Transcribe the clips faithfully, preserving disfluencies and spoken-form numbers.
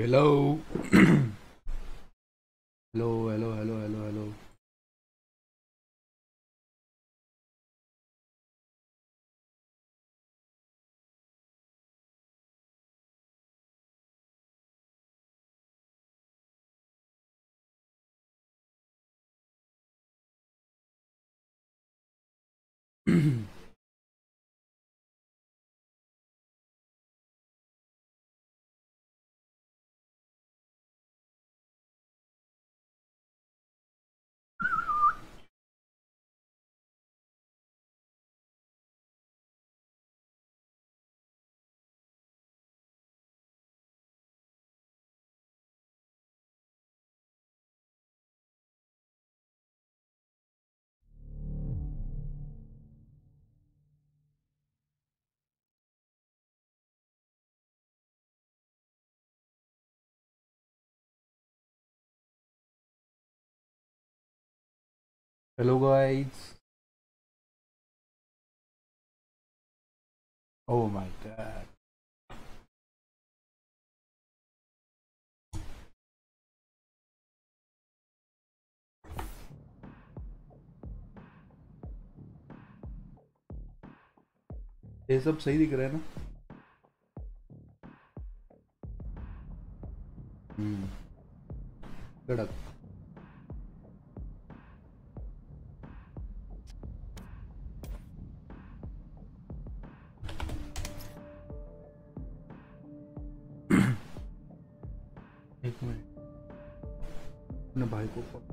Hello. Hello, hello, hello, hello, hello. Hello, guys. Oh my god. ये सब सही दिख रहा है ना? हम्म कड़क। एक मिनट, अपने भाई को call-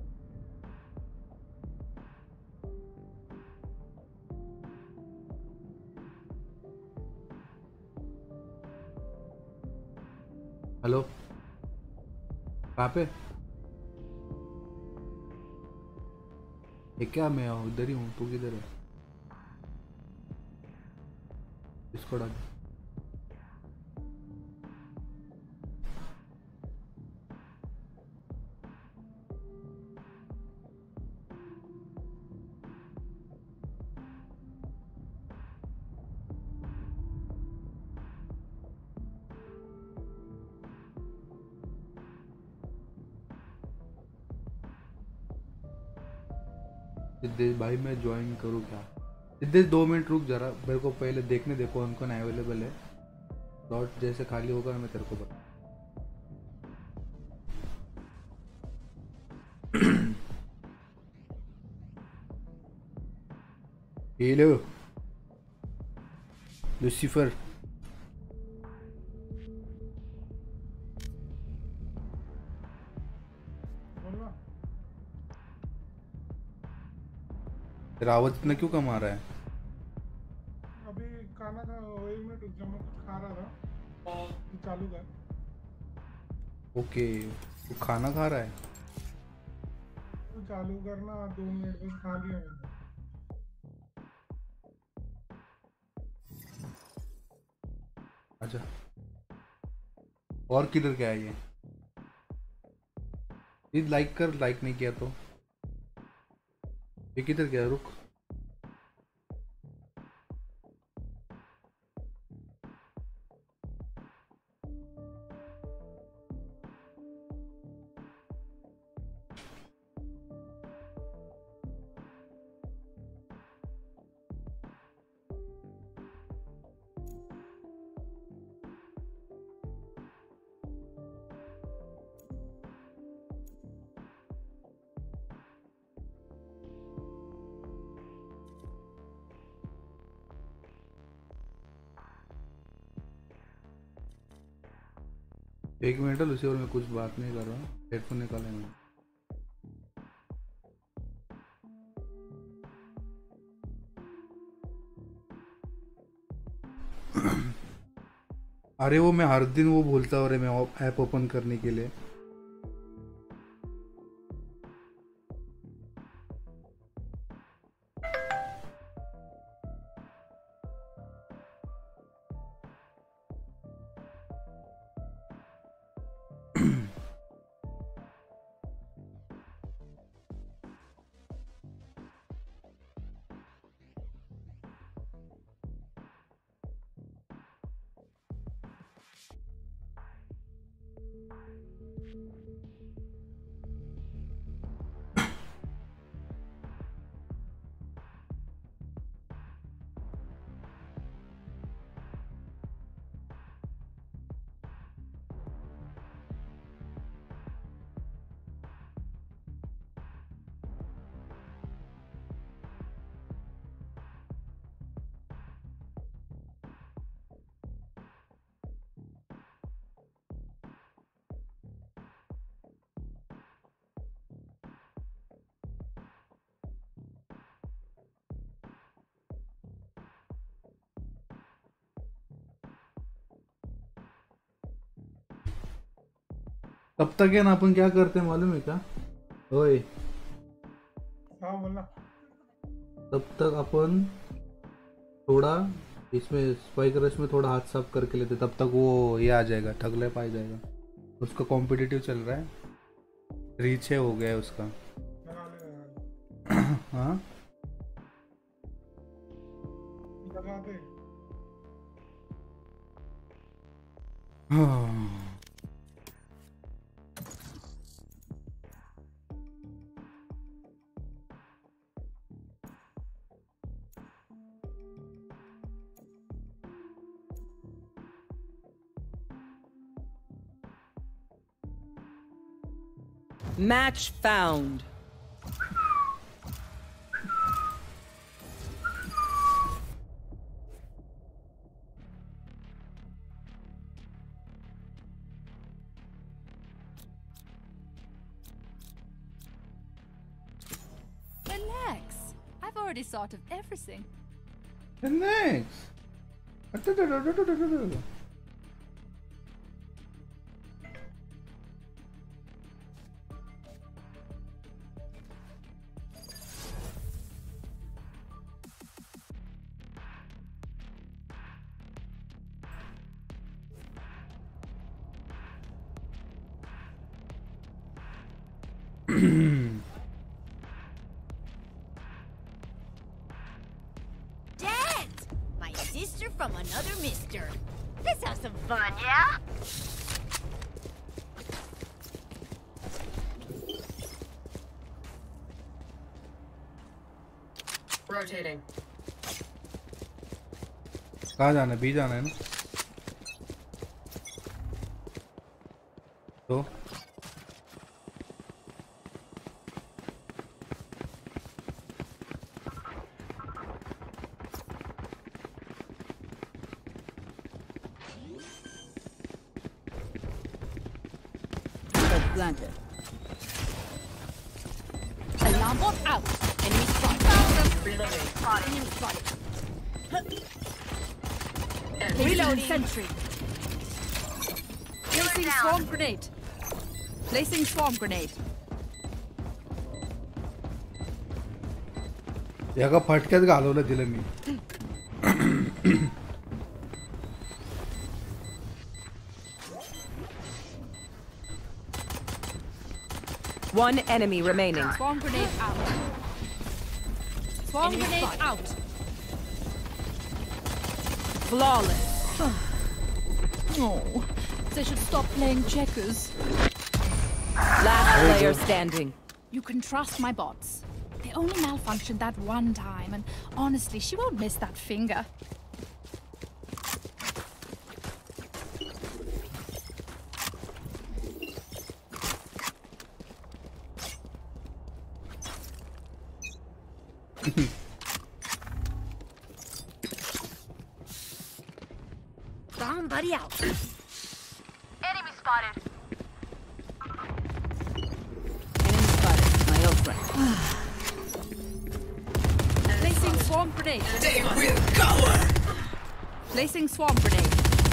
हेलो, कहाँ पे? ये क्या, मैं इधर ही हूँ, तू किधर है? इसको डाल। सिद्धेश भाई, मैं ज्वाइन करूँ क्या? सिद्धेश दो मिनट रुक जरा, मेरे को पहले देखने दे कौन कौन अवेलेबल है। स्लॉट जैसे खाली होगा मैं तेरे को बता। Hello Lucifer. बोलना। तेरा आवाज इतना क्यों कम आ रहा है? अभी खाना खा वही में रुक जा, मैं कुछ खा रहा था। तू चालू कर। ओके, तू खाना खा रहा है? तू चालू करना, दो मिनट बस खा लिया मैंने। अच्छा, और किधर क्या है ये? ये लाइक कर, लाइक नहीं किया तो। ये किधर गया, रुक। एक मिनट है लूसी, और मैं कुछ बात नहीं कर रहा हूँ, हेडफोन निकाले मैंने। अरे वो मैं हर दिन वो भूलता हूँ, अरे मैं ऐप ओपन करने के लिए। तब तक है ना अपन क्या करते हैं मालूम है क्या? ओए हाँ बोला। तब तक अपन थोड़ा इसमें स्पाइक रश में थोड़ा हाथ साफ करके लेते, तब तक वो ये आ जाएगा, ठगले पाई जाएगा। उसका कॉम्पिटिटिव चल रहा है, रीच हो गया है उसका। लगा ले लगा ले। हाँ लगा दे। हाँ Match found. Relax. I've already thought of everything. next. Dad! My sister from another mister. Let's have some fun, yeah? Rotating. कहाँ जाना है? बी जाना है ना? तो Planted. Alarm bot out. Enemy spotted. Reloading. Enemy spotted. Enemy. Reloading. Sentry. Placing swarm grenade. Placing swarm grenade. याका फटक्यात घालवलं दिलं मी. One enemy remaining. Swarm grenade out. Swarm Enemy grenade spotted. out. Flawless. Oh, they should stop playing checkers. Last player standing. You can trust my bots. They only malfunctioned that one time, and honestly, she won't miss that finger. Bomb buddy out. Enemy spotted. Enemy spotted. My old friend. Placing swarm grenade. They will cover. Placing swarm grenade.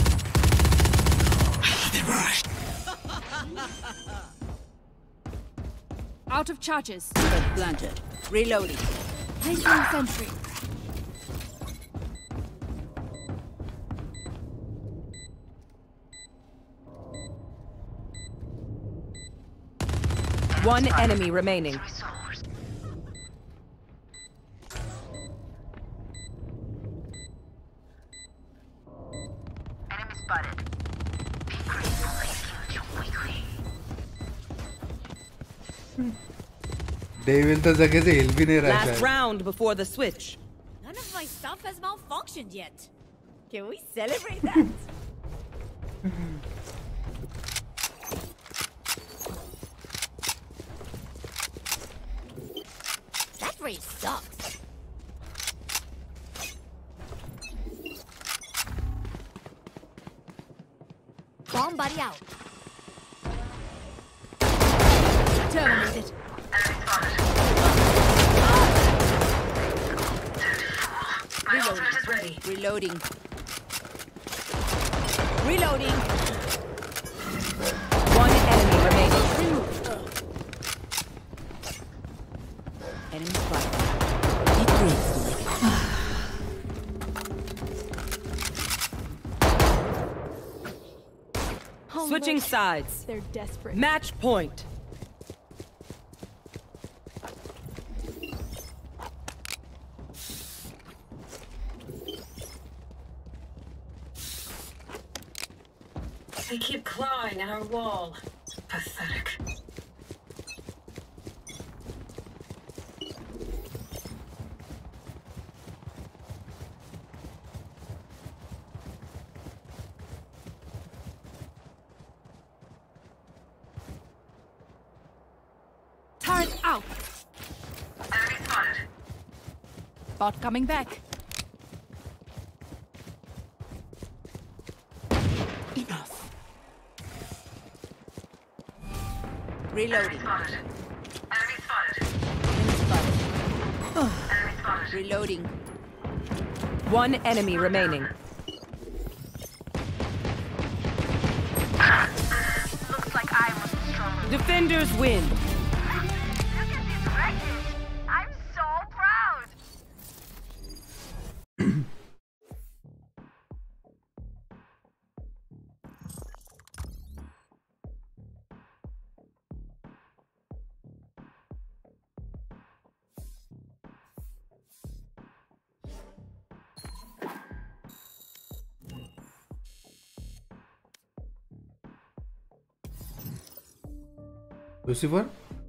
Out of charges. Planted. Reloading. Placing sentry. One enemy remaining. Enemy spotted. Devil तो जगह से हिल भी नहीं रहा Last शायद. round before the switch. None of my stuff has malfunctioned yet. Can we celebrate that? That race sucks. Bomb buddy out. Terminated. Reloading. Reloading. Reloading. One enemy remaining. Enemy spotted. Deep breaths. Switching sides. They're desperate. Match point. They keep clawing at our wall. Pathetic. Turret out. Enemy spotted. Bot coming back. Enough. Reloading. Spotted. Enemy spotted. Enemy spotted. Enemy spotted. Reloading. One enemy remaining. Looks like I was strong. Defenders win. Look at this wreckage. I'm so proud. Lucifer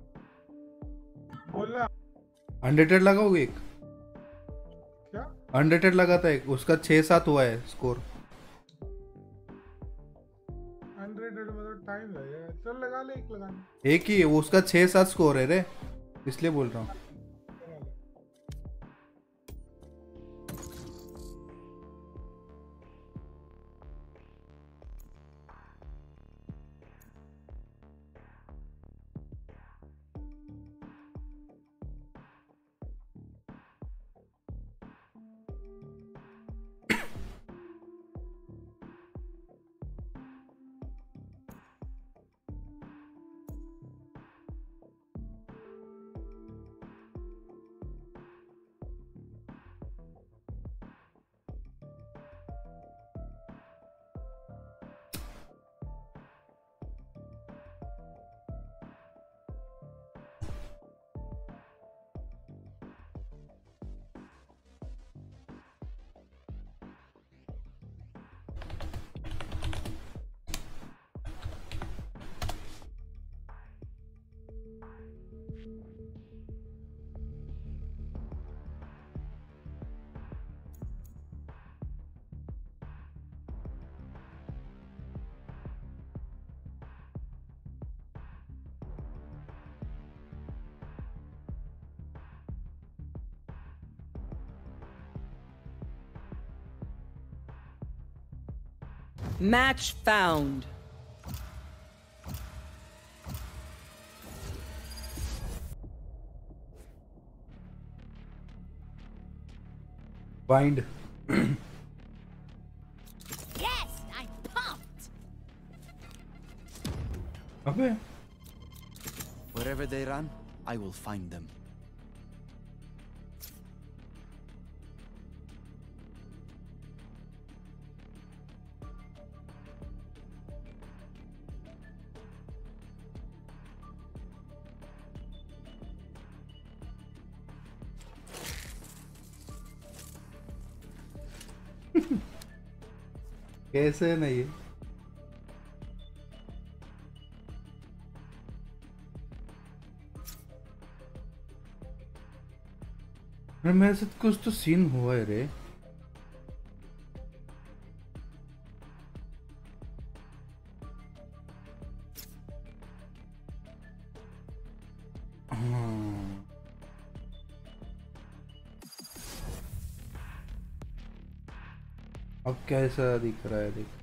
बोलना unrated लगाओगे एक क्या unrated लगा था एक उसका छः सात हुआ है स्कोर अनरेटेड मतलब टाइम लगेगा चल लगा ले एक लगाने एक ही है वो उसका छः सात स्कोर है रे इसलिए बोल रहा हूँ लगा ले। Match found. Bind. Yes, I'm pumped. अबे Wherever they run, I will find them. कैसे नहीं है अरे मेरे साथ कुछ तो सीन हुआ है रे हाँ। अब कैसा दिख रहा है देख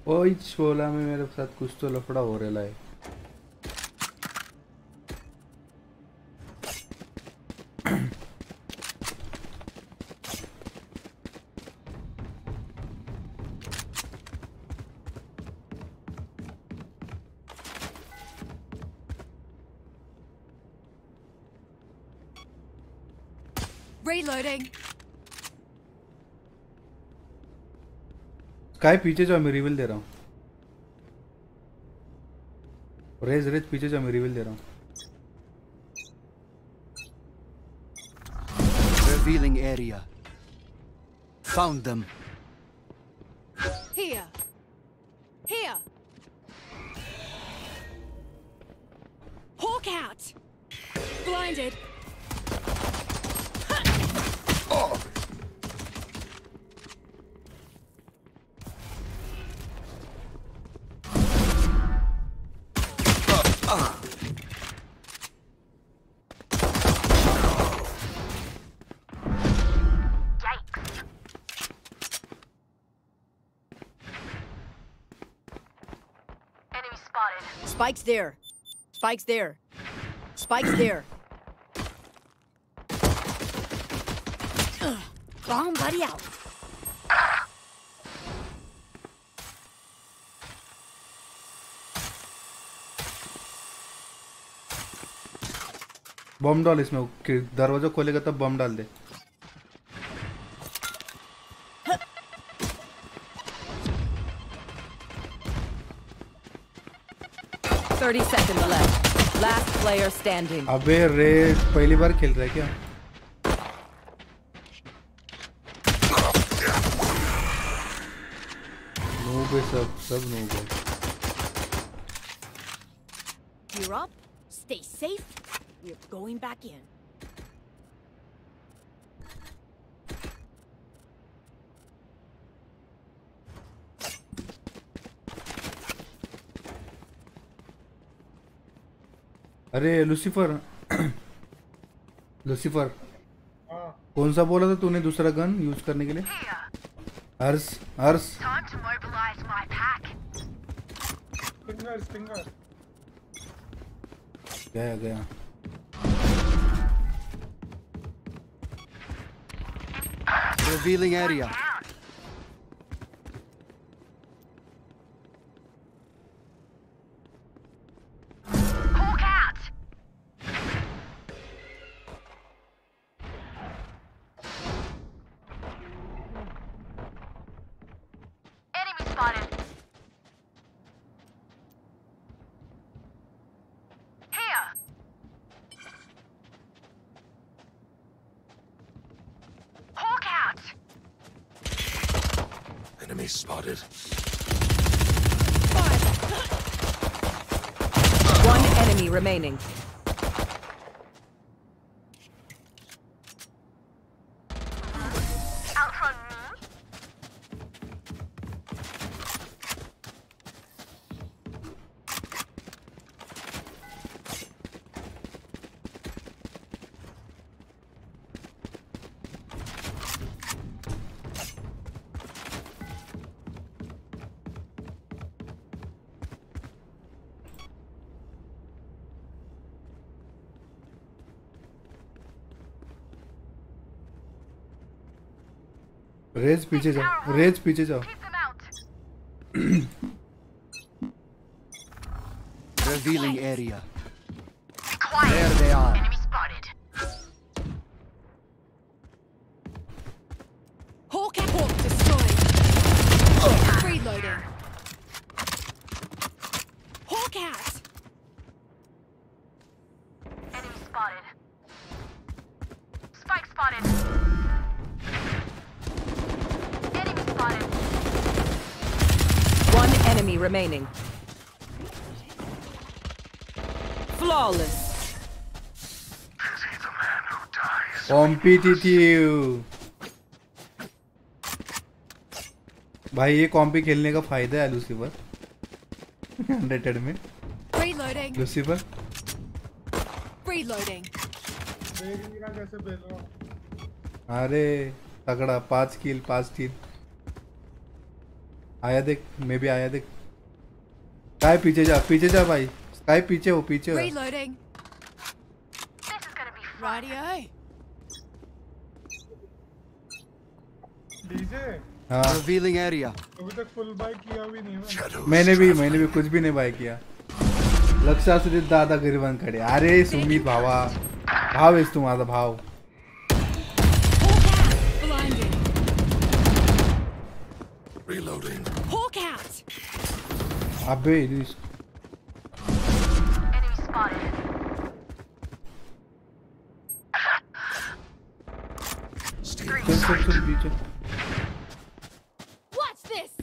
ओए शोला में मेरे साथ कुछ तो लफड़ा हो रहा है। Reloading. काय पीछे जाओ, मैं रिवील दे रहा हूँ। रेज रेज पीछे जाओ, मैं रिवील दे रहा हूँ। Revealing area. Found them. Here. Here. Hawk out. Blinded. Spike's there. Spike's there. Spike's there. Bomb buddy out. बम डाल इसमें, दरवाजा खोलेगा तब बम डाल दे। thirty seconds left. Last player standing. अबे रे पहली बार खेल रहा है क्या? नूब है सब सब नूब है। You're up. Stay safe. We're going back in. अरे लूसीफर लूसीफर हाँ कौन सा बोला था तूने दूसरा गन यूज करने के लिए? Harsh Harsh Time to mobilize my pack. Stinger stinger गया गया। Revealing area. Hawk out. Enemy spotted. Here. Hawk out. Enemy spotted. One enemy remaining. Outrun me. Raze पीछे जाओ, रेज पीछे जाओ। Keep them out. Revealing area. Be quiet. There they are. Enemy spotted. Hawk out. Hawk destroyed. Reloading. Hawk out. Enemy spotted. Spike spotted. Enemy spotted. One enemy remaining. Flawless. Competitive भाई, ये कॉम्पी खेलने का फायदा है Lucifer unrated में। Reloading. Lucifer Reloading. देख नहीं रहा कैसे बेल रहा हूँ। अरे तगड़ा, पांच किल पांच किल। आया देख, मैं भी आया देख। स्काई पीछे जा, पीछे जा भाई। स्काई पीछे हो, पीछे हो। Reloading. This is gonna be fun. Radio. DJ हाँ Revealing area. अभी तक फुल बाय किया भी नहीं है। मैंने भी मैंने भी कुछ भी नाही बाय किया. लक्षासुदीत दादा गरिबांकडे. अरे सुमित भावा, भाव आहेस तू माझा भाव. Reloading. Hawk out. अबे इस Enemy spotted. चल चल चल पीछे. Watch this.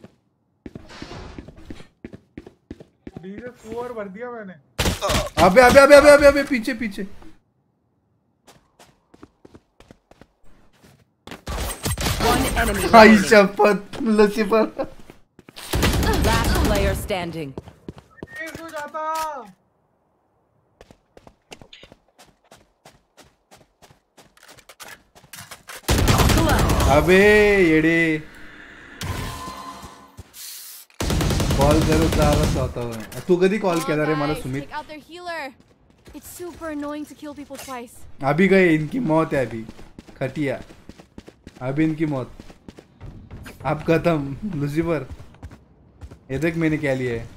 डीजे फोर भर दिया मैंने. अबे अबे अबे अबे अबे अबे पीछे पीछे. One enemy आई remaining. शपथ लसीफर. Last player standing. कैसे हो जाता? अबे येडे. कॉल करू तर स्वतः. तू कधी कॉल केला रे मला Sumit? Take out their healer. It's super annoying to kill people twice. अभी गए, इनकी मौत है अभी. खटिया. अभी इनकी मौत. अब खत्म लूसीफर. ये देख मैंने क्या लिया है.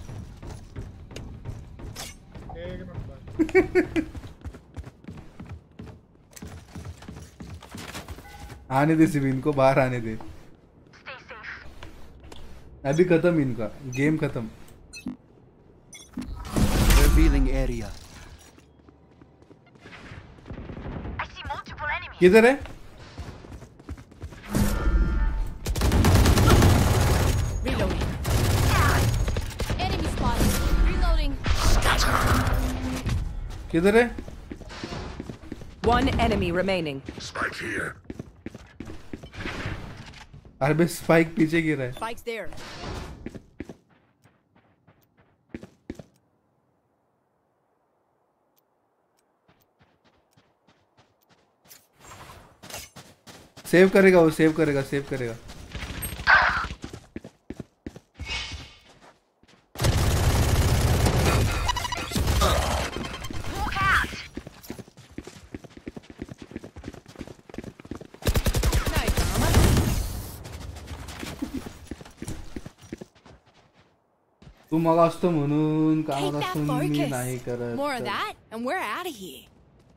एक नंबर. आने दे सिर्फ इनको, बाहर आने दे. Stay safe. अभी खत्म इनका गेम खत्म. Revealing area. I see multiple enemies. किधर है? Reloading. Enemy spotted. Reloading. किधर है? One enemy remaining. Spike here. अरे बे स्पाइक पीछे गिरा है. Spikes there. सेव करेगा वो, सेव करेगा, सेव करेगा. Walk out. Nice, Arma. तू मला असतो म्हणून Take कामाला that असून मी focus. नाही करत. More of that, and we're out of here.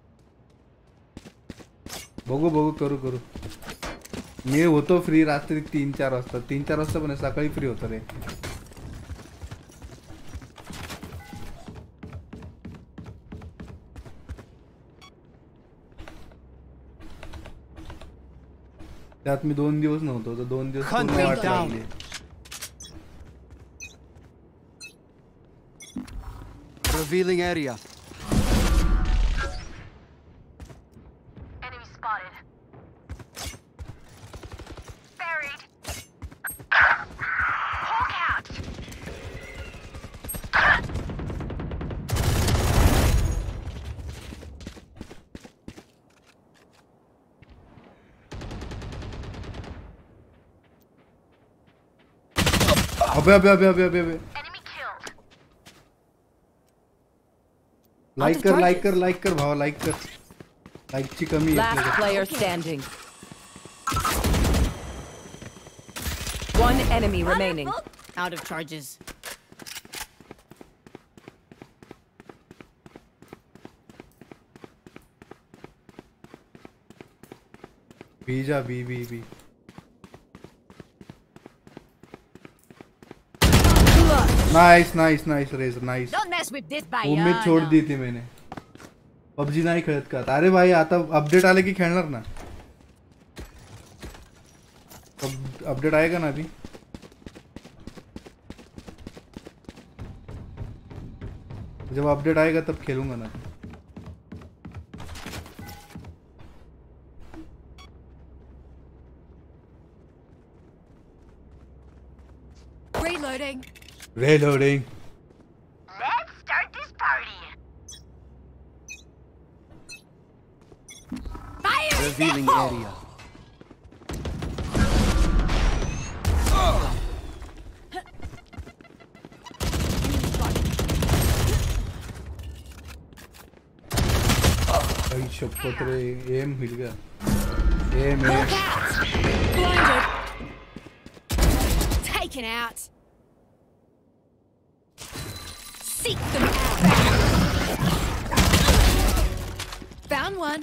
बघू बघू करू करू. मी होतो फ्री रात्री तीन चार वाजता. तीन चार वाजता पण सकाळी फ्री होतो रे. त्यात मी दोन दिवस नव्हतो, तर दोन दिवस Hunt पूर्ण me वाट down. लागली. Revealing area. Enemy spotted. Buried. Hawk out. अबे अबे अबे अबे अबे अबे. Enemy killed. लाईक कर लाईक कर लाईक कर भावा, लाईक कर. लाईकची कमी आहे Last आपल्याकडे. player standing. One enemy remaining. Out of charges. B जा B B B. Nice nice nice Raze nice. Don't mess with this by उम्मीद छोड़ दी थी मैंने. पबजी नाही खेळत का? अरे भाई आता अपडेट आले की खेळणार ना. अपडेट आएगा ना अभी. जब अपडेट आएगा तब खेलूंगा ना. Reloading. Reloading. Let's start this party. Revealing area. शपथ रे एम हिल गया एम एम Blinded. Taken out. Seek them out. Found one.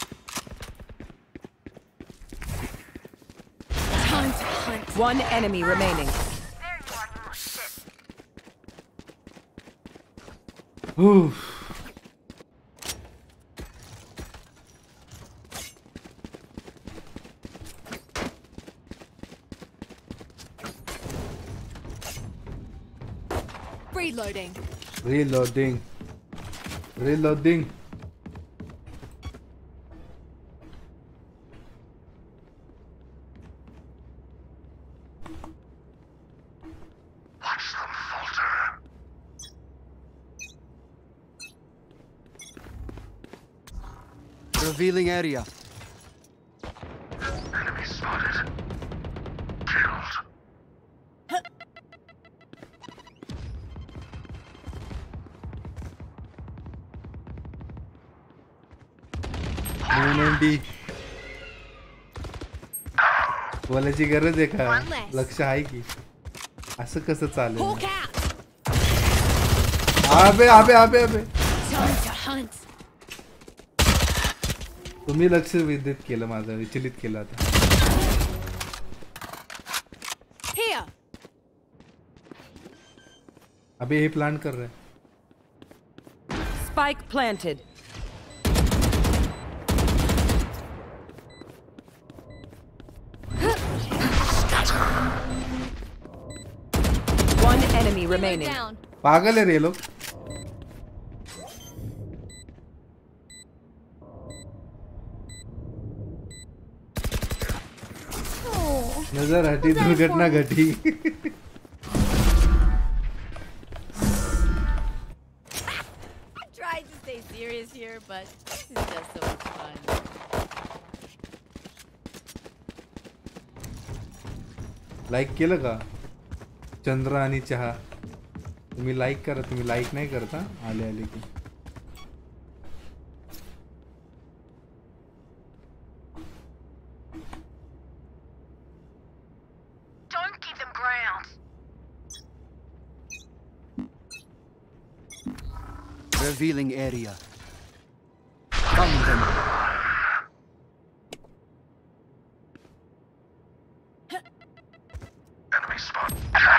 Time to hunt. One enemy remaining. There you are, you little shit. Oof. Reloading. Reloading. Reloading. Watch them falter. Revealing area. Enemy spotted. Killed. D बोलायची गरज आहे का One less. लक्ष आहे की असं कसं चालेल Hawk out. Abe Abe Abe Abe Time to hunt. तुम्ही लक्ष विद्युत केलं माझं विचलित केलं आता Here. अबे हे प्लान कर रहा है Spike planted. One enemy remaining. Down. पागल है रे ये लोग Oh. नजर हटी दुर्घटना घटी I tried to stay serious here, but this is just so much fun. Like केलं का चंद्र आणि चहा तुम्ही लाईक करा तुम्ही लाईक नाही करता आले आले की Don't give them ground. Revealing area. Found them. Enemy spot.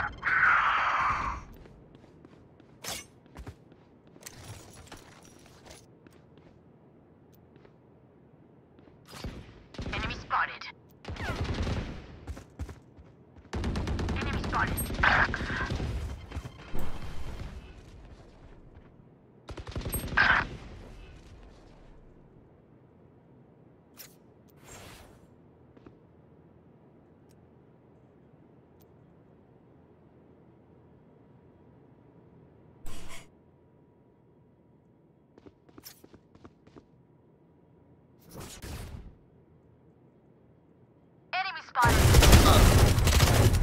Enemy spotted. Enemy spotted. Enemy spotted.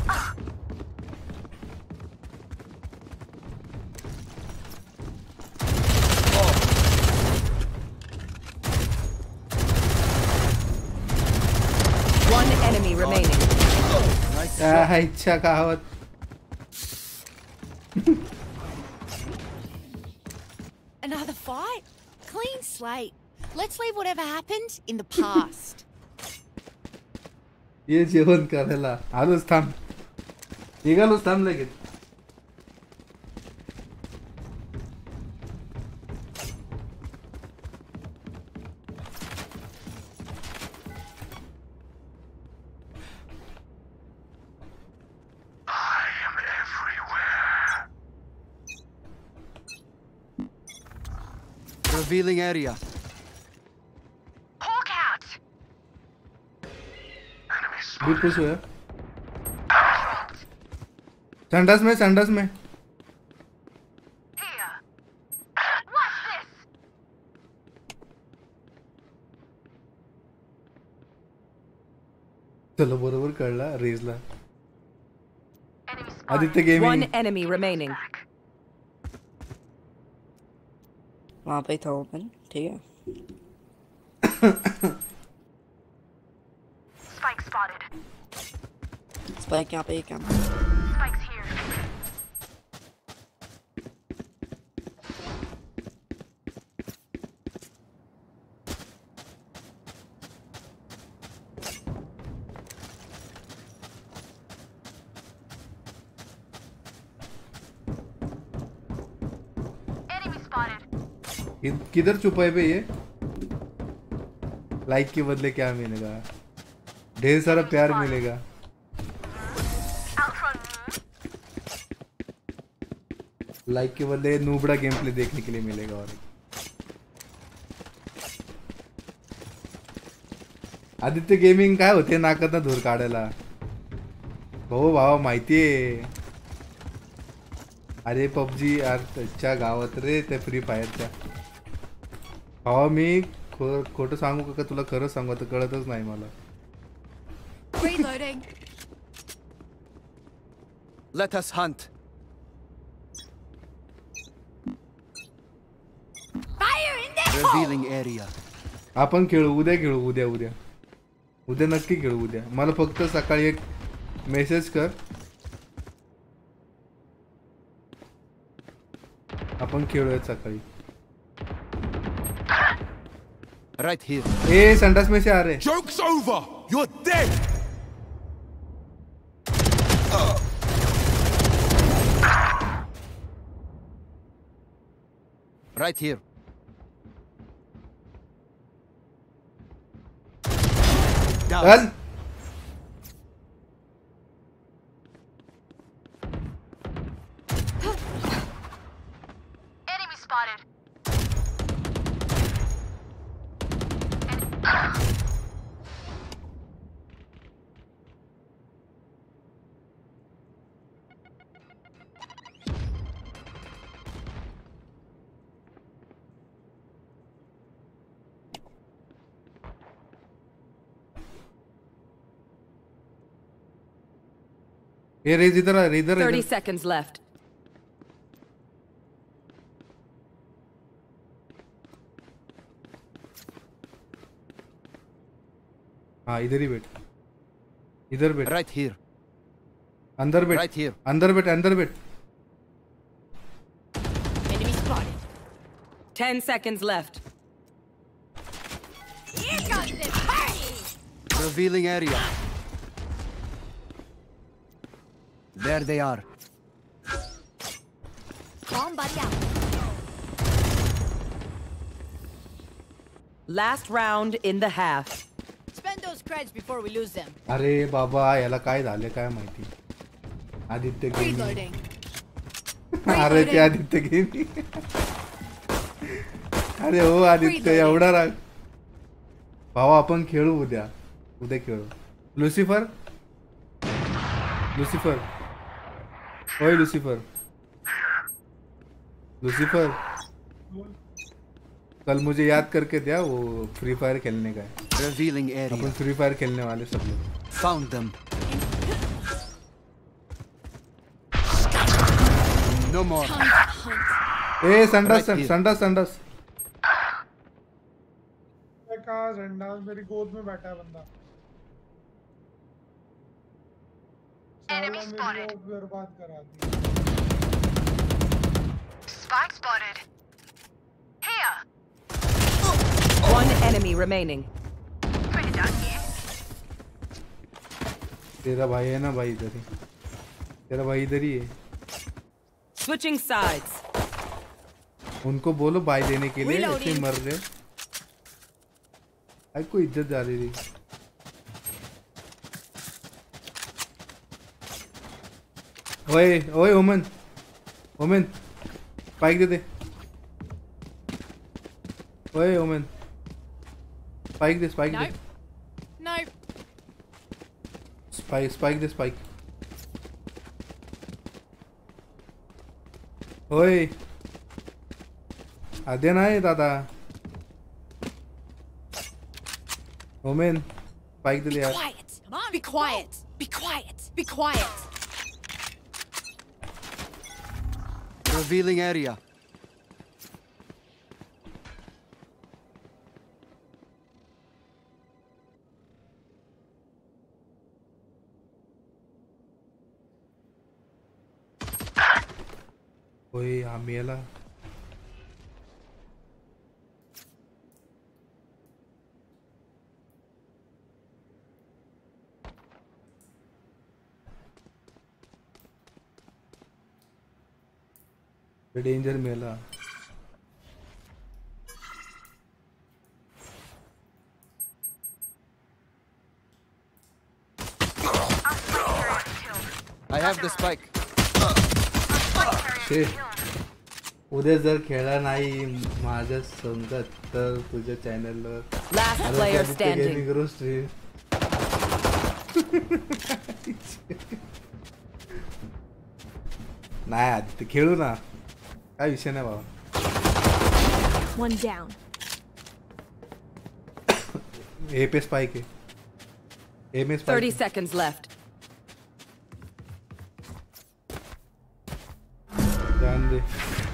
One enemy remaining. Nice uh, shot. इच्छा कहावत Another fight? Clean slate. Let's leave whatever happened in the past. ये जेवण करायला आलोच थांब निघालोच थांब लगेच I am everywhere. Revealing area. Hawk out. Enemy spotted. भी पुश हुआ संडास में संडास में Here. Watch this. चलो बरोबर कळला रेजला Enemy spotted. Aditya One gaming enemy remaining. वहाँ पे था ओपन ठीक है Spike spotted. Spike यहाँ पे एक है. Spike's here. Enemy spotted. कि- किधर छुपा है बे ये? लाइक के बदले क्या मिलेगा? ढेर सारा प्यार मिलेगा. Outrun me. लाइक के बदले नूबड़ा गेम प्ले देखने के लिए मिलेगा. और आदित्य गेमिंग काय होते नाकात धूर काढायला. हो भावा माहितीये. अरे पबजी यारच्या गावात रे ते फ्री फायरच्या. भावा मी खो खोटं सांगू का तुला खरं सांगू तर कळतच नाही मला. Reloading. Let us hunt. Fire in the Revealing area. आपण खेळू उद्या खेळू उद्या उद्या उद्या नक्की खेळू उद्या. मला फक्त सकाळी एक मेसेज कर. आपण खेळूया सकाळी. Right here. ए संडास में से आ रहे. Joke's over! You're dead! Right here. Down. चल Enemy spotted. ये रेज इधर आ इधर thirty इधर. seconds left. हाँ इधर ही बैठ. इधर बैठ. Right here. अंदर बैठ. Right here. अंदर बैठ अंदर बैठ. enemy spotted. Ten seconds left. Here comes the party. Revealing area. There they are. Bomb buddy out. Last round in the half. Spend those creds before we lose them. अरे बाबा याला काय झाले काय माहिती. आदित्य गेमिंग. Reloading. अरे ते Aditya gaming. अरे हो आदित्य एवढा राग. भावा आपण खेळू उद्या. उद्या खेळू. लुसिफर लुसिफर ओए लुसिफर लुसिफर कल मुझे याद करके दिया वो फ्री फायर खेलने का है. Revealing अपन area. फ्री फायर खेलने वाले सब लोग. Found them. No more. ए संडास Right here. संडास संडास. मैं कहा संडास मेरी गोद में बैठा है बंदा. साला Enemy मेरी spotted. वो बर्बाद करा दी. Spike spotted. Here. One enemy remaining. Pretty done here. तेरा भाई है ना भाई इधर ही. तेरा भाई इधर ही है. Switching sides. उनको बोलो बाय देने के लिए. Reloading. ऐसे मर रहे. आई को इज्जत जा रही थी. ओए ओए ओमन ओमन स्पाइक दे दे. ओए ओमन स्पाइक दे स्पाइक दे. Nope. Nope. स्पाइक स्पाइक दे स्पाइक. ओए आदे ना है दादा. ओमन स्पाइक दे Be दे यार. quiet. Come on. Be quiet. Be quiet. Be quiet. Revealing area. ओए हा मेला. डेंजर मेला. I have the spike. शे उद्या जर खेळला नाही माझ्या संगत तर तुझ्या चॅनलवर Last player standing. गेमिंग करू स्ट्रीम. नाही आदित्य खेळू ना, काय विषय नाही बाबा. One down. ए पे स्पाइक है. ए में thirty स्पाइक. seconds left. ध्यान दे.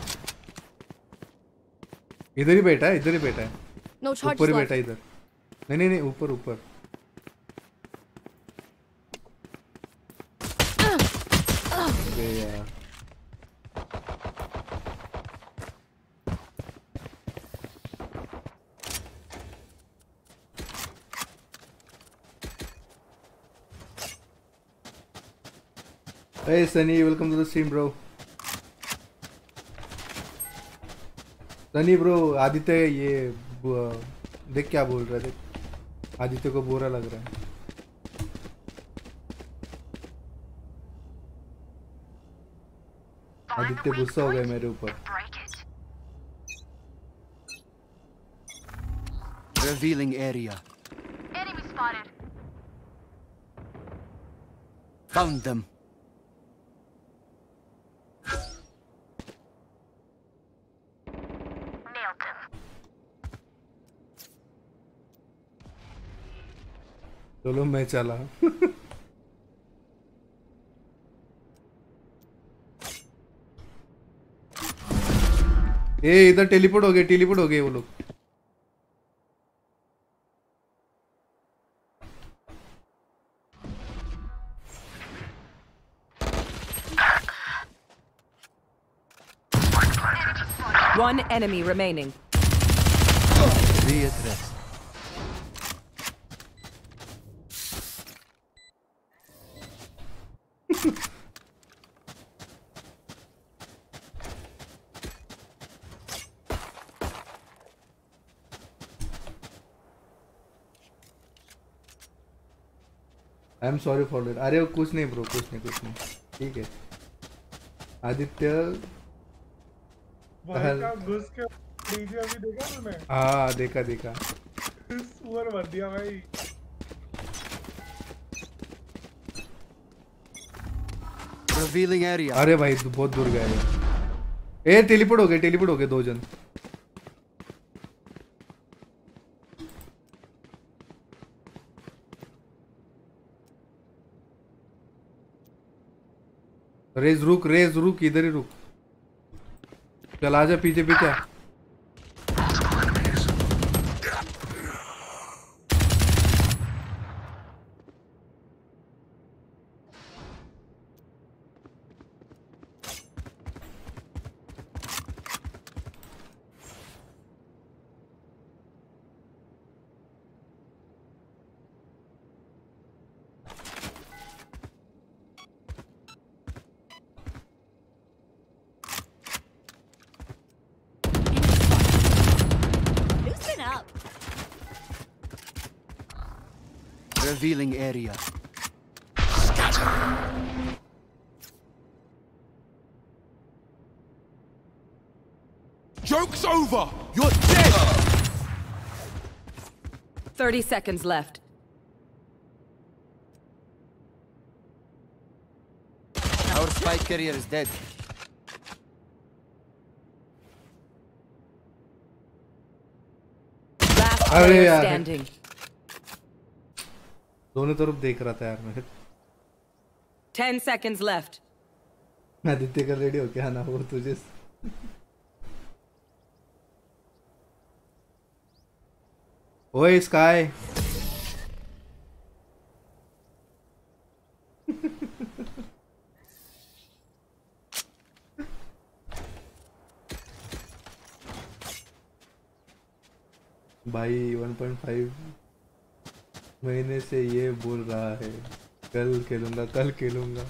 इधर ही बैठा है, इधर ही बैठा है. No charge ऊपर ही left. बैठा है इधर. नहीं नहीं नहीं ऊपर ऊपर. अरे यार. Hey Sunny, welcome to the stream, bro. Sunny bro, Aditya ये ब- देख क्या बोल रहा है. देख आदित्य को बुरा लग रहा है. आदित्य गुस्सा हो गया मेरे ऊपर. Revealing area. Enemy spotted. Found them. Nailed them. चलो मैं चला. ए इधर टेलीपोर्ट हो गए, टेलीपोर्ट हो गए वो लोग. One enemy remaining. Be at rest. I am sorry for that. अरे कुछ नहीं ब्रो, कुछ नहीं कुछ नहीं. ठीक है आदित्य. भाई का घुस के डीजे अभी देखा तुमने? हाँ देखा देखा. सुअर भर दिया भाई. Revealing area. अरे भाई तू बहुत दूर गया है. ए टेलीपोर्ट हो गए, टेलीपोर्ट हो गए दो जन. रेज रुक, रेज रुक, इधर ही रुक. चल आजा पीछे पीछे. Loosen up. Revealing area. Joke's over! You're dead! thirty seconds left. Our spike carrier is dead. Last अरे player यार. standing. दोनों तरफ देख रहा था यार मैं. Ten seconds left. आदित्य का रेडी हो क्या ना वो तुझे. ओए स्काई. भाई वन पॉइंट फाइव महीने से ये बोल रहा है कल खेलूंगा कल खेलूंगा।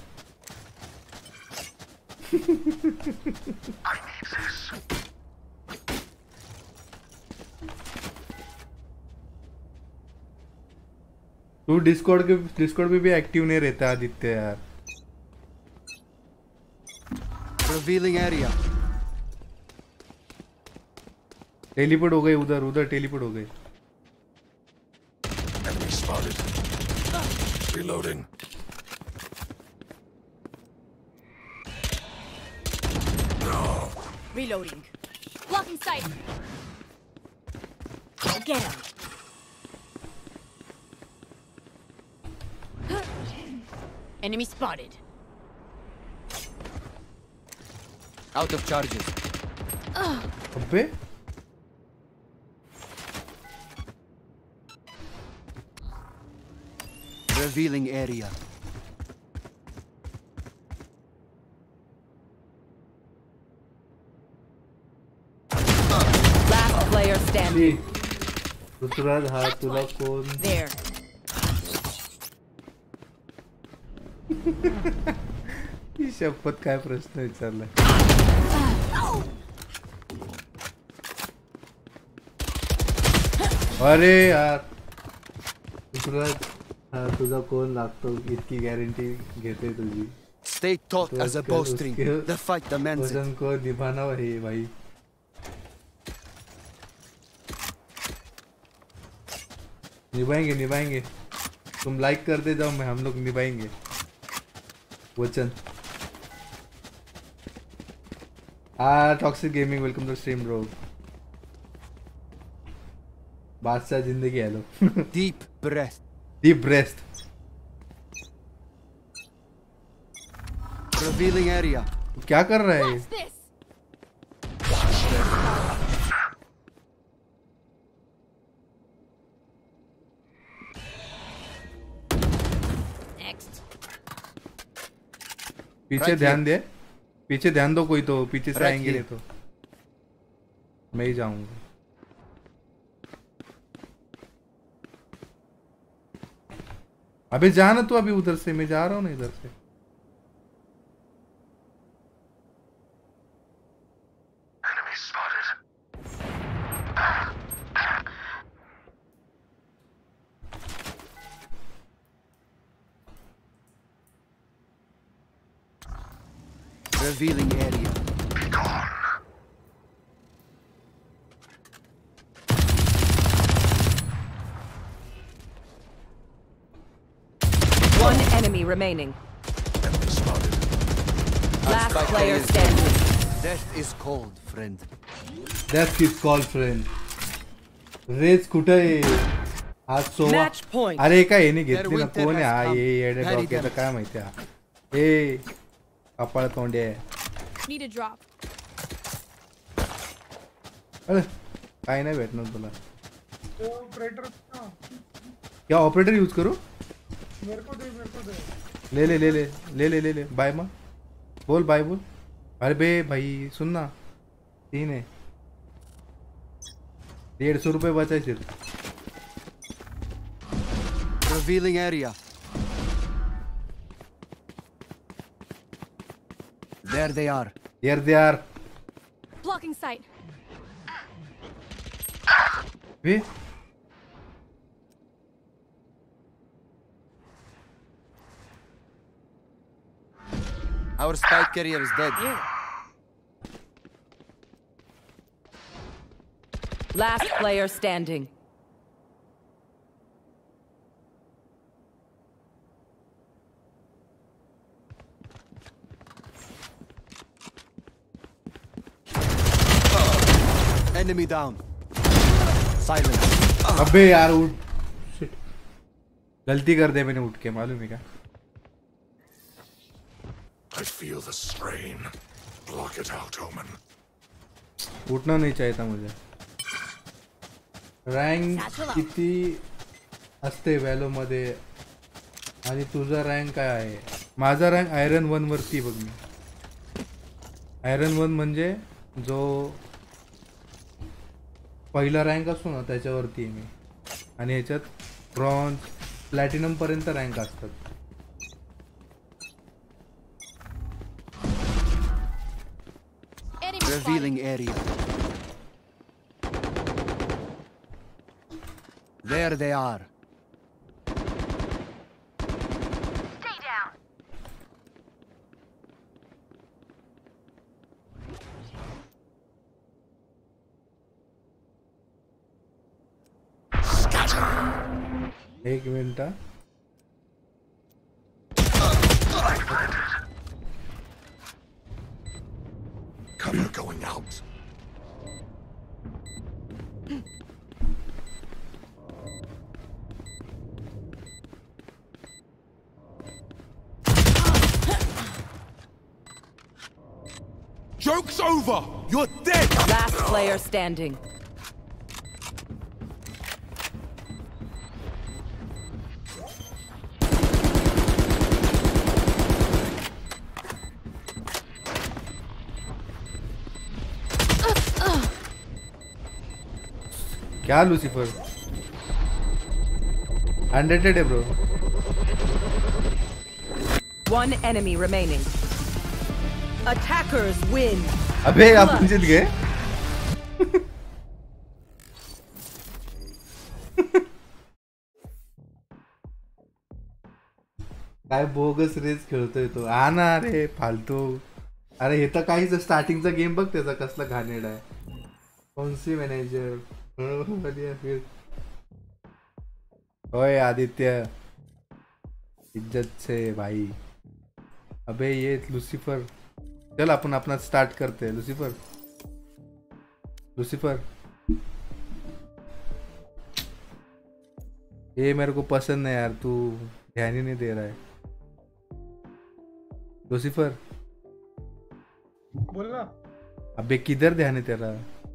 तू डिस्कॉर्ड के डिस्कॉर्ड पे भी एक्टिव नहीं रहता आदित्य यार। Revealing area. टेलीपोर्ट हो गए उधर उधर टेलीपोर्ट हो गए। Enemy spotted. Reloading. Reloading. Blocking sight. Get him. Enemy spotted. Out of charges. अबे Revealing area. Last player standing. दूसरा हाथ तुला कौन There. ही शपथ काय प्रश्न विचारलाय। अरे यार दुसरा हा तुझा कोण लागतो इतकी गॅरंटी घेते तुझी। Stay taut as a bowstring. The fight demands it. वजन को निभाना है भाई। निभाएंगे निभाएंगे तुम लाइक कर दे जाओ मैं हम लोग निभाएंगे वचन। आ toxic gaming welcome to stream bro. बादशाह जिंदगी hello. Deep breath. Deep breath. Revealing area. क्या कर रहा है What's this? Next. पीछे Right ध्यान दे पीछे ध्यान दो कोई तो पीछे से Right आएंगे here. नहीं तो मैं ही जाऊंगा। अबे जा ना तू अभी उधर से मैं जा रहा हूँ ना इधर से। Enemy spotted. Revealing area. Be gone. One enemy remaining. Enemy spotted. Last Spike player is- standing. Death is cold, friend. That's his call friend. Raze कुठं आहे आज सोवा। Match point. अरे काय याने घेतली ना winter कोण आहे has हा come. ये येडे Harry डॉक्याचं them. काय माहिती हा ए कपाळ तोंडे Need a drop. अरे काय नाही भेटणार तुला। तो ऑपरेटर था। क्या ऑपरेटर यूज करू मेरे को दे मेरे को दे। ले ले ले ले ले ले ले ले बाय माँ बोल बाय बोल। अरे बे भाई सुन ना तीन है डेढ़ सौ रुपये बचा सिर्फ। Revealing area. There they are. Here they are. Blocking sight. Bay Our spike carrier is dead. Last player standing. Enemy down. Silence. अबे यार उठ Shit. गलती कर दे मैंने उठ के मालूम है क्या। I feel the strain. Block it out, Omen. उठना नहीं चाहिए था मुझे। रँक किती असते व्हॅलो मध्ये आणि तुझा रँक काय आहे? माझा रँक आयरन वन वरती बघ मी। आयरन वन म्हणजे जो पहिला रँक असतो ना त्याच्यावरती आहे मी आणि ह्याच्यात ब्रॉन्झ प्लॅटिनम पर्यंत रँक असतात. Revealing area. There they are. Stay down. एक minute. Cover going out. Joke's over! You're dead! Last player standing. क्या लूसीफर अनडेटेड है bro. One enemy remaining. Attackers win. अबे अपन जीत गए. काय बोगस रेस खेळतोय तो. आ ना रे फालतू. अरे हे तर काहीच स्टार्टिंगचा गेम बघ त्याचा कसला घाणेरडा आहे. कोणसी मॅनेजर फिर. ओए आदित्य इज्जत से भाई. अबे ये लूसीफर. चल अपन अपना स्टार्ट करते हैं. लूसीफर लूसीफर ये मेरे को पसंद है यार. तू ध्यान ही नहीं दे रहा है. लूसीफर बोल ना. अबे किधर ध्यान है तेरा.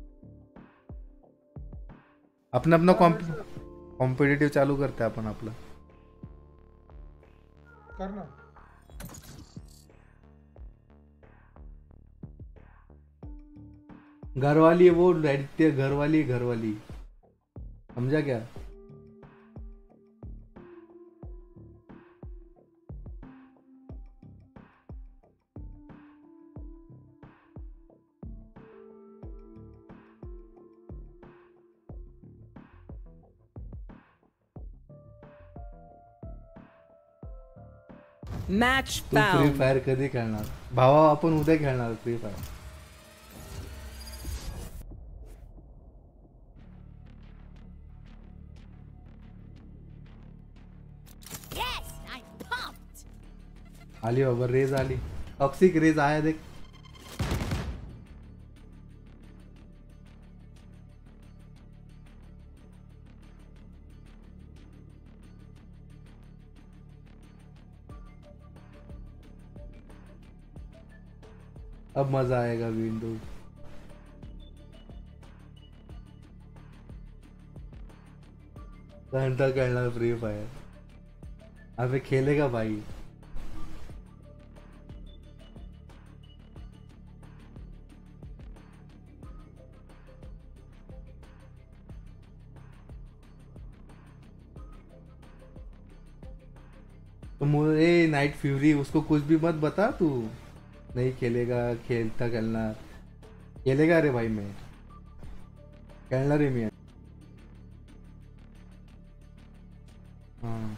अपना अपना कॉम्पिटिटिव चालू करते हैं अपन आपला. करना. घरवाली है वो आदित्य. घरवाली घरवाली समझा क्या. Match तू फ्री found. फायर कधी खेळणार भावा. आपण उद्या खेळणार free fire. Yes, I'm pumped. आली बाबा रेज आली. टॉक्सिक रेज आया देख. अब मजा आएगा विंडो. घंटा खेलना फ्री फायर. अबे खेलेगा भाई. तो मुझे नाइट फ्यूरी उसको कुछ भी मत बता. तू नहीं खेलेगा. खेलता खेलना खेलेगा रे भाई. मैं खेलना रे मैं. हाँ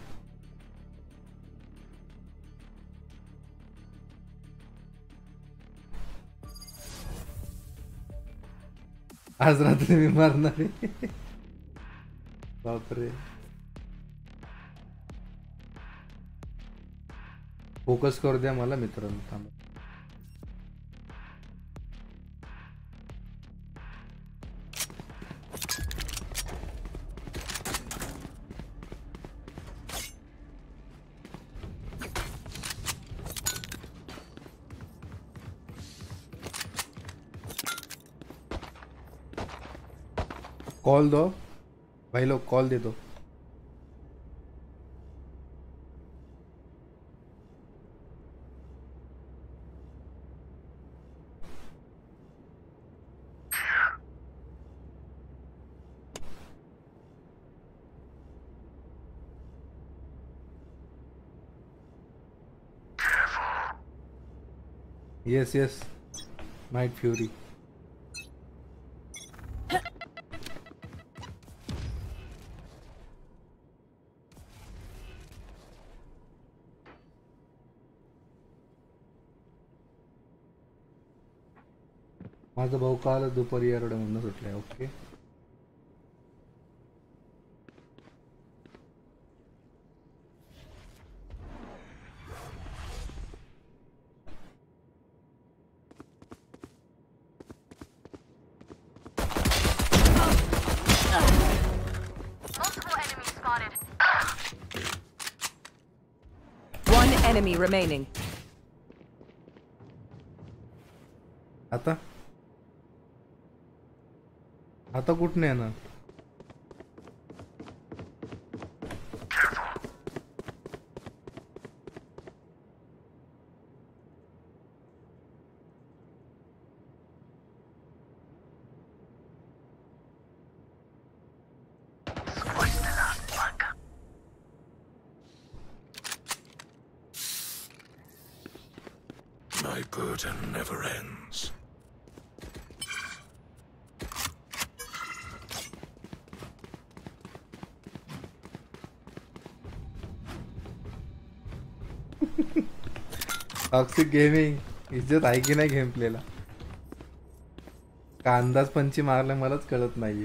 आज रात्री मी मारणार आहे. बापरे. फोकस करू द्या मला मित्रांनो. थांबा. कॉल दो भाई लोग. कॉल दे दो. Yes, yes. Night Fury. माझा भाऊ काल दुपारी एरोड्यामधून सुटलाय. Okay. Multiple enemies spotted. One enemy remaining. आता आता कुठं येणार? My burden never ends. Toxic gaming इज्जत आहे की नाही गेम प्लेला? का अंदाज पंची मारला मलाच कळत नाहीये.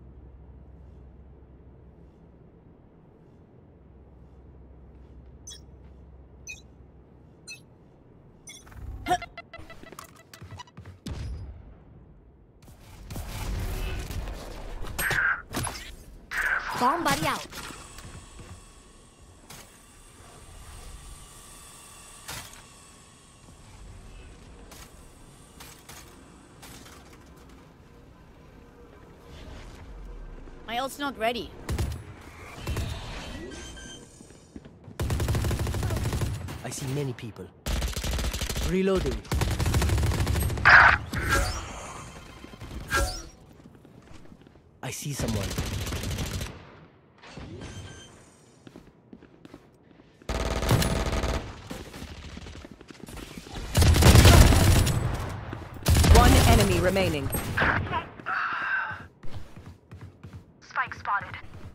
Bomb buddy out. My ult's not ready. I see many people. Reloading. I see someone. One enemy remaining. Spike spotted.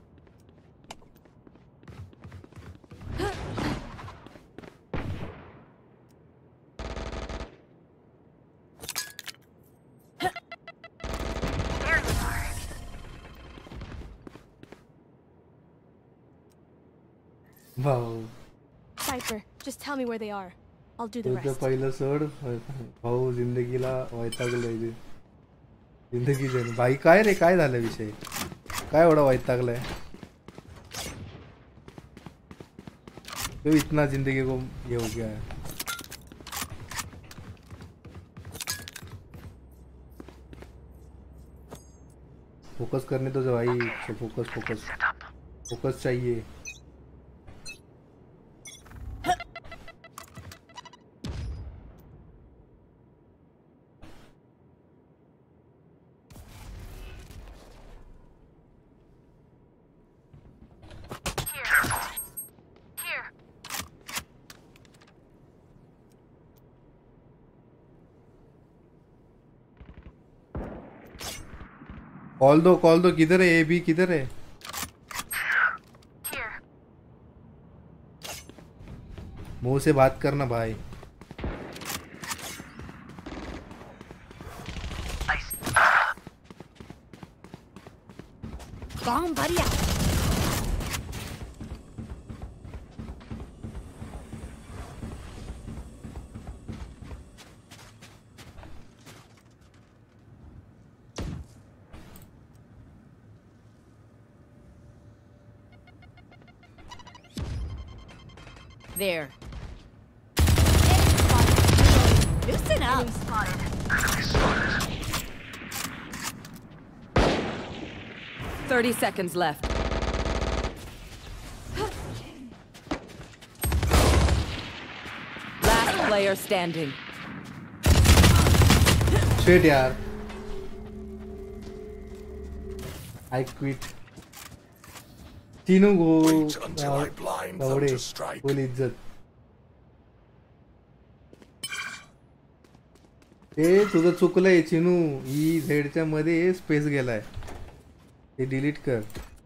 There you are. भाऊ Cypher, just tell me where they are. I'll do the तुझं rest. पहिलं सोड. भाऊ जिंदगीला वैतागलंय ते. जिंदगी जण भाई काय रे काय झालं विषय? काय एवढा वैतागलाय? तो इतना जिंदगी को ये हो गया है. फोकस करने तो भाई. फोकस फोकस फोकस चाहिए. कॉल दो कॉल दो. किधर है? ए बी किधर है? मुंह से बात करना भाई. Bomb buddy out. There. Loosen up. Thirty seconds left. Last player standing. Shit यार. I quit. तीनों को दौड़े. फुल इज्जत. ते तुझं चुकलंय चिनू. ई झेडच्या मध्ये स्पेस गेलाय, ते डिलीट कर.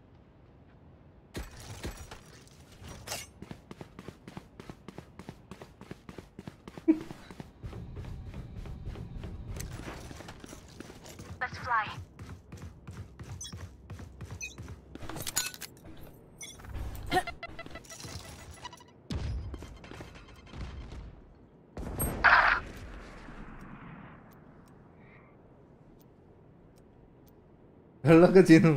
Let's fly. कळलं का Chinu?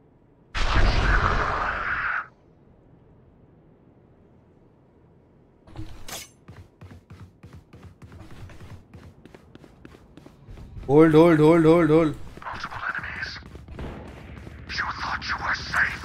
Hold hold hold hold hold. Multiple enemies. You thought you were safe.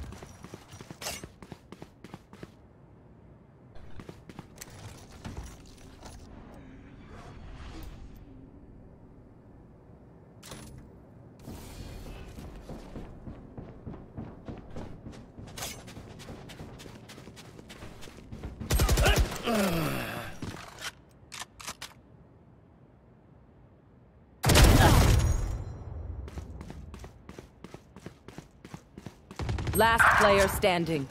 Last player standing.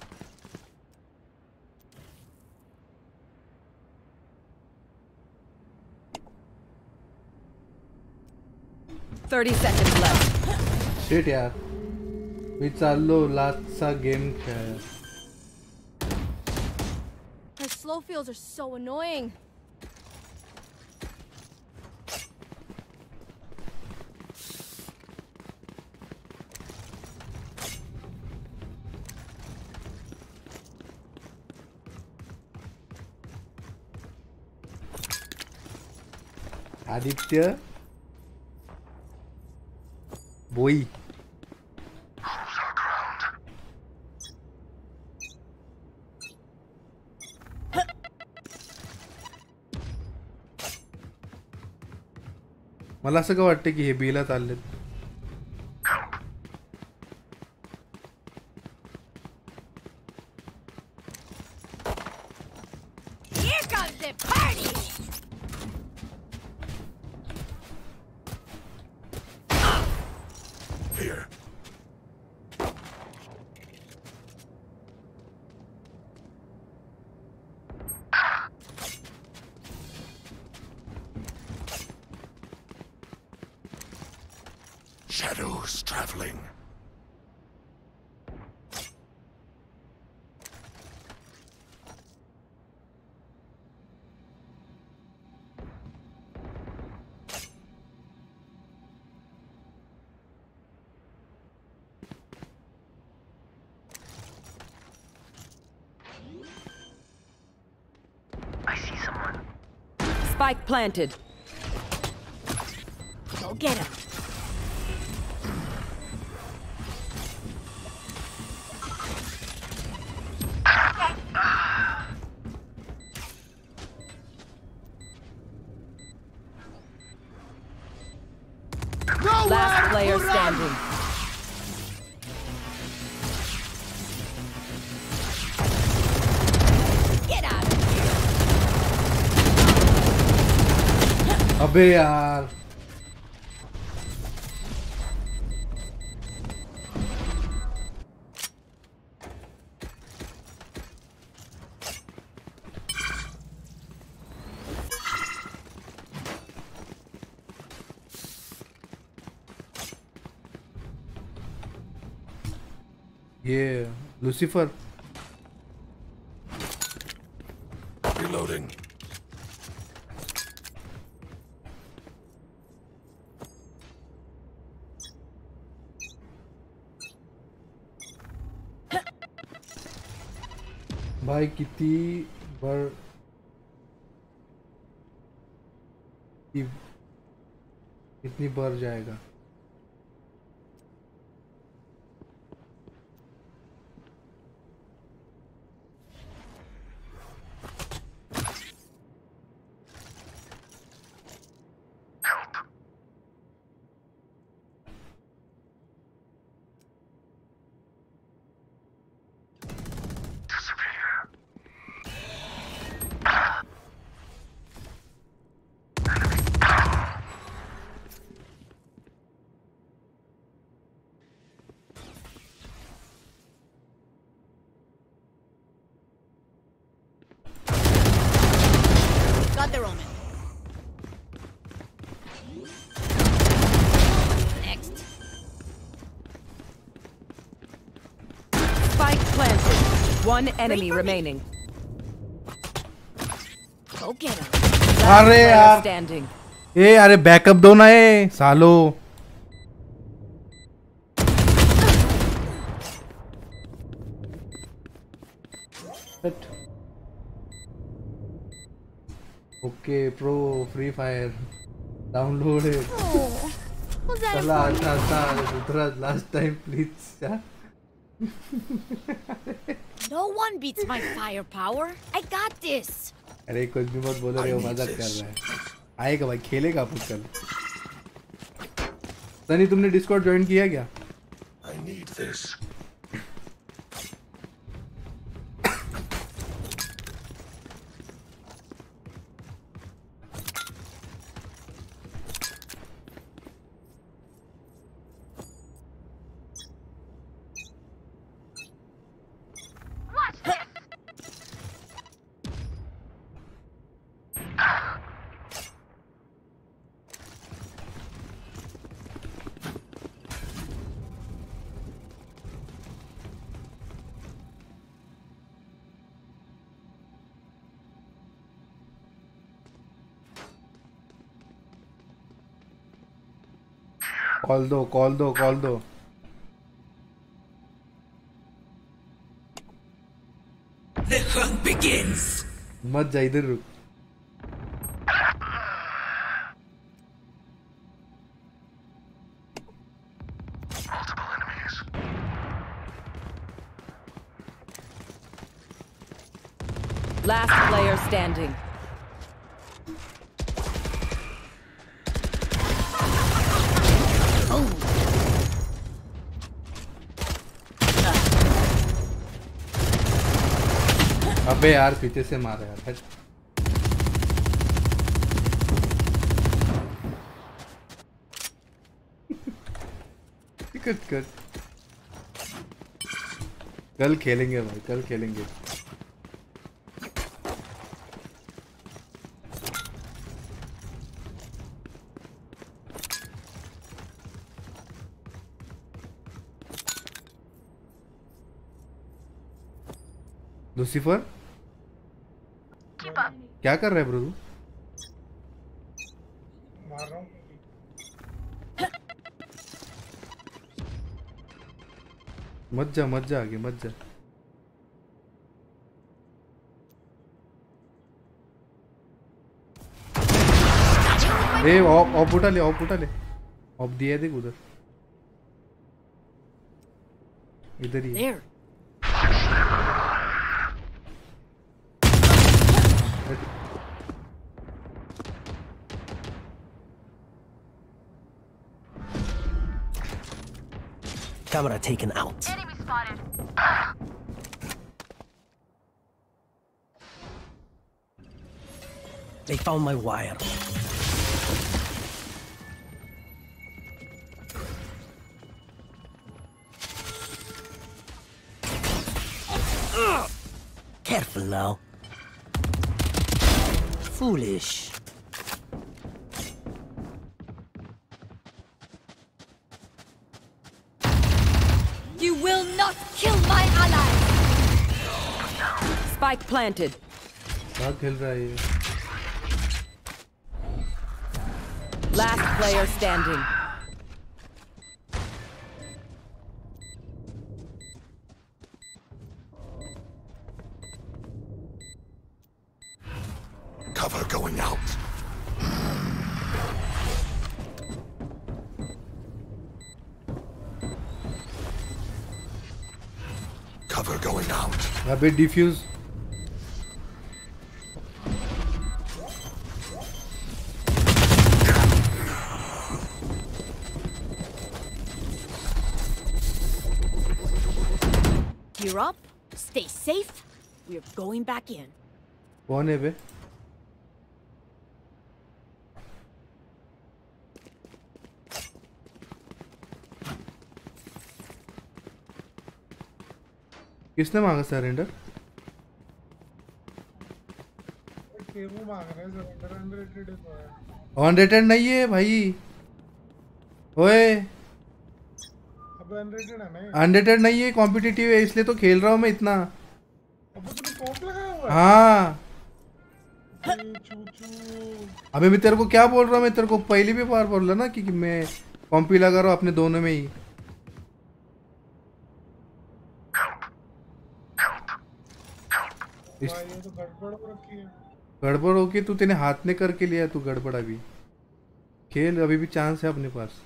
Thirty seconds left. Shit यार, मी चाललो लास्टचा गेम खेळ. Her slow fields are so annoying. Aditya बोई. Hold our ground. मला असं का वाटतं की हे बीला चाललेत. Here comes the party! Here. Shadows traveling. I see someone. Spike planted. Go get him. Last player standing. Get out of here! अबे यार, ये लूसीफर. Reloading. भाई किती बर कि- कितनी बार जाएगा. Help. Disappear. Enemy down. One enemy remaining. Go get him. अरे यार Standing. ए अरे बैकअप दो ना ए सालो okay pro free fire download Was that चला अच्छा अच्छा दूसरा last time please No one beats my firepower. I got this. अरे कुछ भी मत बोलो रे वो मजाक कर रहा है आएगा भाई खेलेगा अपन कल सनी तुमने डिस्कॉर्ड ज्वाइन किया क्या I need this. कॉल दो कॉल दो कॉल दो The hunt begins. मत जा इधर रुक Last player standing. अबे यार पीछे से मारा यार हट कट कट कल खेलेंगे भाई कल खेलेंगे लूसीफर क्या कर रहा है ब्रो तू मार रहा हूँ मत जा मत जा आगे मत जा ए ऑफ ऑफ उठा ले ऑफ उठा ले ऑफ दिया देख उधर इधर ही है। Camera taken out. Enemy spotted. They found my wire. Careful now. Foolish. You will not kill my ally. Spike planted. क्या खेल रहा है ये? Last player standing. Cover going out. Cover going out. अबे defuse You're up. Stay safe. We're going back in. कौन है बे किसने मांगा सरेंडर केवू मांग रहे हैं सरेंडर अनरेटेड है तो है अनरेटेड नहीं है भाई ओए अब अनरेटेड है नहीं अनरेटेड नहीं है कॉम्पिटिटिव है इसलिए तो खेल रहा हूँ मैं इतना अब तूने पोप लगाया हुआ है? हाँ चूचू। अबे मैं तेरे को क्या बोल रहा हूँ, मैं तेरे को पहली भी बार बोल रहा ना कि, कि मैं कॉम्पी लगा रहा हूँ अपने दोनों में ही। भाई ये तो गड़बड़ हो रखी है। गड़बड़ हो के तू तेने हाथ ने करके लिया, तू गड़बड़ अभी खेल, अभी भी चांस है अपने पास।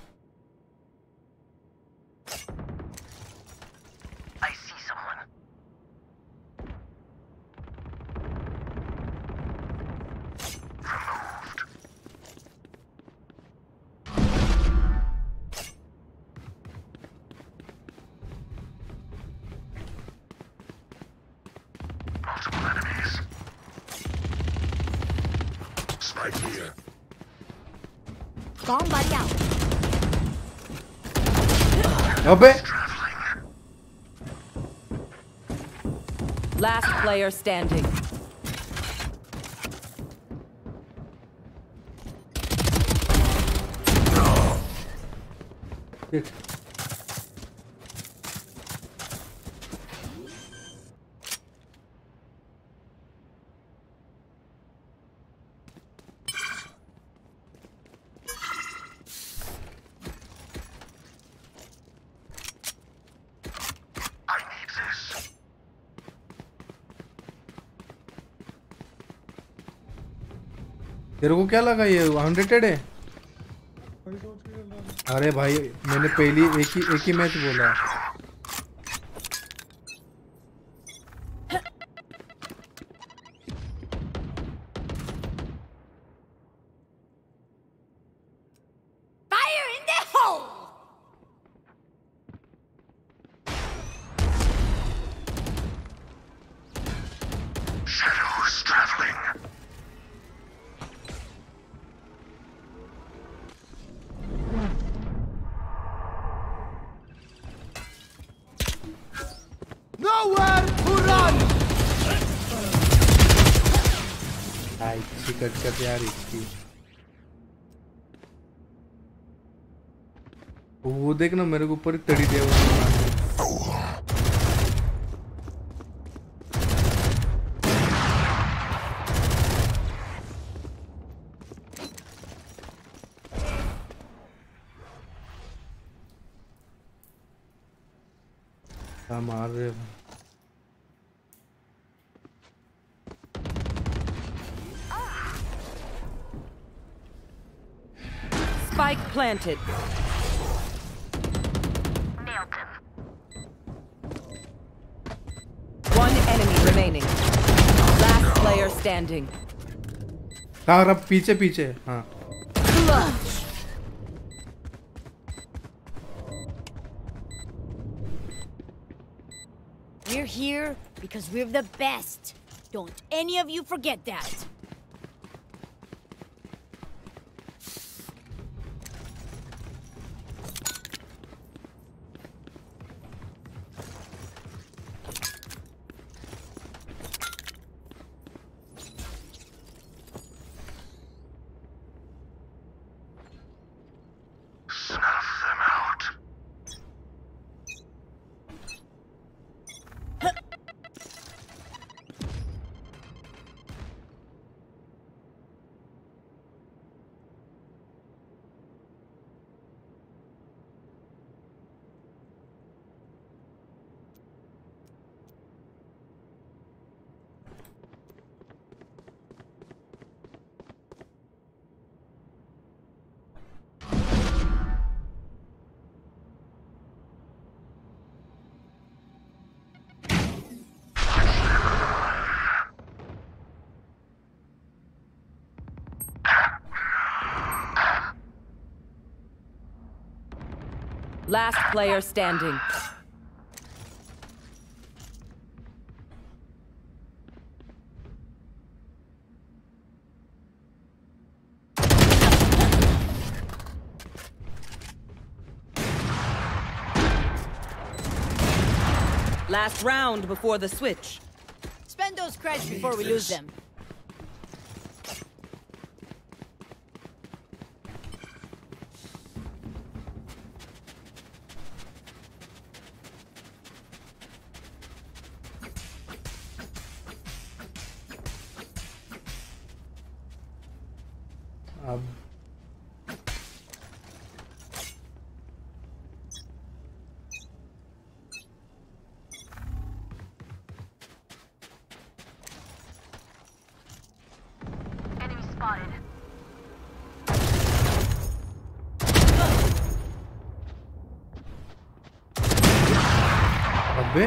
I see someone. Multiple enemies. Spike here. Bomb buddy out. अबे Last player standing. देख I need this. तेरे को क्या लगा ये हंड्रेडेड है? वही सोच के चल रहा था। अरे भाई मैंने पहली एक ही एक ही मैच बोला। Fire in the hole! Shadows traveling. Nowhere to run! हाँ इसकी कटकट यार इसकी। वो देख ना मेरे को ऊपर ही तड़ी दिया हुआ। क्या मार रहे हो? Spike planted. Nailed him. One enemy remaining. Last player standing. हाँ अब पीछे पीछे हाँ। We're here because we're the best. Don't any of you forget that. Snuff them out. Last player standing. Last round before the switch. Spend those credits before we lose them. अब Enemy spotted. अबे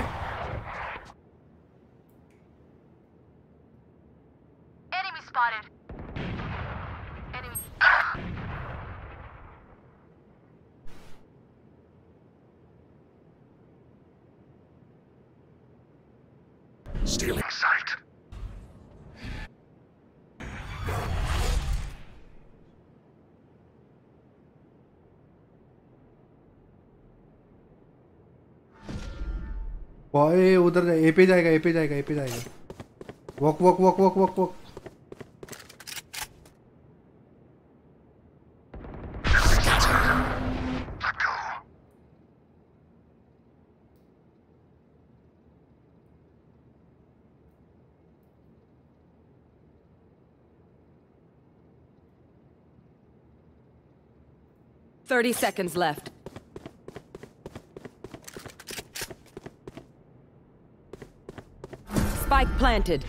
Enemy spotted. Enemy. Stealing sight. ओए उधर ए पे जाएगा A पे जाएगा A पे जाएगा walk walk walk walk walk walk Thirty seconds left. Spike planted.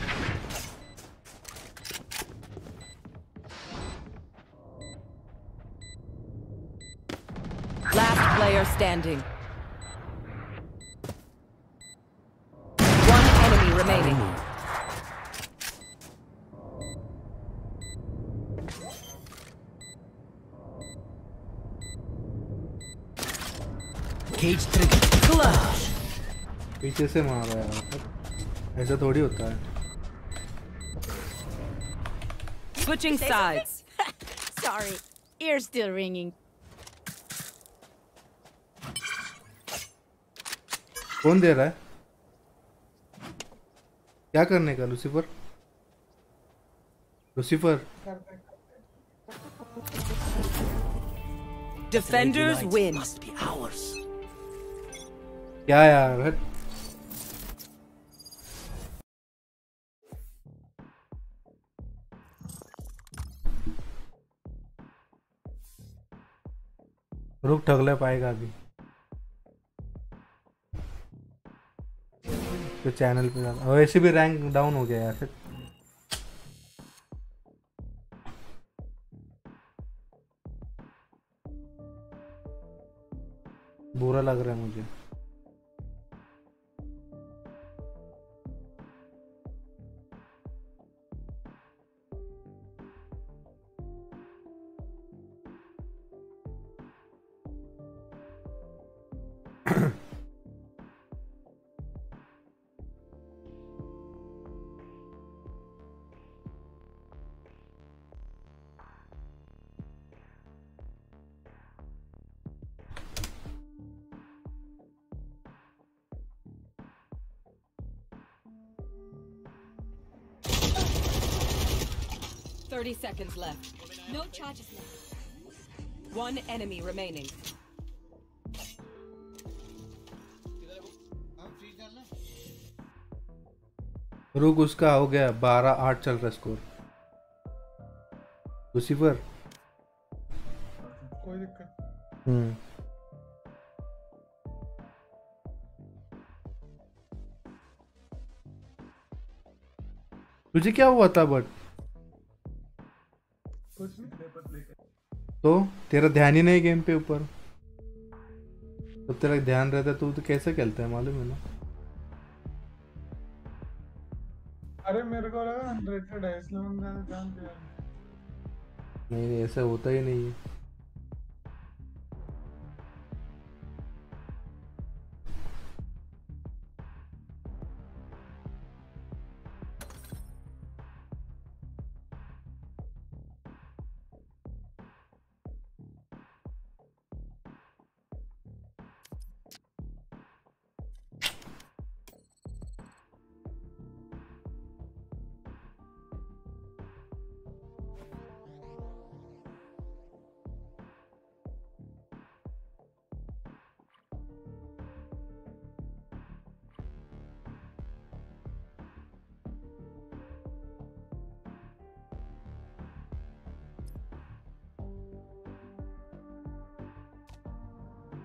Last player standing. One enemy remaining. Cage trigger. Clutch. पीछे से मार रहा है ऐसा थोड़ी होता है Switching sides. Sorry, ears still ringing. कौन दे रहा है क्या करने का Lucifer Lucifer Defenders win. Must be ours. क्या यार हट रुक ठगले पाएगा अभी तो चैनल पे जाना और ऐसे भी रैंक डाउन हो गया यार फिर बुरा लग रहा है मुझे Thirty seconds left. No charges left. One enemy remaining. रुक उसका हो गया बारह आठ चल रहा स्कोर लूसीफर कोई दिक्कत हम्म तुझे क्या हुआ था बट कुछ नहीं तो तेरा ध्यान ही नहीं गेम पे ऊपर जब तेरा ध्यान रहता है तो तो कैसे खेलता है मालूम है ना अरे मेरे को लगा अनरेटेड है इसलिए मैंने ज्यादा ध्यान दिया नहीं नहीं ऐसा होता ही नहीं है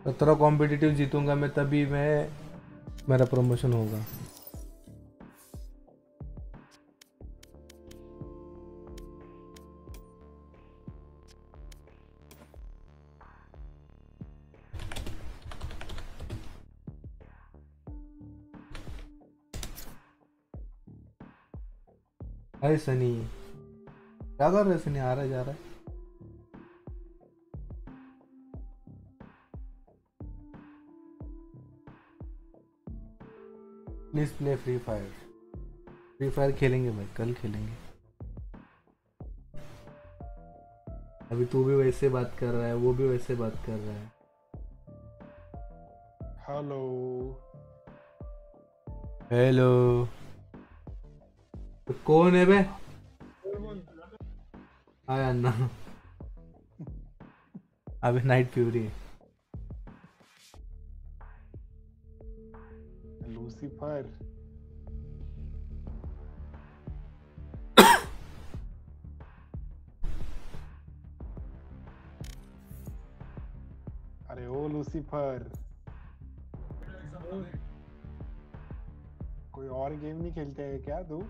सत्रह कॉम्पिटिटिव जीतूंगा मैं तभी मैं मेरा प्रमोशन होगा। हाय सनी, क्या कर रहे सनी? आ रहा है जा रहा है? Please play free fire. Free fire खेलेंगे भाई, कल खेलेंगे। अभी तू भी वैसे बात कर रहा है, वो भी वैसे बात कर रहा है। हेलो हेलो, तो कौन है बे? हाय अन्ना। अभी नाइट फ्यूरी है। लूसीफर। अरे ओ लूसीफर, कोई और गेम नहीं खेलते है क्या तू?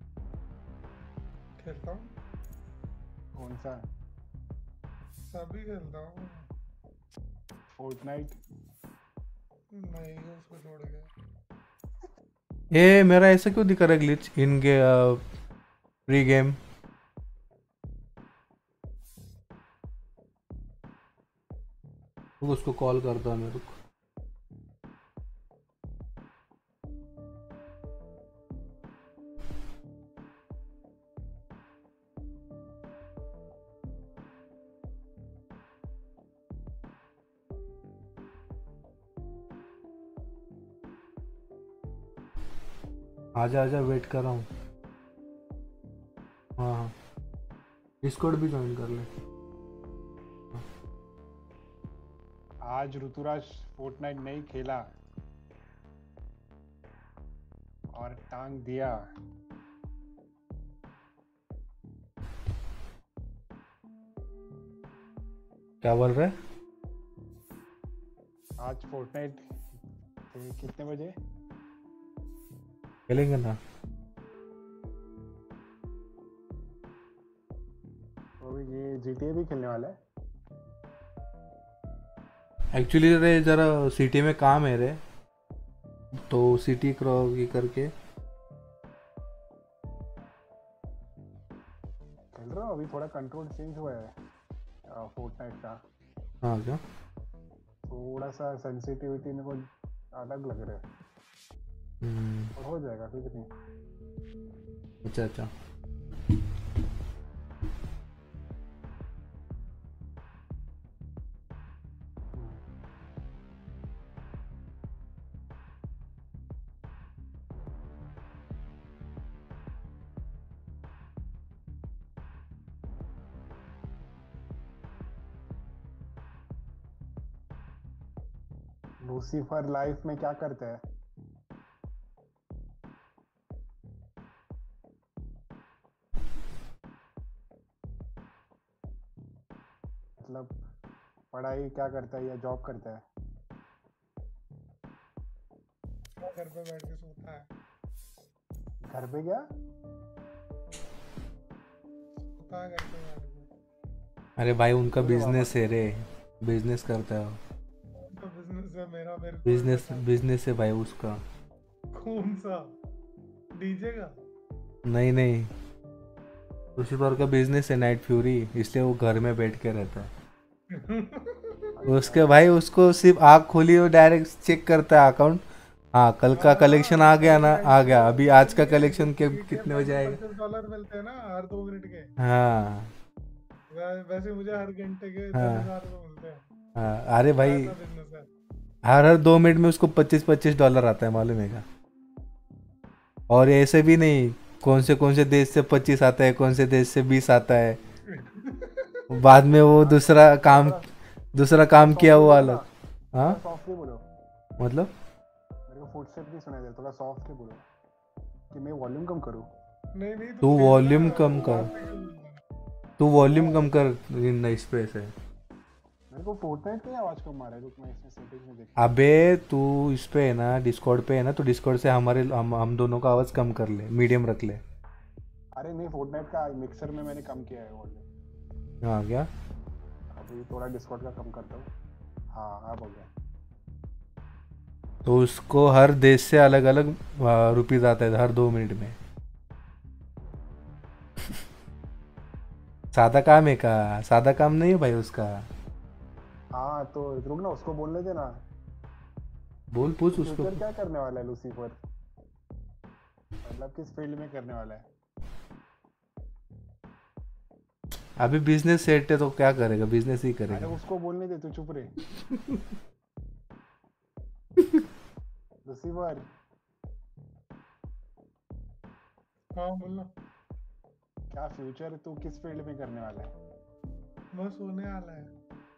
खेलता हूँ। कौन सा? सभी खेलता हूँ। फोर्टनाइट? नहीं, उसको छोड़ के। ये मेरा ऐसा क्यों दिखा रहा है ग्लिच इन गे प्री गेम? उसको कॉल करता मैं, रुक। आजा आजा, वेट कर रहा हूँ। हाँ हाँ, डिस्कॉर्ड भी ज्वाइन कर ले। आज ऋतुराज फोर्टनाइट नहीं खेला और टांग दिया। क्या बोल रहे? आज फोर्टनाइट कितने बजे खेलेंगे ना? तो ये जीटीए भी खेलने वाला है। एक्चुअली रे जरा सिटी में काम है रे, तो सिटी क्रॉस ये करके खेल रहा हूँ। अभी थोड़ा कंट्रोल चेंज हुआ है फोर्टनाइट का। हाँ क्या? थोड़ा सा सेंसिटिविटी मेरे को अलग लग रहा है, और हो जाएगा कुछ नहीं। अच्छा अच्छा। लूसीफर लाइफ में क्या करते हैं? मतलब पढ़ाई क्या करता है या जॉब करता है? घर पे बैठ के सोता है। घर पे क्या सोता है घर पे बैठ के। अरे भाई उनका बिजनेस है रे, बिजनेस करता है। तो बिजनेस है मेरा, मेरे को बिजनेस बिजनेस है भाई उसका। कौन सा? डीजे का? नहीं नहीं, लूसीफर का बिजनेस है नाइट फ्यूरी, इसलिए वो घर में बैठ के रहता है। उसके भाई उसको सिर्फ आँख खोली और डायरेक्ट चेक करता है अकाउंट। हाँ कल का कलेक्शन आ गया ना, आ गया। अभी आज का कलेक्शन के कितने बजे आएगा? डॉलर मिलते हैं ना हर दो मिनट के। हाँ वैसे मुझे हर घंटे के हाँ दस हजार रुपए मिलते हैं। हाँ, अरे भाई हर हर दो मिनट में उसको पच्चीस पच्चीस डॉलर आता है, मालूम है क्या? और ऐसे भी नहीं, कौन से कौन से देश से पच्चीस आता है, कौन से देश से बीस आता है। बाद में वो दूसरा काम दूसरा काम किया वो अलग। हाँ सॉफ्टली बोलो, मतलब मेरे को फुटस्टेप नहीं सुनाई दे, थोड़ा सॉफ्टली बोलो कि मैं वॉल्यूम कम करूं। नहीं नहीं, तू वॉल्यूम कम कर, तू वॉल्यूम कम कर। नाइस स्पेस है। मेरे को फोर्टनाइट की आवाज कम आ रहा है। रुक मैं इसमें सेटिंग्स में देख। अबे तू इस पे है ना, डिस्कॉर्ड पे है ना, तो डिस्कॉर्ड से हमारे हम, हम दोनों का आवाज कम कर ले, मीडियम रख ले। अरे नहीं, फोर्टनाइट का मिक्सर में मैंने कम किया है ऑलरेडी। हाँ क्या? अभी थोड़ा डिस्कॉर्ड का कम करता हूँ। हाँ अब हो गया। तो उसको हर देश से अलग अलग रुपीज आता है हर दो मिनट में। सादा काम है का? सादा काम नहीं है भाई उसका। हाँ तो रुक ना, उसको बोलने देना। बोल, पूछ उसको। फ्यूचर क्या करने वाला है लूसीफर? मतलब किस फील्ड में करने वाला है? अभी बिजनेस सेट है तो क्या करेगा, बिजनेस ही करेगा। अरे उसको बोलने दे, तू चुप रहे। लूसीफर। हाँ बोलो। क्या फ्यूचर तू किस फील्ड में करने वाला है? बस होने वाला है।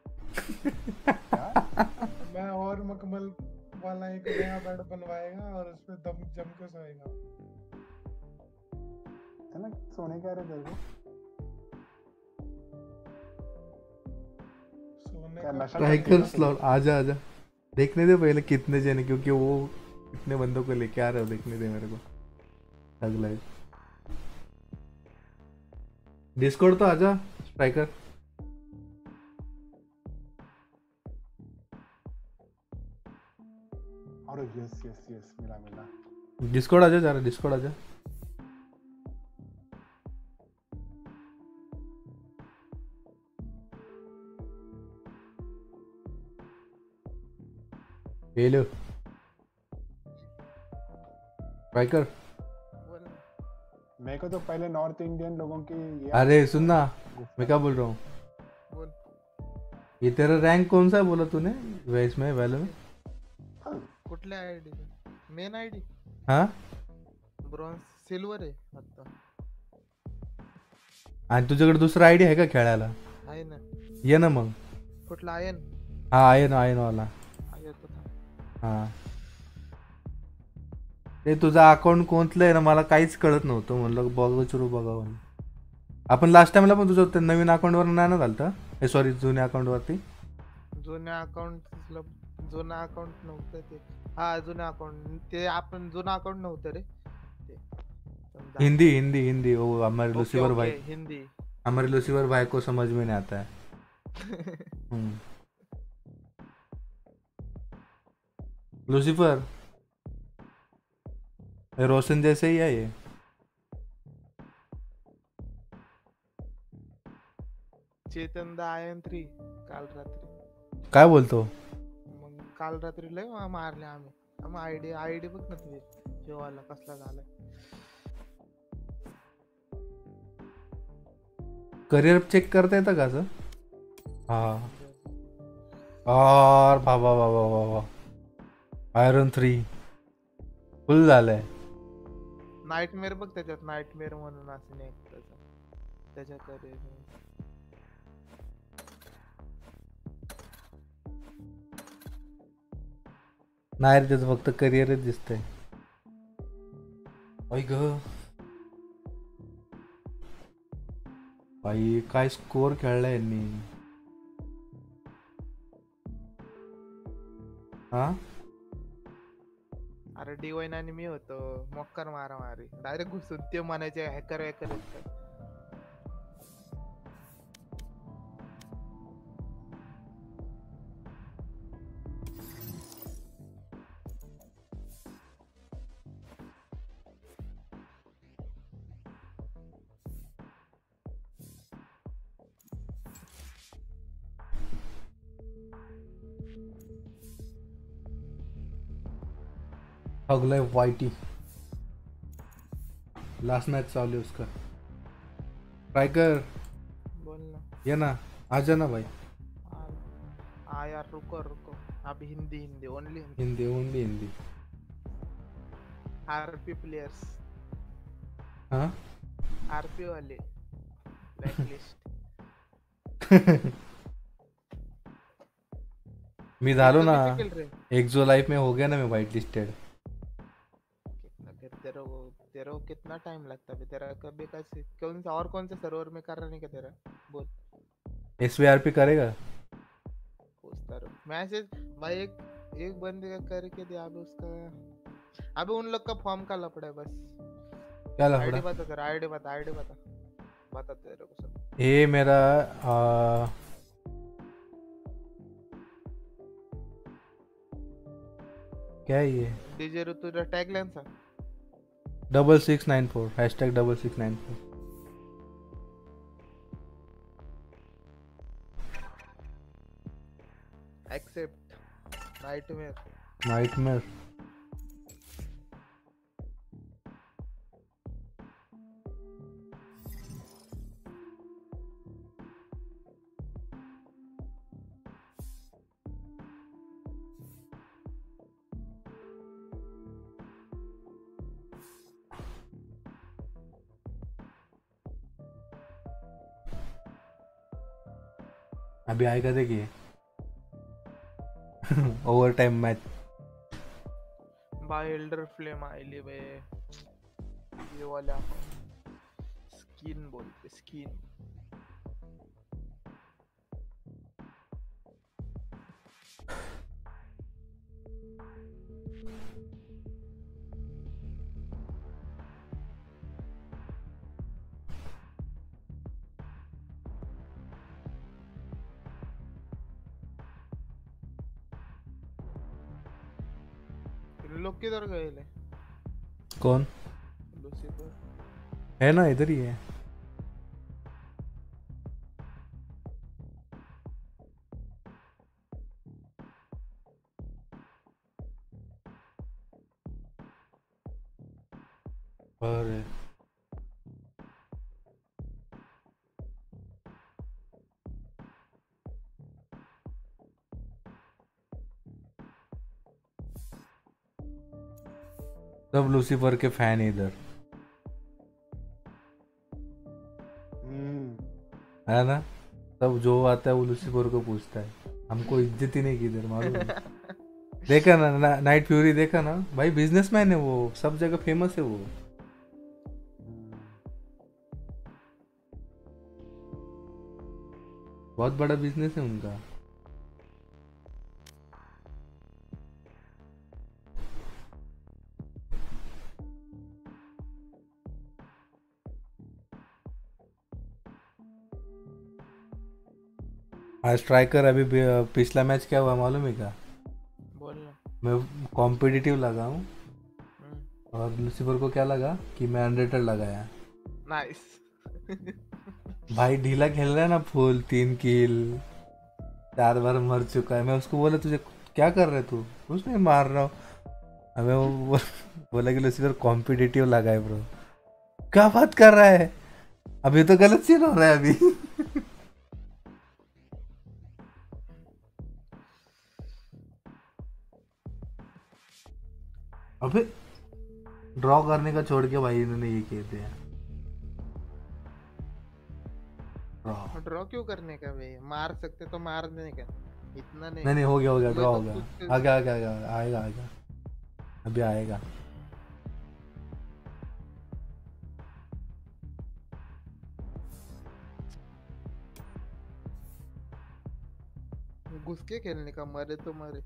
क्या? मैं और मखमल वाला एक नया बेड बनवाएगा और उस पे दम जम के सोएगा। है ना, सोने क्या रहे तेरे को? सोने क्या का नशा? स्ट्राइकर स्लॉट आजा आजा, देखने दे पहले कितने जने, क्योंकि वो कितने बंदों को लेके आ रहे हो, देखने दे मेरे को। अगला है डिस्कॉर्ड तो आजा स्ट्राइकर। अरे यस यस यस, मिला मिला। डिस्कॉर्ड आजा, जा रहा डिस्कॉर्ड आजा। Hello striker. मेरे को तो पहले नॉर्थ इंडियन लोगों की ये अरे सुनना, मैं क्या बोल रहा हूँ, ये तेरा रैंक कौन सा है बोला तूने वैस में वैलो में? कुठल्या आयडी? Main ID? हाँ ब्रॉन्झ सिल्वर आहे आता। आणि तुझ्याकडे दुसरा आयडी आहे का खेळायला? आहे ना। ये ना मग। कुठला आयन? हा आयन आयन वाला। येतो था। हा ते तुझा अकाउंट कोणतलं आहे ना, मला काहीच कळत नव्हतं, म्हणलं बघू सुरू बघावं। आपण लास्ट टाइमला पण तुझं ते नवीन अकाउंटवर नाही ना झालतं, हे सॉरी जुन्या अकाउंटवरती? जुन्या अकाउंट जुना अकाउंट नव्हतं ते। हा जुना अकाउंट ते आपण जुना अकाउंट नव्हतं रे ते। हिंदी हिंदी हिंदी वो हमारे लूसीफर भाई, हिंदी हमारे लूसीफर भाई को समझ में नहीं आता है। हम्म लूसीफर रोशन जैसे ही है ये। चेतन दा आयन थ्री काल रात्री। काय बोलतो? मग काल रात्री लय मारले आम्ही। आम्ही आयडी आयडी बघ ना तुझे जेवायला कसला झालाय। करियर चेक करता येतं का असं? हा और बाबा बाबा बाबा आयरन थ्री फुल झालंय। नाईटमेअर बघ त्याच्यात, नाईटमेअर म्हणून असं नाही त्याचा त्याच्या करियर। नाही रे, त्याचं फक्त करिअरच दिसतंय। आई ग भाई काय स्कोर खेळलाय यांनी। हा अरे डिवाइन आणि मी होतो मक्कर मारा मारी, डायरेक्ट घुसून ते म्हणायचे हॅकर हॅकर। अगला है वाईटी, लास्ट मैच चालू है उसका। स्ट्राइकर बोल ना। ये ना आजा ना भाई। आ यार रुको रुको, अभी Hindi Hindi only Hindi only Hindi. RP players. हाँ आरपी वाले ब्लैकलिस्ट। मी झालो ना एक जो लाइफ में हो गया ना, मैं वाइट लिस्टेड। तेरा वो तेरा कितना टाइम लगता है तेरा? कभी कैसे कौन सा और कौन से सर्वर में कर रहा नहीं क्या तेरा? बोल। एसवीआरपी करेगा? करो मैसेज भाई। एक एक बंदे का करके दिया अभी उसका। अभी उन लोग का फॉर्म का लफड़ा है बस। क्या लफड़ा? आईडी बता तेरा, आईडी बता, आईडी बता बता तेरे को सब। ये मेरा आ... क्या है ये? डीजे ऋतु तेरा टैगलाइन था double six nine four hashtag double six nine four. Except nightmare nightmare. अभी आएगा देखिए overtime match. Bye elder flame आईली बे ये वाला स्किन बोलते स्किन। लोग किधर गए ले? कौन? लूसीफर है ना इधर ही है। अरे सब लूसीफर के फैन इधर है ना। सब जो आता है वो लूसीफर को पूछता है। हमको इज्जत ही नहीं की इधर, मालूम है? देखा ना, ना नाइट फ्यूरी देखा ना भाई, बिजनेसमैन है वो, सब जगह फेमस है वो। बहुत बड़ा बिजनेस है उनका। आज स्ट्राइकर अभी पिछला मैच क्या हुआ मालूम है क्या? बोलना। मैं कॉम्पिटिटिव लगा हूँ और लूसीफर को क्या लगा कि मैं अनरेटेड लगाया। नाइस भाई ढीला खेल रहा है ना फुल, तीन किल, चार बार मर चुका है। मैं उसको बोला तुझे क्या कर रहे तू? कुछ नहीं, मार रहा हूँ। हमें वो बोला कि लूसीफर कॉम्पिटिटिव लगा है ब्रो। क्या बात कर रहा है? अभी तो गलत सीन हो रहा है अभी। अबे ड्रॉ करने का छोड़ के भाई इन्होंने ये कहते हैं ड्रॉ। ड्रॉ क्यों करने का भाई? मार सकते तो मारने का, इतना नहीं। नहीं नहीं हो गया हो गया, ड्रॉ हो गया। आ गया आ गया आ गया आएगा आएगा अभी आएगा। घुस के खेलने का, मरे तो मरे।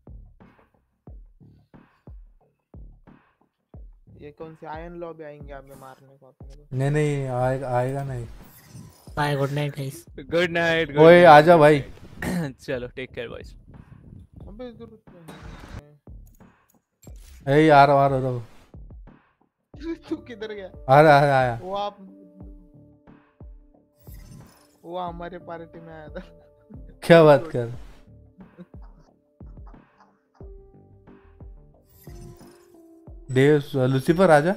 ये कौन सी आयन लॉबी आएंगे हमें मारने को अपने को? नहीं नहीं आएगा आएगा नहीं। Bye, good night guys. Good night. ओए आजा भाई। चलो टेक केयर बॉयज। अबे जरूरत ए आ रहा आ रहा तू किधर गया? आ रहा आया आया। वो आप वो हमारे पार्टी में आया था। क्या बात कर? डेव लूसीफर आजा।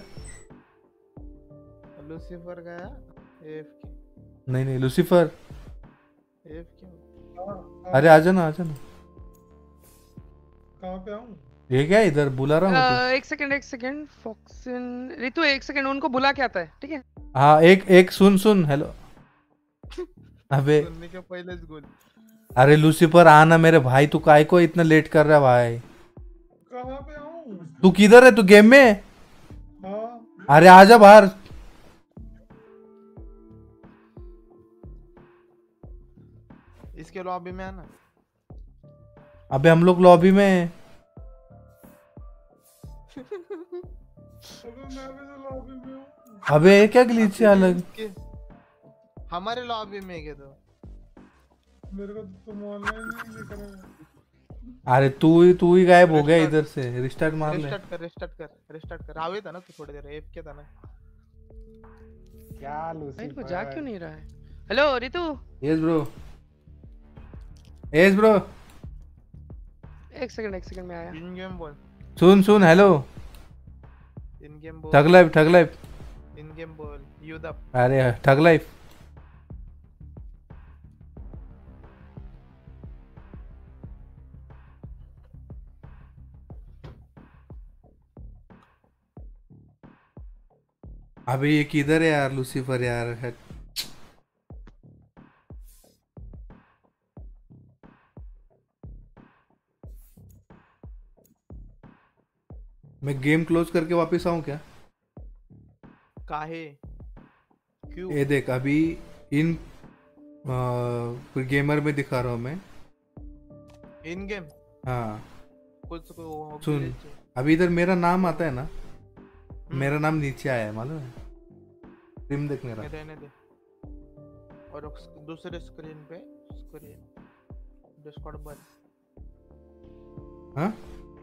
लूसीफर गया एफ की। नहीं नहीं लूसीफर एफ की। अरे आजा ना आजा ना। कहाँ पे आऊँ? ये क्या इधर बुला रहा हूँ? एक सेकंड एक सेकंड फॉक्सिन रितु एक सेकंड उनको बुला के आता है, ठीक है? हाँ एक एक सुन सुन हेलो। अबे सुनने के पहले गोल। अरे लूसीफर आना मेरे भाई, तू काय को इतना लेट कर रहा है भाई? कहाँ पे आऊँ? तू किधर है? तू गेम में? हाँ। अरे आजा बाहर। इसके लॉबी में आना। अबे हम लोग लॉबी में हैं। अबे मैं भी तो लॉबी में हूँ। अबे ये क्या ग्लिच है अलग? हमारे लॉबी में गए तो मेरे को तो तुम ऑनलाइन नहीं दिख रहा है। अरे तू ही तू ही गायब हो गया इधर से। रिस्टार्ट मार ले। रिस्टार्ट कर रिस्टार्ट कर रिस्टार्ट कर आवे था ना तू थोड़ी देर एफ क्या था ना क्या लूसी को जा क्यों नहीं रहा है? Hello Ritu. Yes bro yes bro एक सेकंड एक सेकंड में आया। इन गेम बोल। सुन सुन हेलो इन गेम बोल। Thug life thug life in game बोल यूदप। अरे ठग लाइफ अबे ये किधर है यार लूसीफर यार है। मैं गेम क्लोज करके वापस आऊं क्या? काहे क्यों? ये देख अभी इन कोई गेमर में दिखा रहा हूँ मैं। इन गेम हाँ कुछ को सुन अभी इधर मेरा नाम आता है ना। मेरा नाम नीचे आया है मालूम है? स्क्रीन देख मेरा। रहने दे। और दूसरे स्क्रीन पे स्क्रीन डिस्कॉर्ड बंद। हाँ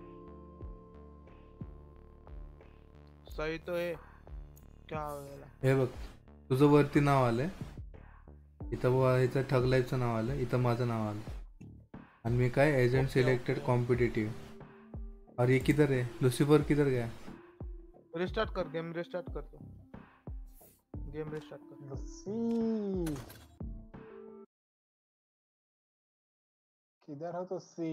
सही तो है क्या होगा? हे बघ तुझं वरती नाव आलंय इथं व इथं ठग लाईफचं नाव आलं इथं माझं नाव आलं आणि मी काय एजेंट सिलेक्टेड कॉम्पिटिटिव और ये किधर है लूसीफर किधर गया? रिस्टार्ट कर गेम रिस्टार्ट कर तू गेम रिस्टार्ट कर। सी किधर हो तो सी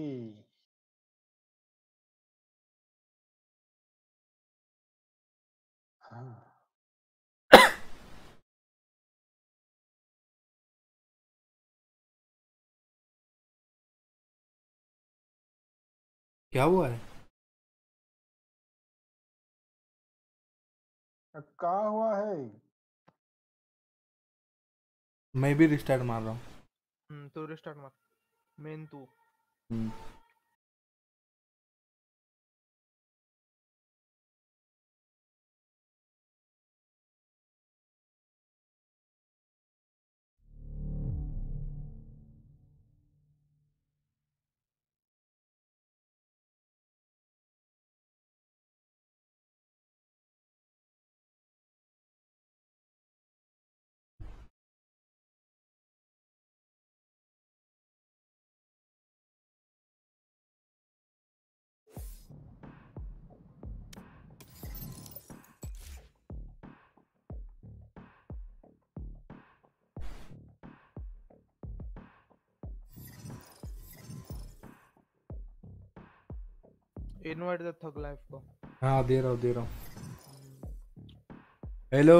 हाँ क्या हुआ है? क्या हुआ है? मैं भी रिस्टार्ट मार रहा हूँ। हम्म तू रिस्टार्ट मार मेन तू। हम्म इनवाइट द थग लाइफ को। हाँ दे रहा हूँ दे रहा हूँ। हेलो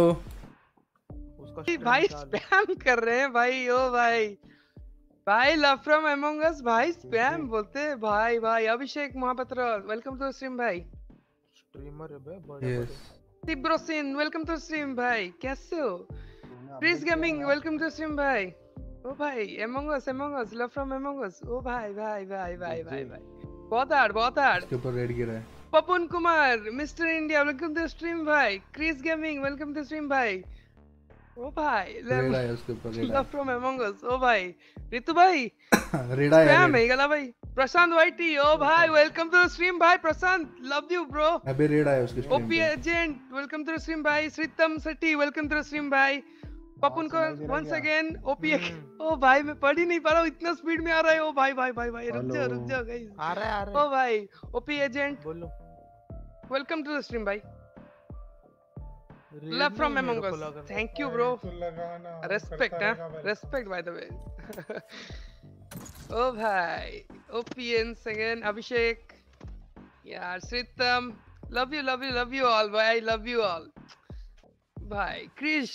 भाई स्पैम कर रहे हैं भाई। ओ भाई भाई लव फ्रॉम अमंग अस भाई स्पैम बोलते हैं भाई। भाई Abhishek Mahapatra welcome to stream भाई। स्ट्रीमर है बे बड़े बड़े। तिब्रोसिन वेलकम टू स्ट्रीम भाई कैसे हो? Chris gaming welcome to stream भाई। ओ भाई Among Us Among Us love from Among Us. ओ भाई भाई भाई भाई भाई भाई बहुत हार्ड बहुत हार्ड। इसके ऊपर रेड गिरा है। Papun Kumar mister India welcome to stream भाई। Chris gaming welcome to stream भाई। ओ भाई रेड आया उसके ऊपर raid love from Among Us. ओ भाई रितु भाई रेड आया स्पैम है गला भाई। प्रशांत वाईटी ओ भाई वेलकम टू स्ट्रीम भाई। Prashant love you bro. अबे रेड आया उसके स्ट्रीम ओपी पे। एजेंट वेलकम टू स्ट्रीम भाई। Sritam Setty welcome to stream भाई। पपुन को वंस अगेन ओपी। ओ भाई मैं पढ़ ही नहीं पा रहा हूँ इतना स्पीड में आ रहा है। ओ भाई भाई भाई भाई रुक जाओ रुक जाओ गाइस आ रहा है आ रहा है। ओ भाई ओपी एजेंट बोलो वेलकम टू द स्ट्रीम भाई। Love from Among Us thank you bro. Respect हां रेस्पेक्ट बाय द वे। ओ भाई ओपीएन अगेन अभिषेक यार Sritam love you love you love you all भाई लव यू ऑल भाई। क्रिश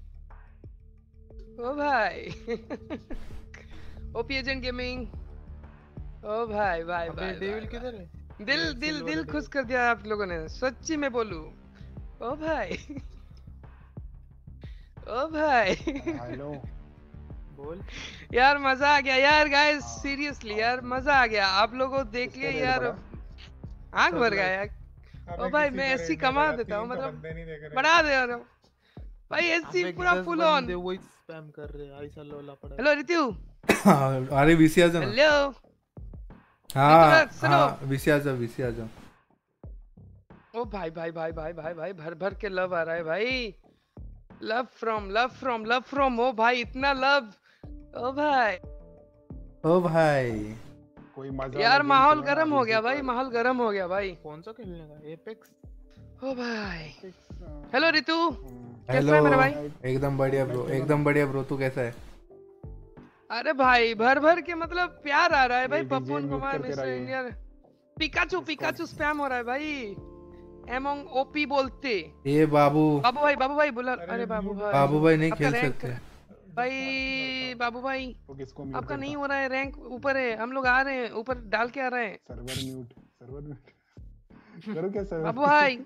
ओ भाई ओपी एजेंट गेमिंग। ओ भाई भाई भाई डेविल किधर है? दिल दिल दिल खुश कर दिया आप लोगों ने सच्ची में बोलूं। ओ भाई ओ भाई हेलो बोल यार मजा आ गया यार गाइस, सीरियसली यार मजा आ गया। आप लोगों को देख के यार आंख भर गया यार। ओ भाई मैं ऐसी कमा देता हूँ, मतलब बढ़ा दे यार भाई, ऐसी पूरा फुल ऑन। वही स्पैम कर रहे हैं, ऐसा लोला पड़ा। हेलो रितु। अरे वीसी आ जाओ। हेलो। हाँ हाँ वीसी आ जाओ, वीसी आ जाओ। ओ भाई भाई भाई भाई भाई भाई भर भर के लव आ रहा है भाई। Love from love from love from ओ भाई, इतना लव। ओ भाई ओ भाई कोई मजा यार माहौल गर्म हो गया भाई, माहौल गर्म हो गया भाई। कौन सा खेलने का? एपेक्स। ओ भाई हेलो रितु, हेलो कैसा है मेरा भाई? एकदम बढ़िया ब्रो, एकदम बढ़िया ब्रो, तू कैसा है? अरे भाई भर भर के मतलब प्यार आ रहा है भाई। Pappun Kumar mister Indian Pikachu Pikachu spam हो रहा है भाई। एमोंग ओपी बोलते। ये बाबू बाबू भाई बाबू भाई बोला। अरे बाबू भाई बाबू भाई नहीं खेल सकते भाई। बाबू भाई आपका नहीं हो रहा है, रैंक ऊपर है, हम लोग आ रहे हैं ऊपर, डाल के आ रहे हैं। सर्वर म्यूट, सर्वर म्यूट करो क्या सर्वर? बाबू भाई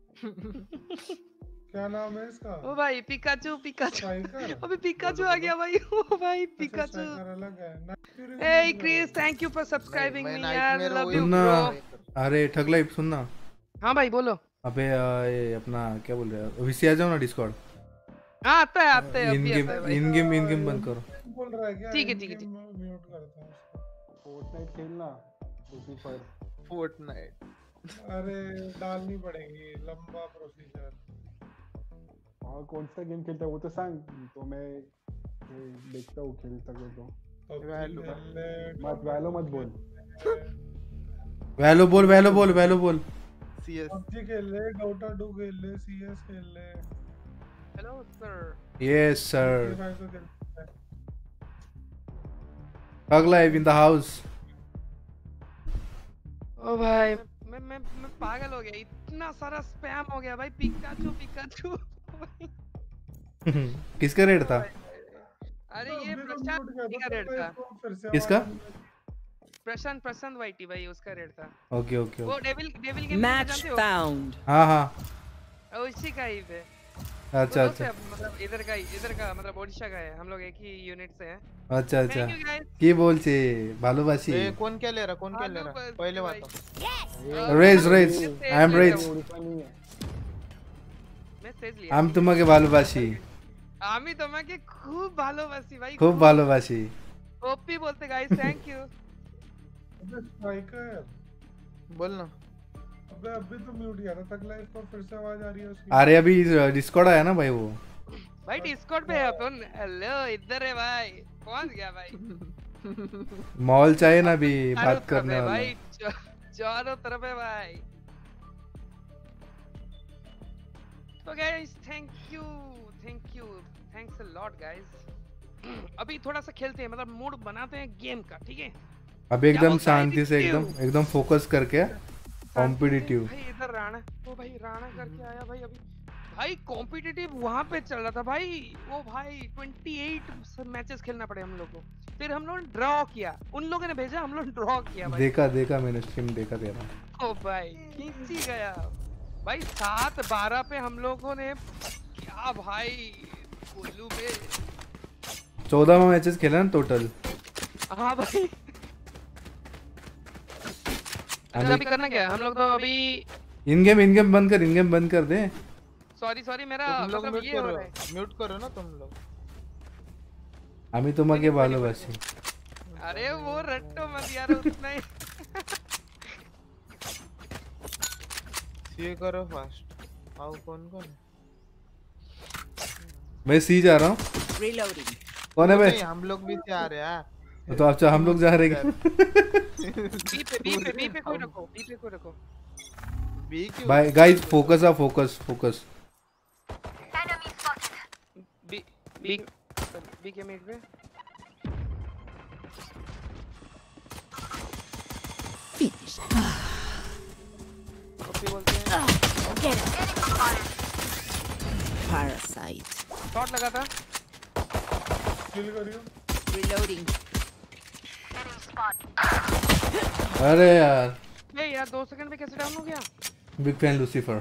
क्या नाम है इसका? ओ भाई पिकाचू पिकाचू अबे पिकाचू आ गया भाई। ओ भाई पिकाचू। ए Chris thank you for subscribing me यार, लव यू ब्रो। अरे ठगलाई सुनना। हाँ भाई बोलो। अबे ये अपना क्या बोल रहे हो, वीसी आ जाओ ना डिस्कॉर्ड। हाँ आता है आता है in game in game in game बंद करो। बोल रहा है क्या? ठीक है ठीक है म्यूट करता हूं उसको। फोर्टनाइट खेलना उसी पर। फोर्टनाइट अरे डालनी पड़ेगी, लंबा प्रोसीजर। और कौन सा गेम खेलता है वो तो सांग, तो मैं देखता हूँ खेल सको तो। मत वैलो मत बोल। वैलो बोल वैलो बोल वैलो बोल। सीएस पबजी खेल ले, डोटा टू खेल ले, सीएस खेल ले। Hello sir. Yes sir. Thug live in the house. ओ भाई मैं मैं मैं पागल हो गया, इतना सारा स्पैम हो गया भाई। पिकाचू पिकाचू किसका रेड था? अरे ये प्रशांत का रेड था। किसका? प्रशांत प्रशांत वाइटी भाई, उसका रेड था। ओके ओके वो devil devil game match found. हाँ हाँ उसी का ही है। अच्छा अच्छा मतलब इधर का इधर का मतलब ओडिशा का है, हम लोग एक ही यूनिट से हैं। अच्छा अच्छा কি বলছে ভালোবাসি? ए कौन क्या ले रहा कौन क्या ले रहा पहले बताओ। Rage rage I am rage. Message লিয়া আমি তোমাকে ভালোবাসি। আমি তোমাকে খুব ভালোবাসি ভাই, খুব ভালোবাসি। ओपी बोलते गाइस, थैंक यू। अबे स्ट्राइकर बोल ना। अबे अभी तो म्यूट किया था, तक लाइव पर फिर से आवाज आ रही है उसकी। अरे अभी डिस्कॉर्ड आया ना भाई वो। भाई डिस्कॉर्ड पे है अपन। हेलो इधर है भाई, कौन गया भाई? मॉल चाहिए ना अभी बात करने वाला भाई। चारों तरफ है भाई। तो guys thank you thank you thanks a lot guys. अभी थोड़ा सा खेलते हैं, मतलब मूड बनाते हैं गेम का, ठीक है? अब एकदम शांति से एकदम एकदम फोकस करके कॉम्पिटिटिव। भाई इधर राणा, ओ भाई राणा करके आया भाई। अभी भाई कॉम्पिटिटिव वहां पे चल रहा था भाई। वो भाई अट्ठाईस मैचेस खेलना पड़े हम लोग को, फिर हम लोगों ने ड्रॉ किया। उन लोगों ने भेजा, हम लोग ने ड्रॉ किया भाई। देखा देखा मैंने स्ट्रीम देखा तेरा। ओ भाई खींची गया भाई। सात बारह पे हम लोगों ने क्या भाई कोल्लू में चौदह मैचेस खेला ना टोटल। हाँ भाई अभी करना क्या हम लोग तो अभी इन गेम इन गेम बंद कर, इन गेम बंद कर दे। सॉरी सॉरी मेरा मतलब ये हो रहा है। म्यूट करो ना तुम लोग। আমি তোমাকে ভালোবাসি। अरे वो रट्टो मत यार उतना ही। ये करो फास्ट। आओ कौन कौन? मैं सी जा रहा हूँ। रीलोडिंग। कौन है भाई? हम लोग भी जा रहे हैं। तो अच्छा हम लोग जा रहे हैं। बी पे बी पे बी पे कोई रखो, बी पे कोई रखो। बी क्यों? भाई गाइस फोकस आ focus focus. B B B के मिड पे ओपी बोलते हैं। पैरासाइट शॉट लगा था। किल करियो। रीलोडिंग। अरे यार ये यार दो सेकंड में कैसे डाउन हो गया? Big fan Lucifer.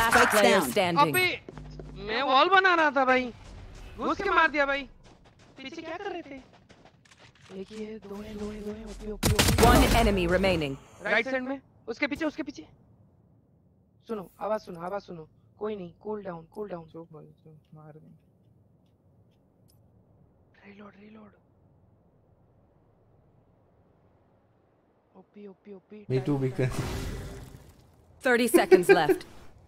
Last player standing. अबे मैं वॉल बना रहा था भाई, घुस के मार दिया भाई। पीछे क्या कर रहे थे? एक ही है, दो है, दो है, दो है। OP OP OP. One enemy remaining. Right side में, उसके पीछे, उसके पीछे। सुनो आवाज सुनो, आवाज सुनो। कोई नहीं, कूल डाउन, कूल डाउन। चुप भाई, चुप, मार दे। Reload, reload. OP OP OP. Me too, because Thirty seconds left.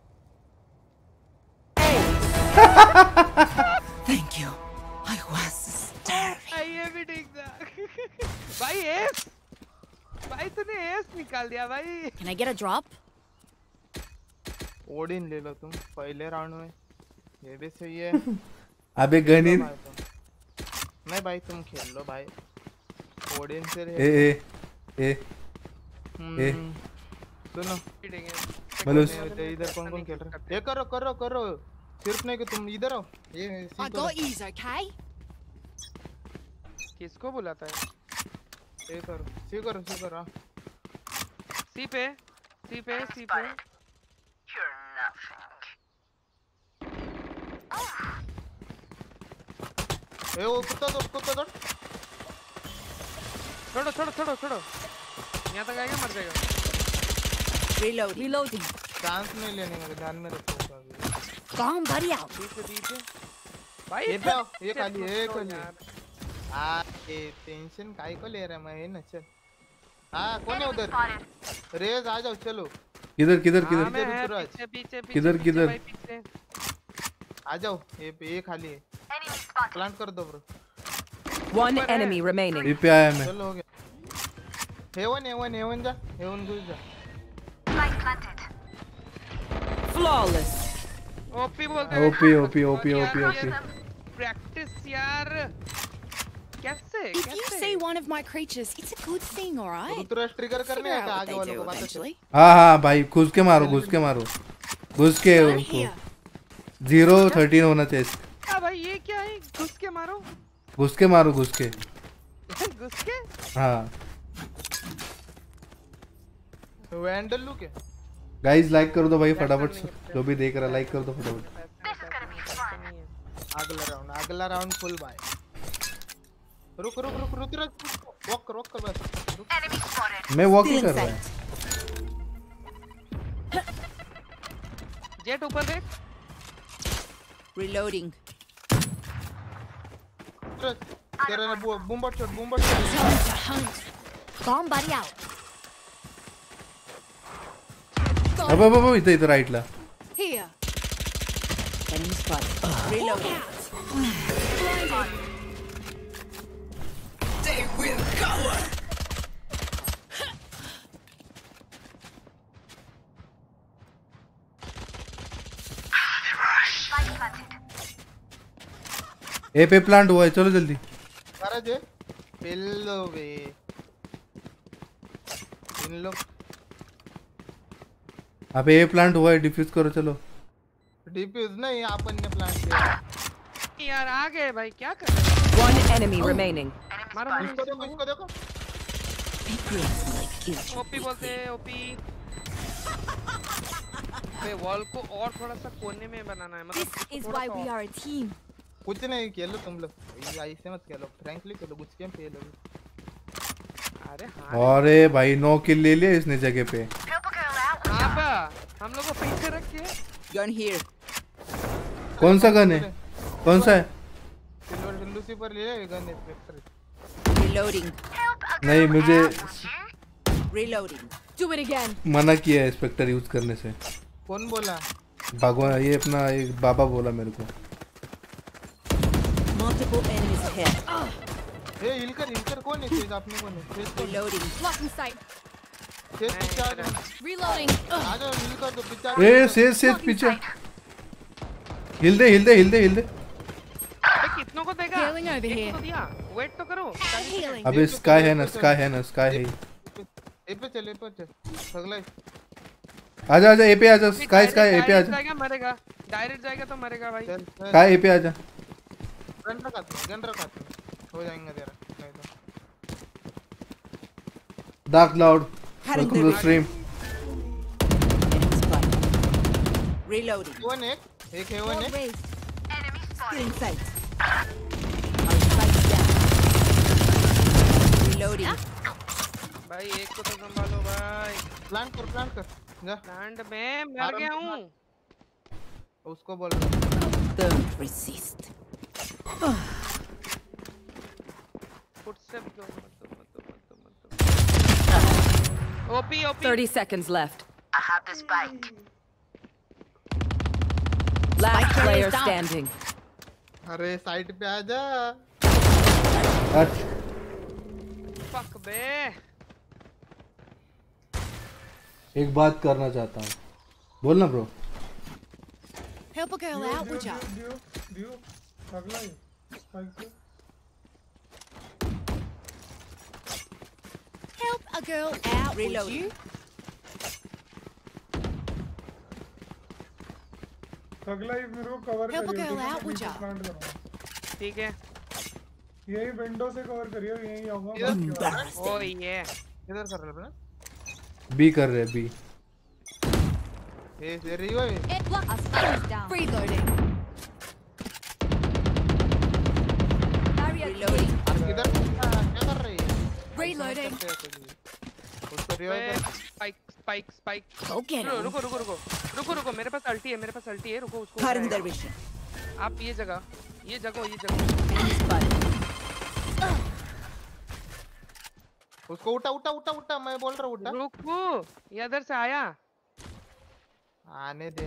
Thank you. I was starving. I am eating that. भाई एस, भाई तूने एस निकाल दिया भाई। Can I get a drop? Odin ले लो तुम पहले राउंड में, ये भी सही है। अबे गनीर नहीं भाई, तुम खेल लो भाई, ओडिन से ए ए ए ए सुनो मलूस इधर कौन कौन खेल रहा है? ये करो करो करो, सिर्फ नहीं कि तुम इधर आओ। ये I got ease, okay? किसको बुलाता है? ये करो, सी करो, सी करो। सी पे, सी पे, सी पे। You're nothing. ए वो कुत्ता दौड़, कुत्ता दौड़। छोड़ो छोड़ो छोड़ो छोड़ो, यहाँ तक आएगा मर जाएगा। Reload. Reloading. चांस नहीं लेने का, ध्यान में रखो। Bomb buddy out. पीछे पीछे। भाई ये पे आओ, ये खाली, ये खाली। हाँ ये टेंशन काहे को ले रहा है मैं ना, चल। हाँ कौन है उधर? रेज आ जाओ, चलो। किधर किधर किधर पीछे पीछे पीछे किधर किधर आ जाओ, ये पे ये खाली है, प्लांट कर दो ब्रो। One enemy remaining. ये पे आया मैं। चलो हो गया। हेवन हेवन हेवन जा, हेवन घुस जा। Flawless. ओपी बोलते हैं। OP OP OP OP OP. Practice यार। कैसे? If you see one of my creatures, it's a good thing, all right? Rudrash trigger करने का आगे वालों को बात है। हाँ हाँ भाई, घुस के मारो, घुस के मारो, घुस के उनको। जीरो थर्टीन होना चाहिए। हाँ भाई ये क्या है? घुस के मारो। घुस के मारो, घुस के। घुस के? हाँ। वैंडल लू क्या? गाइस लाइक कर दो भाई फटाफट, जो भी देख रहा लाइक कर दो फटाफट। अगला राउंड, अगला राउंड फुल बाय। रुक रुक रुक रुक रुक, वॉक कर, वॉक कर बस। मैं वॉक ही कर रहा हूँ। जेट ऊपर देख। Reloading. तेरा ना boom bot shot, boom bot shot. Bomb buddy out. अब अब अब इधर इधर राइट ला। Here. Enemy spotted. Reloading. They will cover. A पे प्लांट हुआ है, चलो जल्दी। अरे जे पेलो बे इन लोग। अबे ए प्लांट हुआ है, डिफ्यूज करो चलो। डिफ्यूज नहीं, अपन ने प्लांट किया यार। आ गए भाई, क्या कर? One enemy remaining. मारो मारो, इसको देखो, इसको देखो। ओपी बोलते हैं, ओपी। बे वॉल को और थोड़ा सा कोने में बनाना है, मतलब This is why we are a team. कुछ नहीं खेलो तुम लोग, ऐसे मत खेलो, फ्रैंकली खेलो, कुछ गेम खेलो। अरे हाँ। अरे भाई नौ किल ले लिया इसने जगह पे। आबा हम लोग को पीछे रख के। Gun here. कौन सा गन है? कौन सा है? सिल्वर लूसीफर ले ले गन है। Reloading. नहीं मुझे Reloading. Do it again. मना किया है स्पेक्टर यूज करने से। कौन बोला? भगवान, ये अपना एक बाबा बोला मेरे को। Multiple enemies ahead. ए हिलकर हिलकर कौन है? तेज आपने कौन है? Reloading. Blocking sight. तेज पीछे आ जाओ। Reloading. आ जाओ, हिलकर तो पीछे। ए सेज सेज पीछे। हिल दे हिल दे हिल दे हिल दे। अबे कितनों को देगा? Healing over here. तो दिया, वेट तो करो। अबे स्काई है ना, स्काई है ना, स्काई है। ए पे चल, ए पे चल। अगला आजा आजा, ए पे आजा, स्काई स्काई ए पे आजा। जाएगा मरेगा, डायरेक्ट जाएगा तो मरेगा भाई। स्काई ए पे आजा। गन रखा, गन रखा, हो जाएगा तेरा नहीं तो। Dark cloud, welcome to stream. Reloading. One एक, एक है one एक. Enemy Stealing spotted. sight. Reloading. भाई एक को तो संभालो भाई. Plant कर, plant कर. जा. Plant में मर गया हूँ. उसको बोल. Don't resist. Footstep दो मत दो मत दो मत दो मत दो. O P O P. thirty seconds left. I have the spike. Last player standing. अरे साइड पे आ जा. Fuck बे. एक बात करना चाहता हूँ. बोलना bro. Help a girl out, would ya? दियो दियो अगला ही स्पाइक पे. Help a girl out, would you? अगला ही मेरे को कवर Help a करियो. girl out, would ya? Plant करो. ठीक है. यही विंडो से कवर करियो. यही आऊंगा. ओ ये. इधर कर रहे हैं. बी कर रहे बी. ये ये रियो है. Reloading. Reloading. किधर क्या कर रही है? Reloading. उसको रियो कर. Spike spike spike. Go get him. रुको रुको रुको रुको रुको मेरे पास अल्टी है मेरे पास अल्टी है रुको उसको. Cutting their vision. आप ये जगह ये जगह ये जगह. उसको उठा उठा उठा उठा मैं बोल रहा हूँ उठा. रुको ये इधर से आया. आने दे.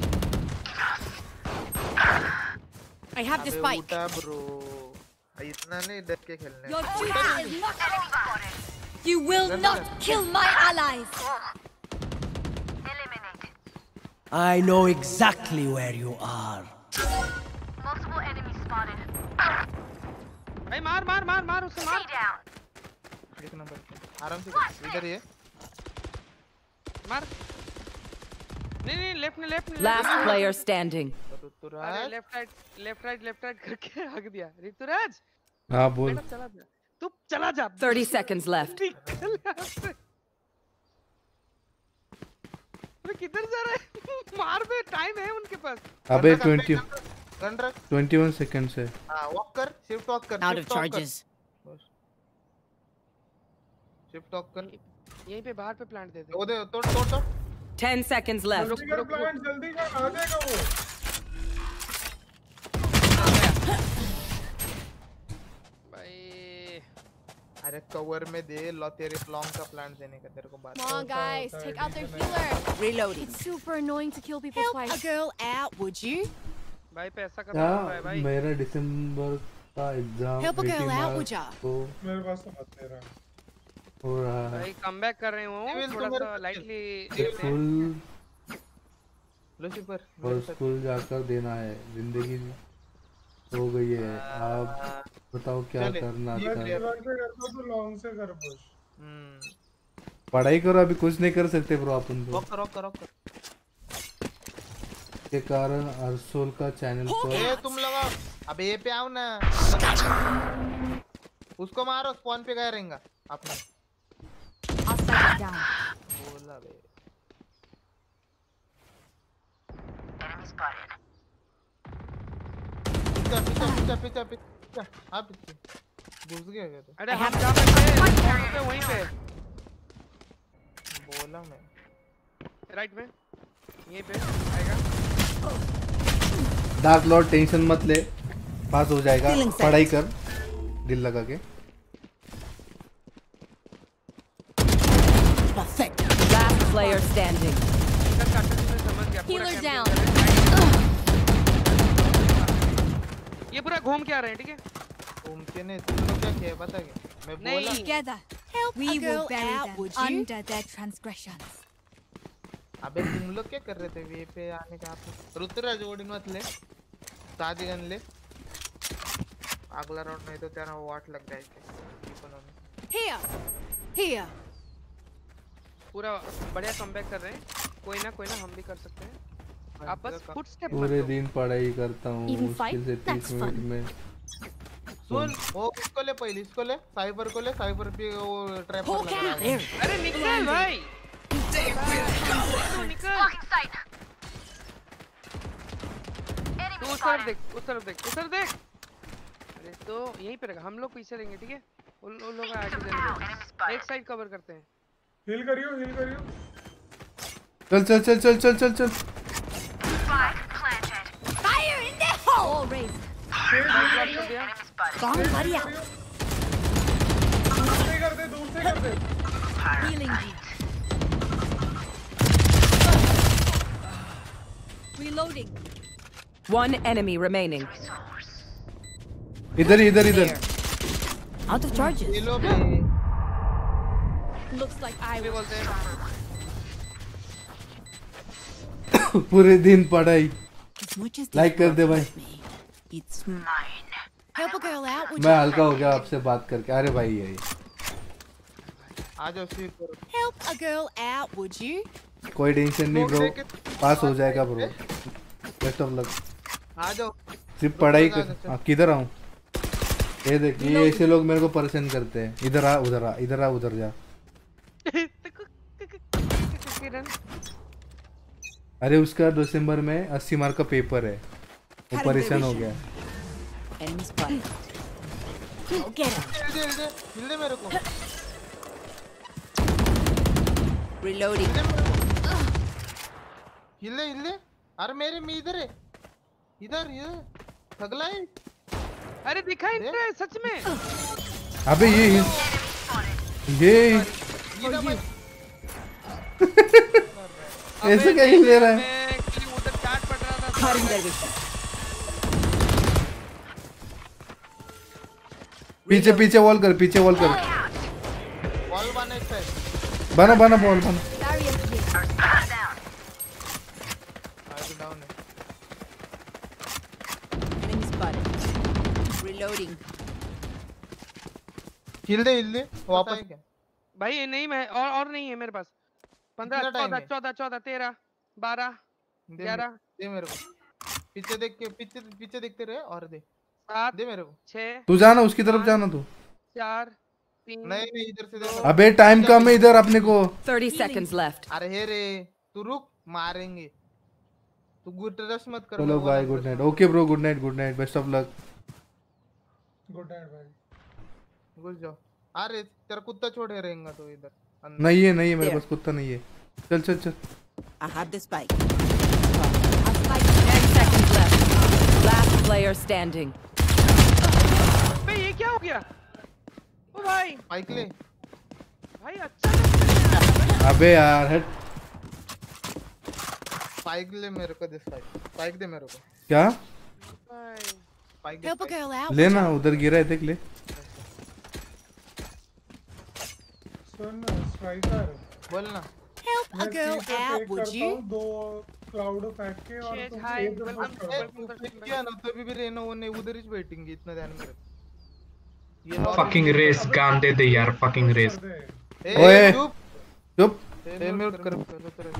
I have the spike. उठा ब्रो. इतना नहीं डर के खेलने. Your duty is not. You will not kill my allies. Eliminated. I know exactly where you are. Multiple enemies spotted. भाई मार मार मार मार उसे मार. Stay down. एक नंबर आराम से इधर ही है. मार. नहीं नहीं लेफ्ट में लेफ्ट में. Last player standing. अरे left right left right left right करके भाग दिया. ऋतुराज. हाँ बोल. चला जा. तू चला जा. thirty seconds left. अरे किधर जा रहा है? मार बे टाइम है उनके पास. अबे twenty गन रख. twenty-one seconds है. हाँ वॉक कर. शिफ्ट वॉक कर. Out of charges. Shift walk कर. यहीं पे बाहर पे प्लांट दे दे. वो दे तोड़ तोड़ तोड़. ten seconds left. प्लांट जल्दी कर. आ जाएगा वो. अरे कवर में दे लो तेरे लॉन्ग का प्लांट देने का तेरे को बात. Come on, guys, take out their healer. Reloading. It's super annoying to kill people Help twice. a girl out, would you? भाई पैसा का क्या है भाई. मेरा दिसंबर का exam Help a girl out, would ya? तो मेरे पास तो मत तेरा हो रहा है. भाई कमबैक कर रहे हूँ थोड़ा सा लाइटली. स्कूल लूसीफर और स्कूल जाकर देना है. जिंदगी हो गई है. आप बताओ क्या करना था. तो लॉन्ग से कर पुश. पढ़ाई करो. अभी कुछ नहीं कर सकते ब्रो अपन तो. रॉक रॉक रॉक के कारण अरसोल का चैनल पर. ए तुम लगा. अबे ये पे आओ ना. उसको मारो. स्पॉन पे गया रहेगा आपने. बोला बे. Enemy spotted. पीछे पीछे पीछे पीछे पीछे. हाँ पीछे. घुस गया क्या तो. अरे हम जा सकते हैं वहीं पे वहीं पे. बोला मैं. राइट में यहीं पे आएगा. डार्क लॉर्ड टेंशन मत ले. पास हो जाएगा. पढ़ाई कर दिल लगा के. Last player standing. Healer down. ये पूरा घूम के आ रहे हैं ठीक है. घूम के नहीं. तुम लोग क्या किया पता क्या. मैं बोला. Together. Help We a will girl bury out, them would you? under their transgressions. अबे तुम लोग क्या कर रहे थे वे पे आने का. आप ऋतुराज ओडिन मत ले. शादी गन ले. अगला राउंड नहीं तो तेरा वाट लग जाएगा. Here. Here. पूरा बढ़िया कमबैक कर रहे हैं. कोई ना कोई ना हम भी कर सकते हैं. आप बस फुटस्टेप पूरे दिन पढ़ाई करता हूँ. Even मुश्किल fight? से तीस That's मिनट fun. में. सुन वो इसको ले पहले. इसको ले. साइबर को ले. साइबर पे वो ट्रैप कर लगा. अरे निकल भाई. निकल. Blocking sight. उस तरफ देख, उस तरफ देख, उस तरफ देख। अरे तो यहीं पे रखा, हम लोग पीछे रहेंगे, ठीक है? उन उन लोगों का आगे देंगे। एक साइड कवर करते हैं। हील करियो, हील करियो। चल चल चल चल चल चल चल। Fire in the hole! All raised. Bomb buddy out. दूर से कर दे, दूर से कर दे। Healing you. Reloading. One enemy remaining. इधर इधर इधर। Out of charges. ये लो बे। Looks like I was. पूरे दिन पढ़ाई। As much as लाइक कर दे भाई। it's mine. Help a girl out, would मैं you? हल्का हो गया आपसे बात करके। अरे भाई ये आ जाओ स्वीप करो। Help a girl out, would you? कोई टेंशन नहीं ब्रो, पास हो जाएगा ब्रो। Best of luck. आ जाओ। सिर्फ पढ़ाई कर। हाँ किधर आऊँ? ये देख, ये ऐसे लोग मेरे को परेशान करते हैं। इधर आ, उधर आ, इधर आ, उधर जा। अरे उसका दिसंबर में अस्सी मार्क का पेपर है, वो परेशान हो गया। Enemy spotted. Go get him. हिल दे, हिल दे, हिल दे मेरे को। Reloading. हिल दे, हिल दे। अरे मेरे में इधर है, इधर इधर थगला है। अरे दिखाई नहीं रहा है सच में। अबे ये ये ऐसे क्या हिल दे रहा है? उधर चाट पड़ रहा था। पीछे पीछे वॉल कर, पीछे वॉल कर। वॉल बना एक साइड। बना बना वॉल बना। डाउन है। Enemy spotted. Reloading. हिल दे, हिल दे। वापस क्या? भाई ये नहीं, मैं और और नहीं है मेरे पास। पंद्रह, चौदह, चौदह, चौदह, तेरह, बारह, ग्यारह। दे मेरे को। पीछे देख के, पीछे पीछे देखते रहे और दे। सात, दे मेरे को। छह। तू जाना उसकी तरफ जाना तू। चार, तीन। नहीं नहीं इधर से दे। अबे टाइम कम है इधर अपने को। thirty seconds left. अरे हे रे, तू रुक, मारेंगे। तू गुड रश मत कर। चलो bye, good night. Okay bro, good night, good night, best of luck. Good night भाई। घुस जाओ। अरे तेरा कुत्ता छोड़े रहेगा तो इधर। नहीं है, नहीं है मेरे पास कुत्ता नहीं है। चल चल चल। I have the spike. ten seconds left. Last player standing. बे ये क्या हो गया? ओ भाई। स्पाइक ले। भाई अच्छा। अबे यार हट। स्पाइक ले मेरे को, दे स्पाइक। स्पाइक दे मेरे को। क्या? स्पाइक दे। Help a girl out. लेना, उधर गिरा है देख ले। सुन स्ट्राइकर। बोलना। Help a girl out, would you? दो क्लाउड फेंक के और तुम एक किया ना तो भी रेनो वो नहीं उधर ही बैठेंगे, इतना ध्यान में रख। फकिंग रेस गान दे दे यार, फकिंग रेस। ओए चुप चुप। ए म्यूट कर कर।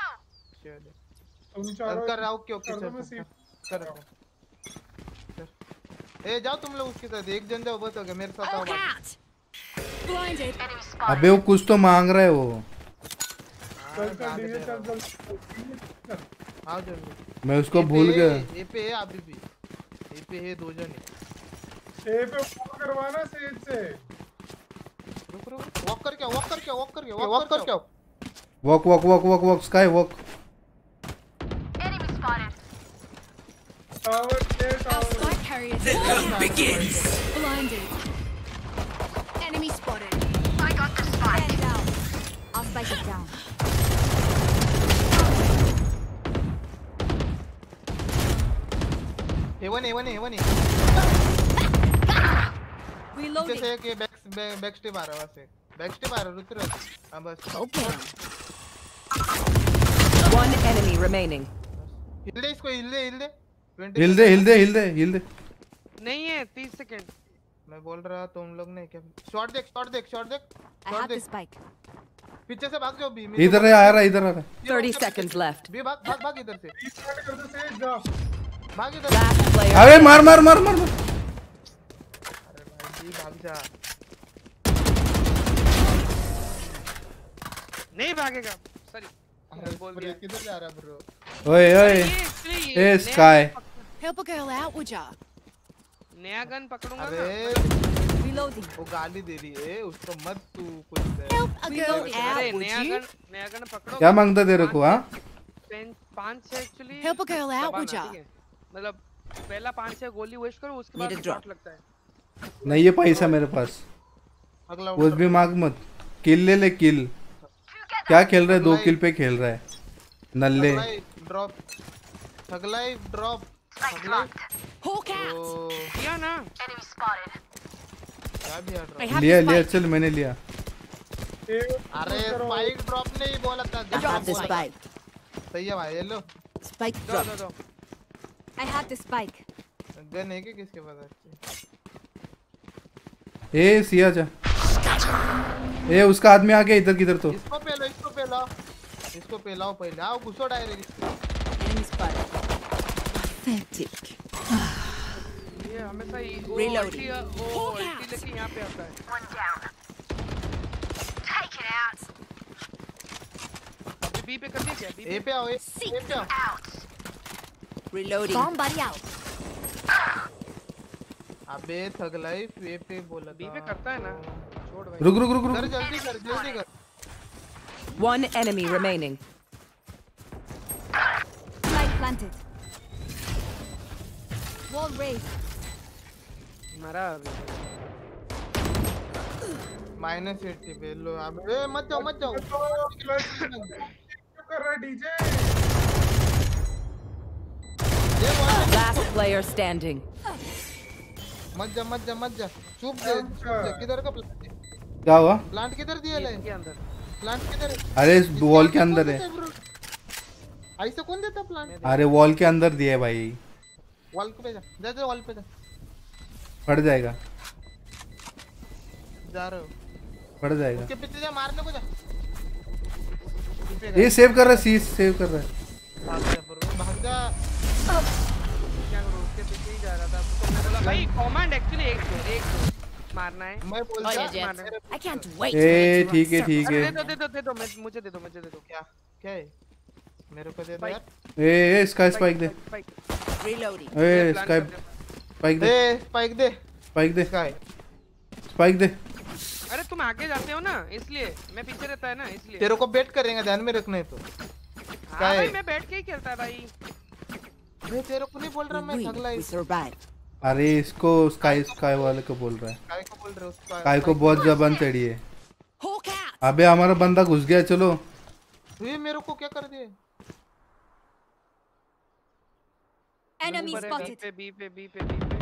तुम चारों कर आओ क्यों ओके कर। ए जाओ तुम लोग उसके साथ, एक जन जाओ बस हो गया। मेरे साथ आओ। Blinded. अबे वो कुछ तो मांग रहा है वो। चल चल डीजे चल चल। आओ जल्दी। मैं उसको भूल गया। ए पे है अभी भी। ए पे है दो जन। ए पे वॉक करवाना सेज से। रुक रुक। वॉक कर क्या? वॉक कर क्या? वॉक कर क्या? वॉक कर क्या? Walk walk walk walk walk sky walk. Enemy spotted. Tower पे Our spike carrier. The hunt begins. Blinded. Enemy spotted. I got the spike. Stand down. I'll spike it down. Haven haven Haven है। Reloading. जैसे कि back back step आ रहा है वैसे। Back step आ रहा है रुक रहा। हां बस। Okay. One enemy remaining. हिल दे इसको, हिल दे, हिल दे। हिल दे हिल दे हिल दे हिल दे। नहीं है तीस सेकंड। मैं बोल रहा तुम लोग ने क्या। शॉट देख, शॉट देख, शॉट देख। I have the spike. पीछे से भाग जाओ बी। इधर है, आ रहा इधर आ रहा। thirty seconds left. बी भाग भाग भाग इधर से। रीस्टार्ट कर दो सेज जा। भाग इधर। Last player. अरे मार मार मार मार। अरे भाई बी भाग जा। नहीं भागेगा। सॉरी। अरे बोल दिया किधर जा रहा ब्रो। ओए ओए ए Skye Help a girl out, would ya? नया गन पकड़ूंगा अरे Reloading. वो गाली दे रही है उसको मत तू कुछ दे। Help a girl अरे out, would नया you? गन नया गन पकड़ो। क्या मांगता तेरे को? हाँ पेन पांच से actually Help a girl out, would ya? मतलब पहला पांच से गोली वेस्ट करो उसके बाद शॉट लगता है। नहीं ये पैसा मेरे पास। अगला कुछ भी मांग मत। किल ले ले किल। क्या खेल रहा है? दो किल पे खेल रहा है नल्ले। ड्रॉप अगला ड्रॉप अगला Hawk out. किया ना Enemy spotted. क्या दिया ड्रॉप? लिया लिया चल मैंने लिया। अरे स्पाइक ड्रॉप नहीं बोला था। I have the spike. सही है भाई ये लो। Spike दो drop. दो दो I have the spike. Gun है कि किसके पास है? ए सिया जा। ए उसका आदमी आ गया इधर किधर तो। इसको पे लो इसको पे लो इसको पे लाओ पहले आओ घुसो डायरेक्ट इसको। Enemy spotted. Pathetic. ये हमेशा ही Reloading. वो अल्टी लेके यहाँ पे आता है। One down. Take it out. अभी बी पे कर दिया क्या? बी ए पे आओ ए पे आओ। Out. Reloading. Somebody out. अबे थग लाइफ ए पे बोला बी पे करता है ना। छोड़ भाई। रुक रुक रुक कर रुक। जल्दी कर जल्दी कर। One enemy remaining. Spike planted. Wall raised. मरा अभी। माइनस एट्टी पे लो अब ए मत जाओ मत जाओ। क्यों कर रहा है डीजे? Last player standing. मत जा मत जा मत जा चुप दे चुप दे। किधर का प्लांट क्या हुआ? प्लांट किधर दिया ले? के अंदर। प्लांट किधर है? अरे वॉल के अंदर है। ऐसे कौन देता प्लांट? अरे वॉल के अंदर दिया है भाई। वॉल पे जा जा जा वॉल पे जा। फट जाएगा जा रहे हो फट जाएगा। उसके पीछे जा मारने को जा। ये सेव कर रहा है सीज सेव कर रहा है। भाग जा पर भाग जा। क्या करूं उसके पीछे ही जा रहा था। तो मैं बोला भाई कमांड एक्चुअली एक दो एक दो मारना है। मैं बोलता Oh, yeah, मारना है। Jet. I can't wait. A to interrupt ठीक है service. ठीक दे है। दो दे दो दे दो मैं मुझे दे दो मुझे दे दो। क्या क्या है? मेरे को दे दो यार। ए ए स्काई स्पाइक दे। Reloading. ए स्काई स्पाइक दे। ए स्पाइक दे स्पाइक दे स्काई। स्पाइक दे। अरे तुम आगे जाते हो ना इसलिए मैं पीछे रहता है ना इसलिए। तेरे को बेट करेंगे ध्यान में रखना है तो। हाँ भाई मैं बैठ के ही खेलता है भाई। मैं तेरे को नहीं बोल रहा मैं थक We लाइफ। survive. अरे इसको स्काई स्काई वाले को बोल रहा है। काय को बोल रहे हो उसको? स्काई को बहुत जबान चढ़ी है। Hawk out. अबे हमारा बंदा घुस गया चलो। ये मेरे को क्या कर दिए? Enemy ऊपर है, spotted. बी पे बी पे बी पे बी पे।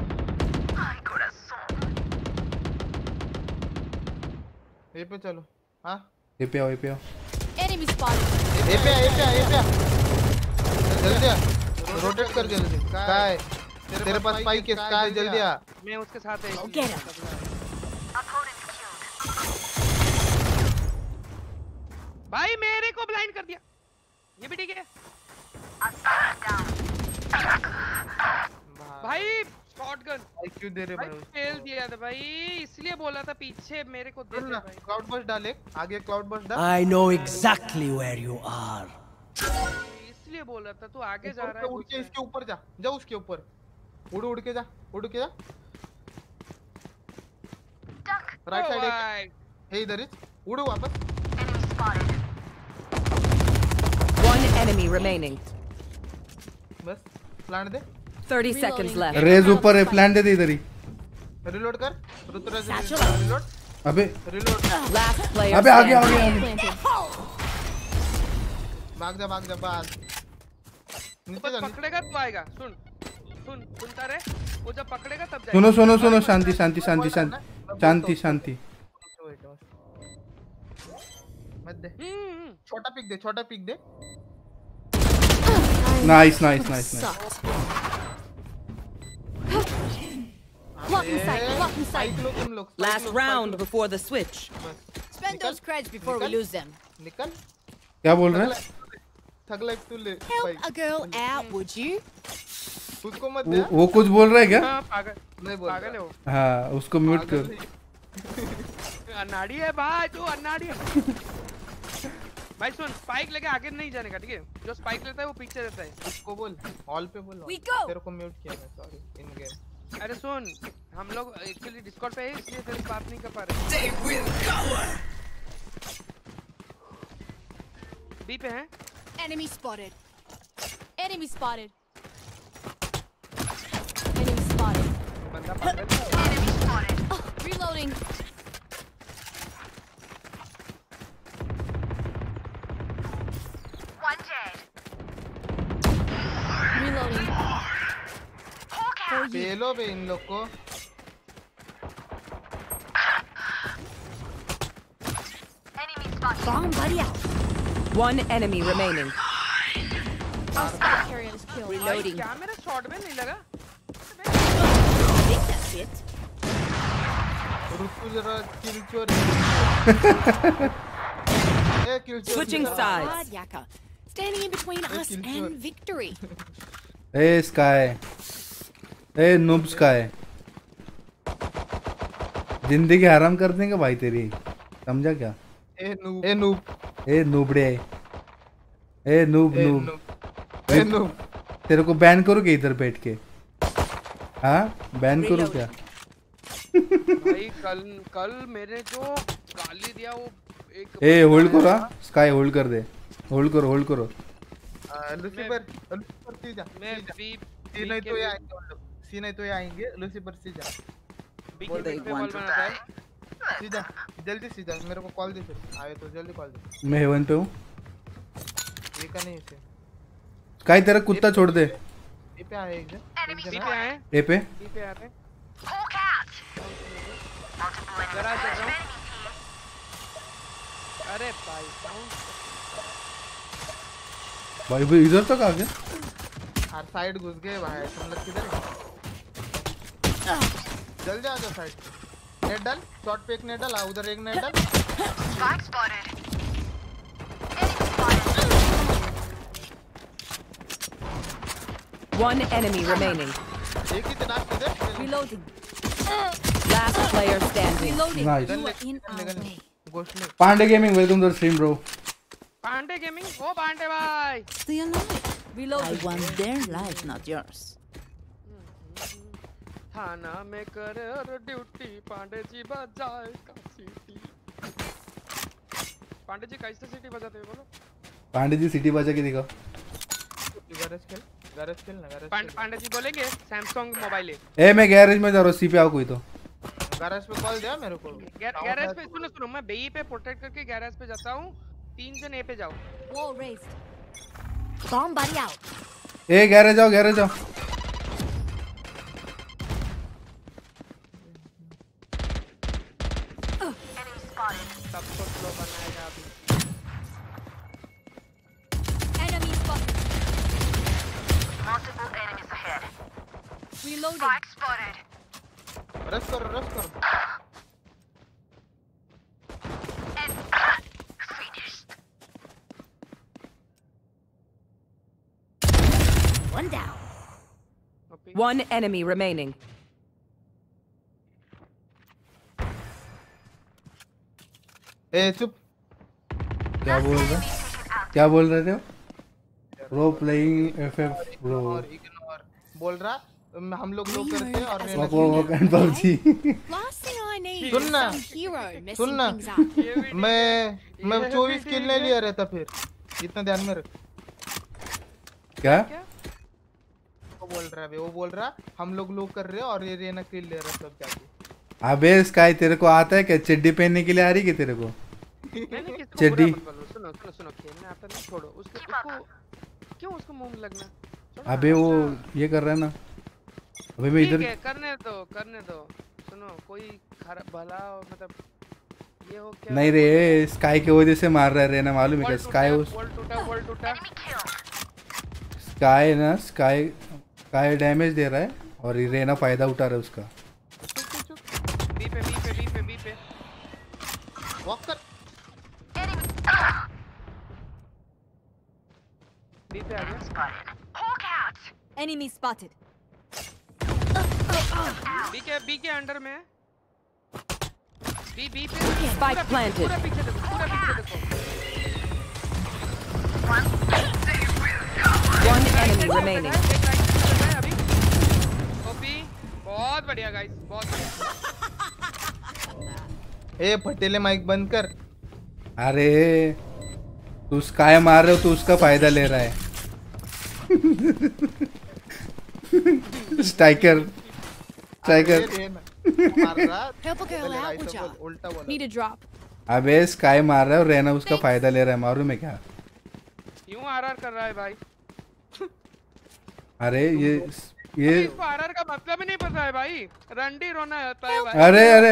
ए पे चलो। हाँ ये पे आओ ये पे आओ। Enemy spotted. ए पे ए पे ए पे जल्दी आ रोटेट कर जल्दी। काय तेरे पास स्पाइक है स्काई जल्दी आ। मैं उसके साथ है। Get him. भाई मेरे को ब्लाइंड कर दिया। ये भी ठीक है। भाई शॉटगन क्यों दे रहे भाई भाई? फेल दिया था भाई इसलिए बोला था पीछे मेरे को दे दे भाई। क्लाउड बस्ट डाले आगे क्लाउड बस्ट डाल। I know exactly where you are. इसलिए बोला था तू आगे जा रहा है। उड़ के इसके ऊपर जा जा उसके ऊपर उड़ उड़ के जा उड़ के जा। राइट साइड है इधर ही उड़ वापस। One enemy remaining. बस प्लांट दे। thirty seconds left. रेज ऊपर है प्लान दे दे इधर ही। रिलोड कर रुद्रराज रिलोड। अबे रिलोड। Last player अबे आगे आगे standing. आगे। भाग जा भाग जा भाग। नीचे जा। पकड़ेगा तो आएगा। सुन सुन सुनता रहे वो जब पकड़ेगा तब जाएगा। सुनो सुनो सुनो शांति शांति शांति शांति शांति शांति। मत दे। छोटा पिक दे छोटा पिक दे। Nice nice nice nice. Blocking sight. Blocking sight. Last round before the switch. Spend those creds before we lose them. निकल। क्या बोल रहा है? थक लाइफ तू ले। Help a girl out, would you? उसको मत दे। वो, वो कुछ बोल रहा है क्या? हाँ, पागल नहीं बोल पागल है वो। हाँ उसको म्यूट कर। अन्नाड़ी है भाई तू अन्नाड़ी है। भाई सुन स्पाइक लेके आगे नहीं जाने का ठीक है जो स्पाइक लेता है वो पीछे रहता है उसको बोल ऑल पे बोल We go. तेरे को म्यूट किया मैं सॉरी इन गेम अरे सुन हम लोग एक्चुअली डिस्कॉर्ड पे है इसलिए तेरी बात नहीं कर पा रहे They will cover. बी पे हैं Enemy spotted. Enemy spotted. Enemy spotted. बंदा पागल है Enemy spotted. Oh, reloading. One dead. Reloading. Hawk out. पेलो बे इन लोग को Enemy spotted. Bomb buddy out. One enemy remaining. I'll spike carrier this kill. Reloading. क्या मेरा शॉट में नहीं लगा I think that's it. रुको जरा किल चोर ए किल चोर Switching sides. Hard yakka. Standing in between us kill and shot. victory. ए स्काई ए नूब स्काई जिंदगी हराम कर देंगे भाई तेरी समझा क्या ए नूब ए नूब ए नूबड़े ए नूब ए नूब नूब ए नूब तेरे को बैन करो क्या इधर बैठ के हाँ बैन करो क्या भाई कल कल मैंने जो गाली दिया वो एक ए होल्ड करो हाँ स्काई होल्ड कर दे होल्ड करो होल्ड करो लूसीफर लूसीफर सीधा मैं सीधा। बी सी नहीं तो ये आएंगे हम लोग सी नहीं तो ये आएंगे लूसीफर सीधा बी के पे बॉल बनाता है सीधा जल्दी सीधा मेरे को कॉल दे फिर आए तो जल्दी कॉल दे मैं हेवन पे हूँ ये का नहीं इसे स्काई तेरा कुत्ता छोड़ दे ये पे आए एक जन बी पे आए ए पे बी पे आ रहे Hawk out. Multiple enemies. जरा चल रहा Enemy हूँ team. अरे भाई साउंड भाई भाई इधर तक आ गया हर साइड घुस गए भाई तुम लोग किधर है जल्दी आ जाओ साइड नेट डाल शॉट पे एक नेट डाल उधर एक नेट डाल Spike spotted. Enemy spotted. One enemy remaining. एक ही तना किधर Reloading. Last player standing. Reloading. Nice. You are in our way. गोश्त में Pandey gaming welcome to the stream bro Pandey gaming ओ पांडे भाई Stay alive. Reloading. I want their life, not yours. थाना में करे और ड्यूटी पांडे जी बजाए का सीटी पांडे जी कैसे सीटी बजाते हो बोलो पांडे जी सिटी बजा के दिखाओ गैरेज खेल गैरेज खेल ना गैरेज पांडे पांडे जी बोलेंगे सैमसंग मोबाइल है ए मैं गैरेज में जा रहा हूँ सी पे आओ कोई तो गैरेज पे कॉल दिया मेरे को गैरेज पे सुनो सुनो मैं बी पे प्रोटेक्ट करके गैरेज पे जाता हूँ तीन जन ए पे जाओ Wall raised. Bomb buddy out. ए गैरेज आओ गैरेज आओ Enemy spotted. सबको स्लो बनाएगा अभी Enemy spotted. Multiple enemies ahead. Reloading. Spike spotted. Rush करो रश करो And finished. One down. One enemy remaining. ए चुप क्या बोल रहे क्या बोल रहे थे प्रो प्लेइंग एफएफ ब्रो और इग्नोर बोल रहा हम लोग लोग करते हैं और walk walk and PUBG Last thing I need is सुनना some hero messing सुन ना things up. मैं मैं चौबीस किल नहीं लिया रहता फिर इतना ध्यान में रख क्या वो बोल रहा है वो बोल रहा हम लोग लोग कर रहे हैं और ये रेना किल ले रहा सब जाके अबे स्काई तेरे को आता है क्या चड्डी पहनने के लिए आ रही है तेरे को मैंने किसको चड्डी बुरा मत बोलो सुनो सुनो सुनो खेलना आता नहीं छोड़ो उसको उसको क्यों उसको मुंह में लगना छोड़ो अबे वो ये कर रहा है ना अबे मैं ठीक इधर है करने दो करने दो सुनो कोई खराब भला मतलब ये हो क्या नहीं रे स्काई की वजह से मार रहा है ना मालूम है क्या स्काई उस बॉल टूटा बॉल टूटा स्काई ना स्काई स्काई डैमेज दे रहा है और ये रेना फायदा उठा रहा है उसका बी पे बी पे बी पे बी पे वॉक कर बी पे आ गया Hawk out. Enemy spotted. B के बी के अंडर में बी बी पे Spike planted. पूरा पीछे देखो पूरा पीछे देखो One enemy remaining. बहुत बढ़िया गाइस, बहुत बढ़िया। ए पटेले माइक बंद कर। अरे तू स्काई मार रहे हो तो उसका फायदा ले रहा है। Striker striker Help a girl out, would ya? Need a drop. अबे स्काई मार रहा है और रहना उसका फायदा ले रहा है। मारू मैं क्या? क्यों आरआर कर रहा है भाई? अरे ये ये इसको आरआर का मतलब ही नहीं पता है भाई। रंडी रोना आता है भाई। अरे अरे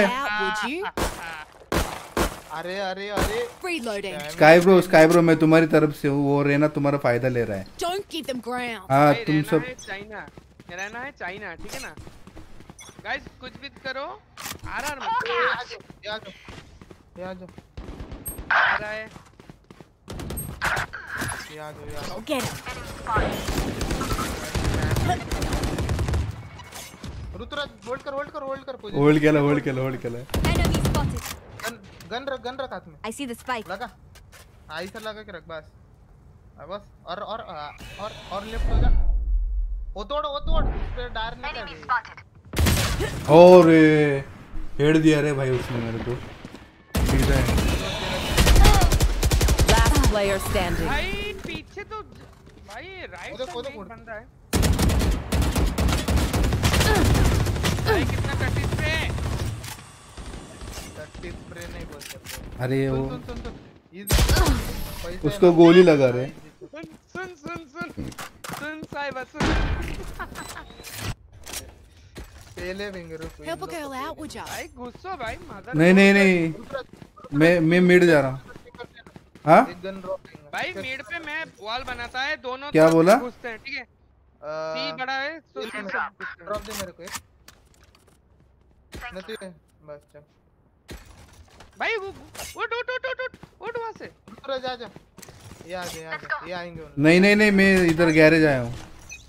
अरे अरे अरे Reloading. Skye bro Skye bro मैं तुम्हारी तरफ से हूँ। वो रहना तुम्हारा फायदा ले रहा है। Don't give them ground. हाँ तुम सब चाइना रहना है चाइना, ठीक है ना गाइस? कुछ भी करो आरआर मत। आ जाओ आ जाओ आ जाओ आ रहा है। ये आ जाओ यार। Get him. ऋतुराज होल्ड कर होल्ड कर होल्ड कर पोजीशन। होल्ड केला होल्ड केला होल्ड केला। Enemy spotted. गन गन रख गन रख हाथ में। I see the spike. लगा ऐसा लगा के रख बस। अब बस और और और और लेफ्ट हो जा। वो तोड़ वो तोड़ फिर डार नहीं कर। और हेड दिया रे भाई उसने मेरे को। ठीक है। Last player standing. भाई पीछे तो भाई राइट साइड बन रहा है। भाई कितना कटी स्प्रे? कटी स्प्रे नहीं बोल सकते। अरे वो सुन सुन सुन उसको गोली लगा रहे। सुन सुन सुन सुन सुन साहिबा सुन। पहले विंगर को Help a girl out, would ya? भाई गुस्सा भाई मदर। नहीं नहीं नहीं मैं मैं मिड जा रहा हूँ। हाँ भाई मिड पे मैं वॉल बनाता है दोनों क्या बोला? घुसते हैं, ठीक है? सी बड़ा है तो सी सब ड्रॉप दे मेरे को एक। नहीं बस चल भाई वो उठ उठ उठ उठ उठ वहां से। ऋतुराज आ जा। ये आ जा ये आएंगे उन। नहीं नहीं नहीं मैं इधर गैरेज आया हूँ।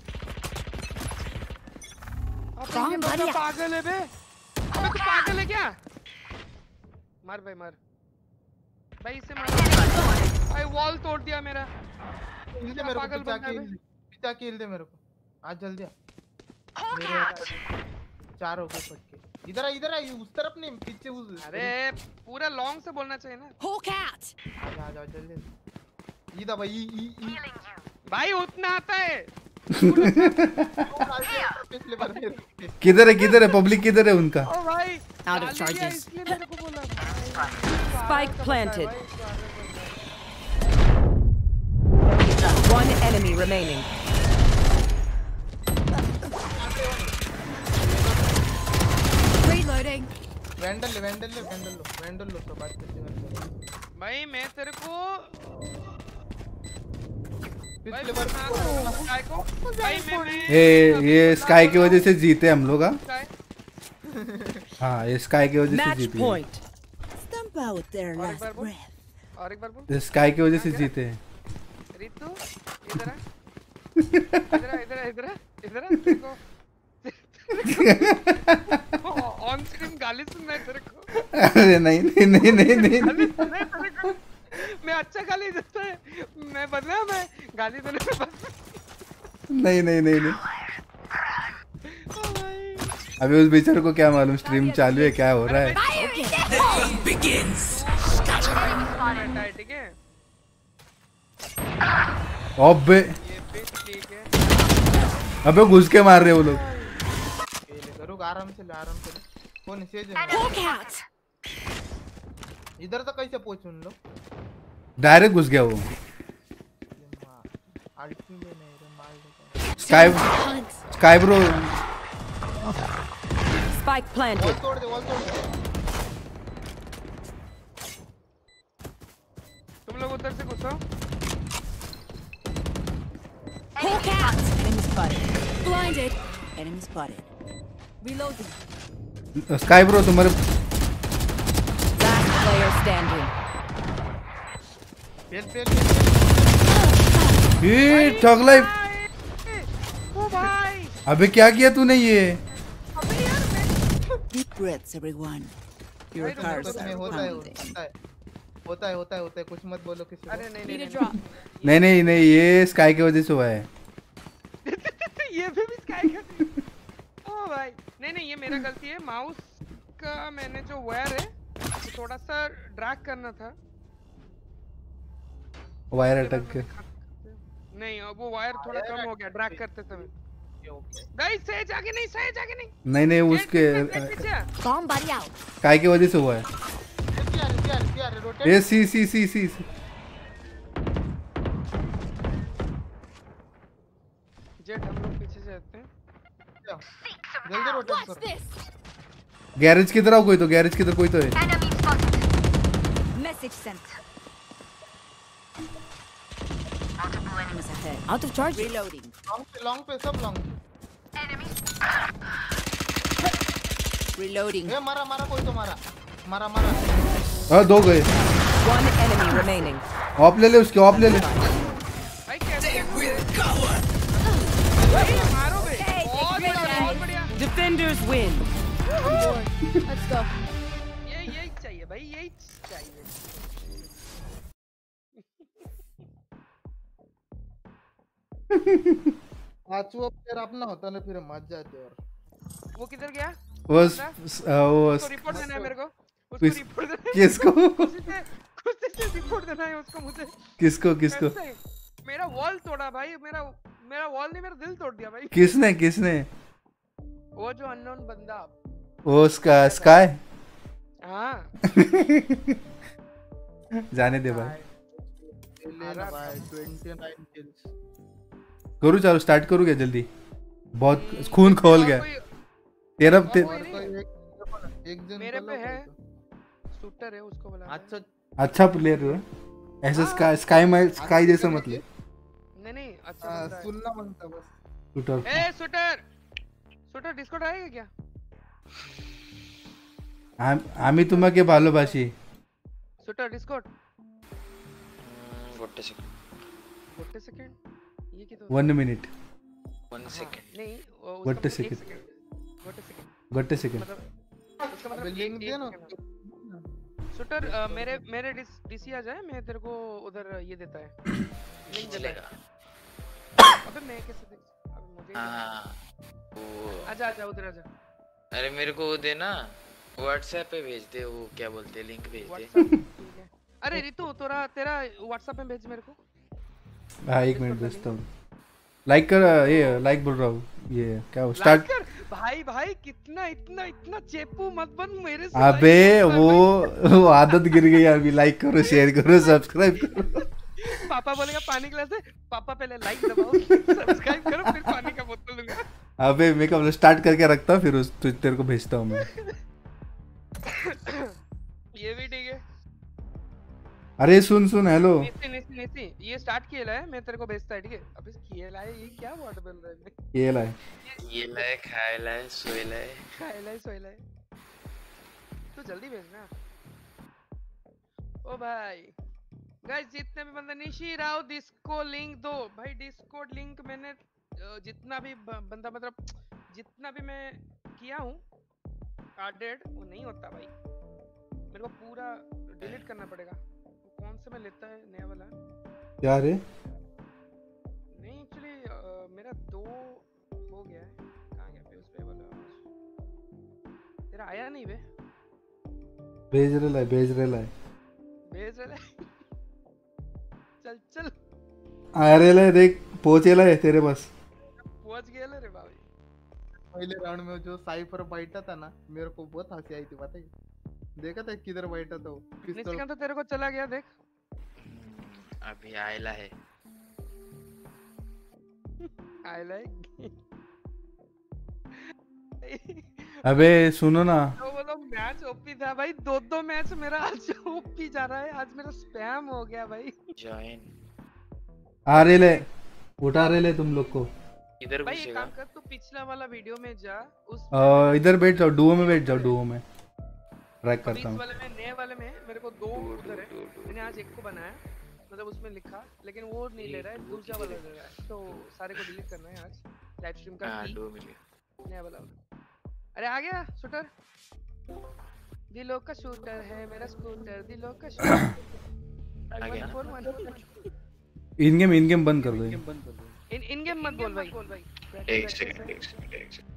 अबे पागल है बे। अबे तू पागल है क्या? मार भाई मार भाई इसे मार। भाई वॉल तोड़ दिया मेरा। हिल दे मेरे को पिता की पिता की हिल दे मेरे को। आज जल्दी आ। मेरे चार हो गए फटके। इधर आ इधर आ उस तरफ नहीं पीछे उस। अरे पूरा लॉन्ग से बोलना चाहिए ना। Hawk out. आ जा आ जा जल्दी। इधर भाई ई ई भाई उतना आता है। किधर है किधर है पब्लिक किधर है उनका? ओ भाई out of charges. इसलिए मेरे को बोला। Spike planted. One enemy remaining. Reloading. Vandal ले वैंडल ले वैंडल लो वैंडल लो तो बात करते हैं। भाई मैं तेरे को पिछले बार स्काई को भाई मैं ये ये स्काई की वजह से जीते हम लोग। हाँ ये स्काई की वजह से जीते। Stamp out their last breath. और एक बार बोल। स्काई की वजह से जीते हैं। रितु इधर आ इधर आ इधर आ इधर आ इधर आ देखो ऑन स्क्रीन गाली सुनना है तेरे को। अरे नहीं नहीं नहीं नहीं नहीं मैं अच्छा गाली देता है मैं बदला मैं गाली देने में नहीं नहीं नहीं नहीं। अभी उस बेचारे को क्या मालूम स्ट्रीम चालू है क्या हो रहा है। ठीक है अबे अबे घुस के मार रहे वो लोग। रुक आराम से ले आराम से ले। कौन से इधर तो कैसे पहुंचूं लोग? डायरेक्ट घुस गया वो। Skye Skye bro spike planted. तोड़ दे वॉल तोड़ दे। तुम लोग उधर से घुसो। Hawk out. Enemy spotted. Blinded. Enemy spotted. Reloading. Skye bro तुम्हारे Last player standing. पेल पेल ये ठग लाइफ। ओ भाई अबे क्या किया तूने ये? Deep breaths, everyone. Your hearts are pounding. होता है होता है होता है कुछ मत बोलो किसी को। अरे नहीं नहीं नहीं नहीं नहीं ये स्काई की वजह से हुआ है। ये भी स्काई का ओ भाई नहीं नहीं ये मेरा गलती है। माउस का मैंने जो वायर है तो थोड़ा सा ड्रैग करना था। वायर अटक के नहीं वो वायर थोड़ा कम हो गया ड्रैग करते समय। गाइस सही जाके नहीं सही जाके नहीं नहीं नहीं उसके कौन बारी आओ स्काई की वजह से हुआ है। ये सी सी सी सी जेट हम लोग पीछे से आते हैं। जल्दी रोटेट करो। गैरेज की तरफ कोई तो गैरेज की तरफ कोई तो है। Message sent out of charge reloading long पे लॉन्ग पे सब लॉन्ग रीलोडिंग ए मारा मारा कोई तो मारा मारा मारा हां दो गए। One enemy remaining. ऑफ ले ले उसके ऑफ ले ले। भाई कैसे मारो बे बहुत बढ़िया बहुत बढ़िया। Defenders win. Let's go. ये यही चाहिए भाई यही चाहिए। पांचवा प्लेयर अपना होता ना फिर मत जाते। और वो किधर गया? वो वो उसको रिपोर्ट देना है मेरे को। उसको रिपोर्ट देना है। किसको? खुशी से खुशी से रिपोर्ट देना है उसको मुझे। किसको किसको? मेरा वॉल तोड़ा भाई मेरा मेरा वॉल नहीं मेरा दिल तोड़ दिया भाई। किसने किसने? वो जो अननोन बंदा। वो उसका स्काई। हाँ। जाने दे भाई। करूँ चालू स्टार्ट करूँ क्या जल्दी? बहुत खून खोल गया। तेरा ते... एक जन मेरे पे है शूटर है उसको बुला। अच्छा अच्छा प्लेयर है ऐसे स्काई स्काई में स्काई जैसा मतलब। नहीं नहीं अच्छा सुनना मांगता बस। शूटर ए शूटर शूटर डिस्कॉर्ड आएगा क्या? आम आमी तुम्हें ভালোবাসি। शूटर डिस्कॉर्ड गोटे सेकंड गोटे सेकंड ये की तो वन मिनट वन सेकंड नहीं गोटे सेकंड गोटे सेकंड गोटे सेकंड मतलब उसका मतलब लिंक दे ना। शूटर मेरे मेरे डीसी आ जाए मैं तेरे को उधर ये देता है लिंक चलेगा। अबे मैं कैसे देख अब मुझे हां वो आजा आजा उधर आजा। अरे मेरे को देना व्हाट्सएप पे भेज दे वो क्या बोलते हैं लिंक भेज दे। अरे रितु तेरा तेरा व्हाट्सएप में भेज मेरे को। हां एक मिनट भेजता हूं। लाइक कर ये लाइक बोल रहा हूं ये क्या स्टार्ट भाई भाई कितना इतना इतना चेपू मत बन मेरे से। अबे वो वो आदत गिर गई अभी। लाइक करो शेयर करो सब्सक्राइब करो। पापा बोलेगा पानी गिलास दे पापा पहले लाइक दबाओ सब्सक्राइब करो फिर पानी का बोतल दूंगा। अबे मैं कब स्टार्ट करके रखता हूं फिर उस तेरे को भेजता हूं मैं। ये भी ठीक है। अरे सुन सुन हेलो निसी निसी निसी ये स्टार्ट किया है मैं तेरे को भेजता है ठीक है। अबे किया है ये क्या वर्ड बोल रहा है? ये लाए ये लाए खाए लाए सोए लाए खाए लाए सोए लाए तो जल्दी भेजना। ओ भाई गाइस जितने भी बंदे निशी राव डिस्को लिंक दो भाई। डिस्कॉर्ड लिंक मैंने जितना भी बंदा मतलब जितना भी मैं किया हूँ एडेड वो नहीं होता भाई। मेरे को पूरा डिलीट करना पड़ेगा। कौन से में लेता है नया वाला क्या रे? नहीं एक्चुअली मेरा दो हो गया है। कहाँ गया पे उस पे वाला तेरा आया नहीं बे। भेज रे लाए भेज रे लाए भेज रे चल चल आ रे लाए देख पहुंचे लाए तेरे पास पहुंच गया रे भाई। पहले राउंड में जो साइफर बैठा था ना मेरे को बहुत हंसी आई थी पता है। देखा था किधर बैठा था वो पिस्तौल तो तेरे को चला गया देख। अभी आयला है आयला अबे सुनो ना तो बोलो मैच ओपी था भाई। दो दो मैच मेरा आज ओपी जा रहा है। आज मेरा स्पैम हो गया भाई। जॉइन आ रे ले उठा रे ले तुम लोग को इधर भाई एक काम कर तू पिछला वाला वीडियो में जा उस इधर बैठ जाओ डुओ में बैठ जाओ डुओ में ट्रैक करता हूं। इस वाले में नए वाले में मेरे को दो उधर है। मैंने आज एक को बनाया मतलब उसमें लिखा लेकिन वो नहीं ले रहा है दूसरा वाला ले रहा है तो सारे को डिलीट करना है आज लाइव स्ट्रीम का। हां दो मिल गया नया वाला। अरे आ गया शूटर दिलों का शूटर है मेरा स्कूटर दिलों का शूटर आ गया ना इन गेम इन गेम बंद कर दो इन इन गेम मत बोल भाई एक सेकंड एक सेकंड एक सेकंड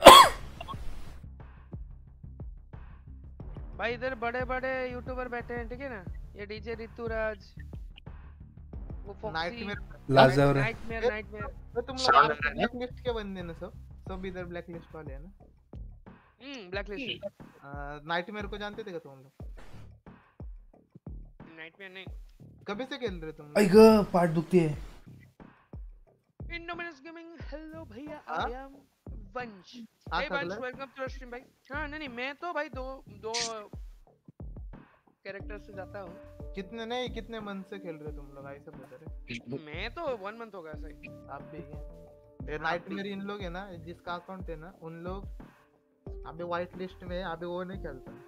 भाई इधर बड़े बड़े यूट्यूबर बैठे हैं ठीक है ना ये डीजे ऋतुराज वो Foxy Nightmare Lazar Nightmare Nightmare तो तुम लोग ब्लैक लिस्ट के बंदे ना सब सब इधर ब्लैक लिस्ट वाले हैं ना हम्म ब्लैक लिस्ट नाइटमेयर को जानते थे क्या तुम लोग नाइटमेयर नहीं कब से खेल रहे तुम आई ग पार्ट दुखती है इनोमिनस गेमिंग हेलो भैया आई एम वंश हाँ, हे वंश अगला। वेलकम टू स्ट्रीम भाई हां नहीं नहीं मैं तो भाई दो दो कैरेक्टर से जाता हूं कितने नहीं कितने मंथ से खेल रहे तुम लोग ऐसे बता रहे मैं तो वन मंथ हो गया सही आप भी हैं ये नाइटमेयर इन लोग है ना जिसका अकाउंट है ना उन लोग अभी व्हाइट लिस्ट में है अभी वो नहीं खेलता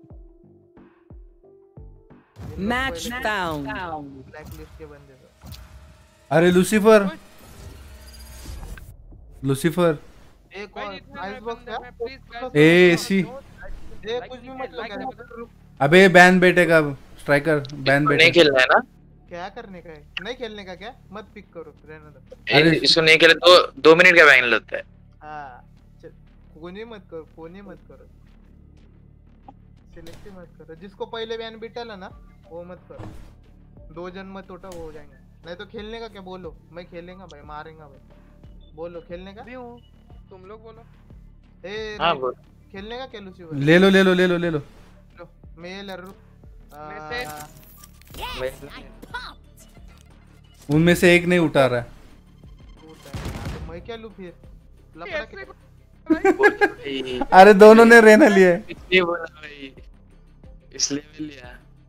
Match found. ब्लैक लिस्ट के बंदे तो अरे लूसीफर लूसीफर एक और आइस बॉक्स है ए एसी ए कुछ भी मत लो अबे बैन बेटे का स्ट्राइकर बैन बेटे नहीं खेलना है ना क्या करने का है नहीं खेलने का क्या मत पिक करो रहने दो अरे इसको नहीं खेले तो दो मिनट का बैन लगता है हां कोने मत करो कोने मत करो सिलेक्ट मत करो जिसको पहले बैन बिटाला ना वो मत करो दो जन मत उठा वो हो जाएंगे नहीं तो खेलने का क्या बोलो मैं खेलेगा भाई मारेगा भाई बोलो खेलने का भी हूं तुम लोग बोलो ए हां बोल खेलने का क्या लूसी ले लो ले लो ले लो ले लो लो मैं लरू मैसेज उनमें से एक नहीं उठा रहा तो मैं क्या लूं फिर लपड़ा के अरे दोनों ने रहना लिया है इसलिए बोला भाई इसलिए मैं लिया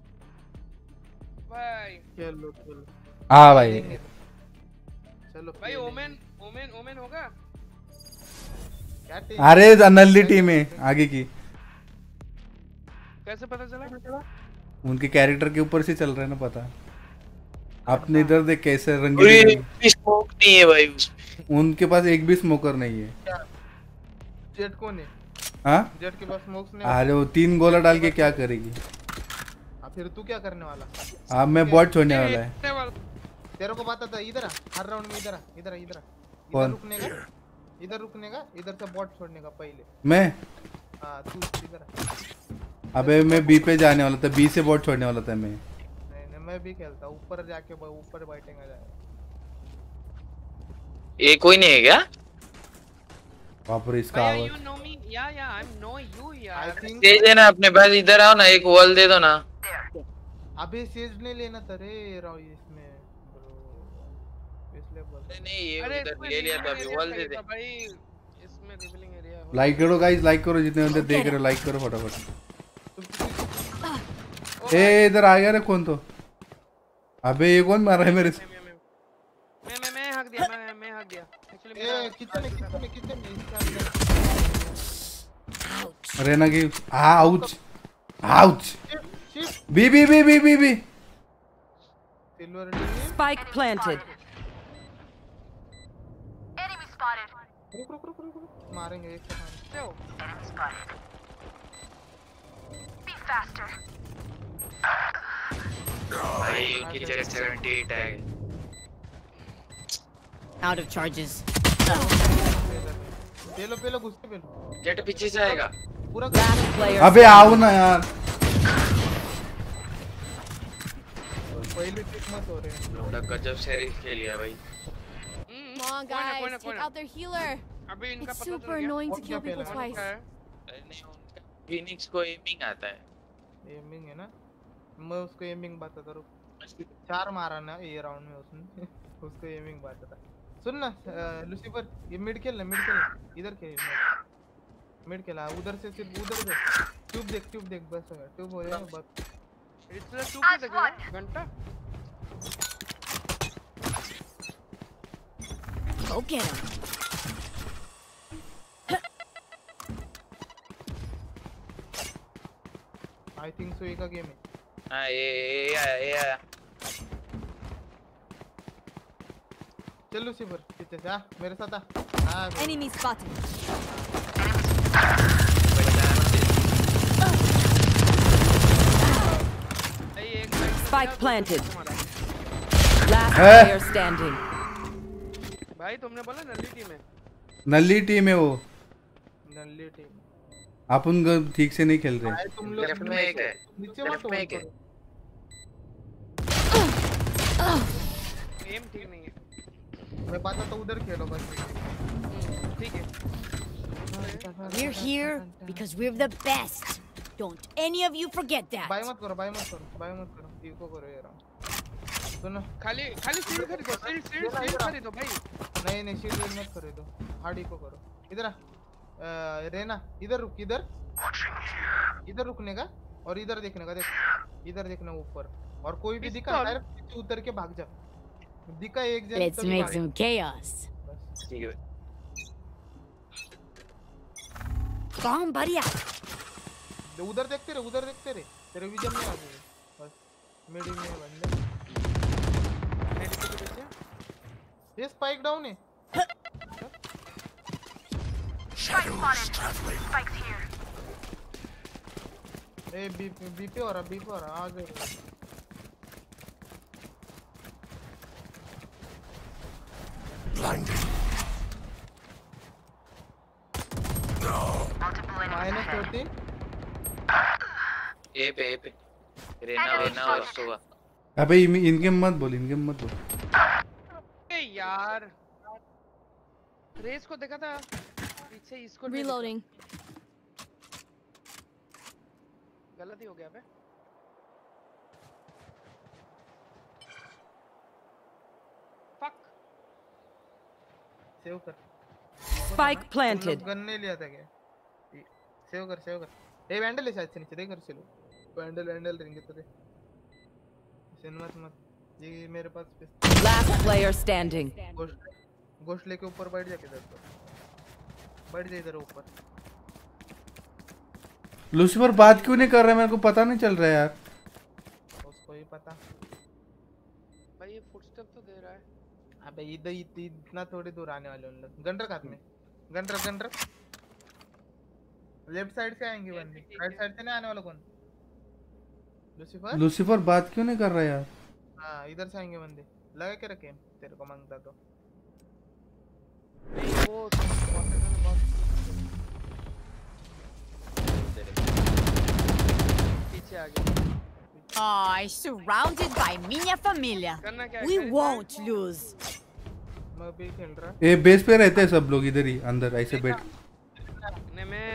भाई खेल लो खेल लो हाँ भाई चलो भाई ओमेन ओमेन ओमेन होगा क्या टीम अरे नल्ली टीम है आगे की कैसे पता चला उनके कैरेक्टर के ऊपर से चल रहा है ना पता आपने इधर देख कैसे रंगीन कोई स्मोक नहीं है भाई उसमें उनके पास एक भी स्मोकर नहीं है जेट कौन है हाँ जेट के पास स्मोक्स नहीं अरे वो तीन गोला डाल के क्या करेगी अब फिर तू क्या करने वाला अब मैं बॉट छोड़ने वाला है तेरे को पता था इधर आ हर राउंड में इधर आ इधर आ इधर आ इधर कौन? रुकने का इधर रुकने का इधर से बॉट छोड़ने का पहले मैं हां तू इधर आ अबे मैं बी पे जाने वाला था बी से बॉट छोड़ने वाला था मैं नहीं नहीं मैं भी खेलता ऊपर जाके ऊपर बैठेगा जाए ये कोई नहीं है क्या बाप रे इसका you आवाज know me yeah yeah I know you यार दे देना अपने पास इधर आओ ना एक वॉल दे दो ना अबे सेज नहीं लेना था रे राव इसमें ब्रो इसलिए बोल नहीं नहीं ये अरे इधर ले लिया था अभी वॉल दे दे भाई इसमें रिवीलिंग एरिया है लाइक करो गाइस लाइक करो जितने बंदे देख रहे हो लाइक करो फटाफट ए इधर आ गया रे कौन तो अबे ये कौन मार रहा है मेरे से मैं मैं मैं हक दिया मैं मैं हक दिया एक्चुअली मेरा ए कितने कितने कितने इसका रेना की ouch ouch B B B B B B silver Spike planted. Enemy spotted. रुक रुक रुक रुक रुक मारेंगे एक से मारेंगे Enemy spotted. Be faster. भाई उनकी जगह अठहत्तर है Out of charges. पेलो पेलो घुसते पेलो जेट पीछे से आएगा पूरा Last player. अबे आओ ना यार पहले पिक मत हो रहे लोड़ा गजब से रिस्क खेल लिया भाई Come on, guys, take out their healer. अभी इनका It's पता चल super गया annoying to और kill क्या people पहला? twice. अरे नहीं उनका फिनिक्स को एमिंग आता है एमिंग है ना मैं उसको एमिंग बताता रुक चार मारा ना ये राउंड में उसने उसको एमिंग बताता सुन ना लूसीफर ये मिड खेल ना मिड खेल इधर खेल मिड खेला उधर से सिर्फ उधर से ट्यूब देख ट्यूब देख बस हो गया ट्यूब हो जाएगा बस इतना टू के देखेगा घंटा Go get him. I think so एक गेम है हां ये ये आया ये आया चल लूसीफर पीछे से आ मेरे साथ आ आ Enemy spotted. Spike planted. Last player standing. भाई तुमने बोला नल्ली टीम है। नल्ली टीम है वो। नल्ली टीम। अपन ठीक से नहीं खेल रहे। तुम लोग लेफ्ट में एक है, नीचे लेफ्ट में एक है। गेम ठीक नहीं है। मैं बात तो उधर खेलो बस। ठीक है। We're here because we're the best. Don't any of you forget that. Bye मत करो, बाय मत करो, बाय मत करो। इको करो यार। सुनो खाली खाली शील्ड खरीदो, शील्ड शील्ड शील्ड खरीदो भाई। नहीं नहीं शील्ड मत खरीदो, हार्ड इको करो। इधर आ रेना, इधर रुक, इधर इधर रुकने का और इधर देखने का। देख इधर देखना ऊपर, और कोई भी दिखा डायरेक्ट पीछे उतर के भाग जा। दिखा एक जन। Let's make some chaos. ठीक है। Bomb buddy out. उधर देखते रहे, उधर देखते रहे, तेरे विजन में आ जाएगा बस। मिड में बंदे। ये स्पाइक डाउन है। Shadows traveling. Spike's here. A B B पे और बी पे और आ गए। Blinding. No. Minus fourteen. A पे ए पे। रेना रेना और सोवा। अबे इनके मत बोल, इनके मत बोल। ए यार रेस को देखा था पीछे, इसको Reloading. गलती हो गया बे। फक। सेव कर। Spike planted. गन नहीं लिया था क्या? सेव कर, सेव कर। ए वैंडल है शायद से नीचे, देख कर चलो। वैंडल वैंडल रिंग तो दे। सिन मत मत। ये मेरे पास Last player standing. गोश्त गोश्त लेके ऊपर बैठ जा, किधर पर बैठ जा, इधर ऊपर। लूसीफर बात क्यों नहीं कर रहा है, मेरे को पता नहीं चल रहा है यार। उसको ही पता। भाई ये फुटस्टेप तो दे रहा है। अबे इधर इतना थोड़ी दूर आने वाले उन लोग। गन रख हाथ में, गन रख, गन रख। लेफ्ट साइड से आएंगे बंदे, राइट साइड से नहीं आने वाला कौन? लूसीफर। लूसीफर बात क्यों नहीं कर रहा यार। हाँ इधर से आएंगे बंदे, लगा के रखे तेरे को मांगता तो। वो पीछे आ गया। Oh, surrounded by minha família. We won't lose. मैं भी खेल रहा। ए बेस पे रहते हैं सब लोग इधर ही अंदर ऐसे बैठ। नहीं मैं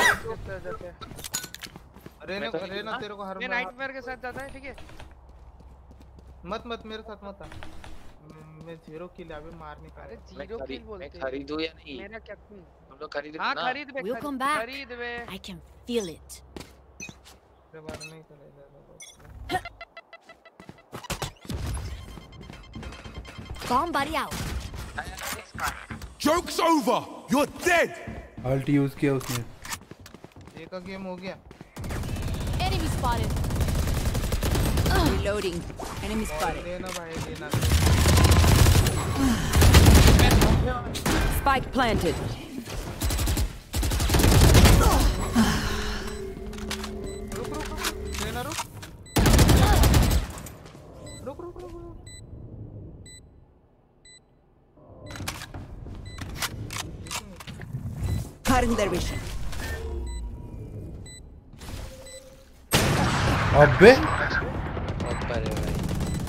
रेना रेना तेरे को हर मैं नाइटमेयर के साथ जाता है, ठीक है? मत मत मेरे साथ मत आ। मैं जीरो किल अभी मारने का। अरे जीरो किल बोलते हैं। मैं खरीदूं या नहीं? मेरा क्या तुम? हम लोग खरीद हां खरीद बे, We'll come back. खरीद बे। I can feel it. अरे बार नहीं चलेगा। Bomb buddy out. Joke's over. You're dead. Ult use किया उसने। एक का गेम हो गया। Enemy spotted. Reloading. Enemy spotted. लेना भाई लेना। Spike planted. रुक रुक लेना रुक। रुक रुक रुक। Cutting their vision. अबे ऊपर है भाई।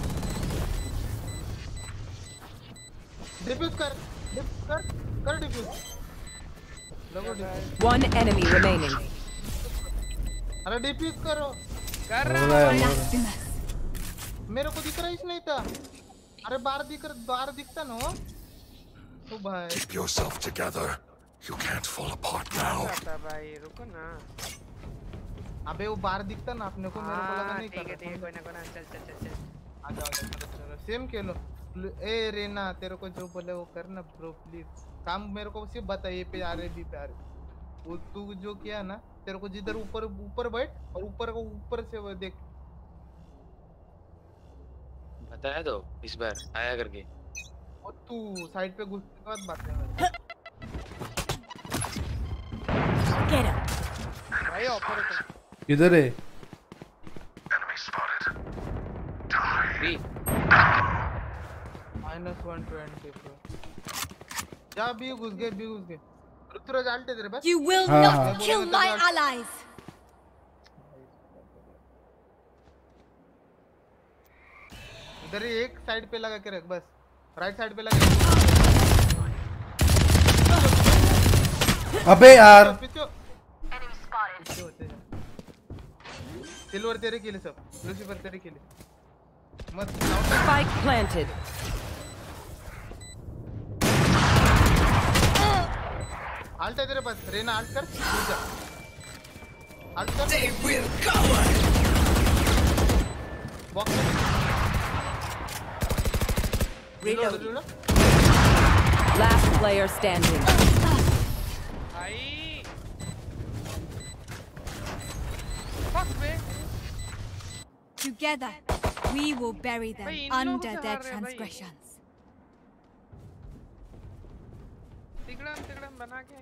डिफ्यूज कर, डिफ्यूज कर, कर डिफ्यूज। लगो डिफ्यूज। One enemy remaining. अरे डिफ्यूज करो। कर रहा है। मेरे को दिख रहा ही नहीं था। अरे बाहर दिख बाहर दिखता ना। ओ भाई। Keep yourself together. You can't fall apart now. भाई रुको ना। अबे वो बाहर दिखता ना अपने को, मेरे को लगा नहीं कर रहा। ठीक है कोई ना कोई ना, चल चल चल चल। आ जाओ चलो सेम खेलो। ए रेना तेरे को जो बोले वो करना ब्रो प्लीज। काम मेरे को सिर्फ बता, ये पे आ रहे बी पे आ रहे। वो तू जो किया ना, तेरे को जिधर ऊपर ऊपर बैठ और ऊपर को ऊपर से वो देख। बताया तो इस बार आया करके। और तू साइड पे घुसने के बाद बात कर। Get him. भाई ऑपरेटर इधर है। Enemy spotted. B minus one twenty bro. जा बी घुस गए बी घुस गए। ऋतुराज आल्टे तेरे पास? You will हाँ, not हाँ। kill my allies. इधर ही एक साइड पे लगा के रख बस। राइट साइड पे लगा। अबे यार पीछे पीछे होते हैं। सिल्वर तेरे के लिए सब। लूसीफर तेरे के लिए। मत Spike planted. आल्ट है तेरे पास। रेना आल्ट कर। जा आल्ट कर। They will cover. बॉक्स में Reload. Last player standing. भाई fuck me. Together, we will bury them भाई, इन लोगों under से their हार रहे हैं भाई। transgressions. तिगड़म तिगड़म बना के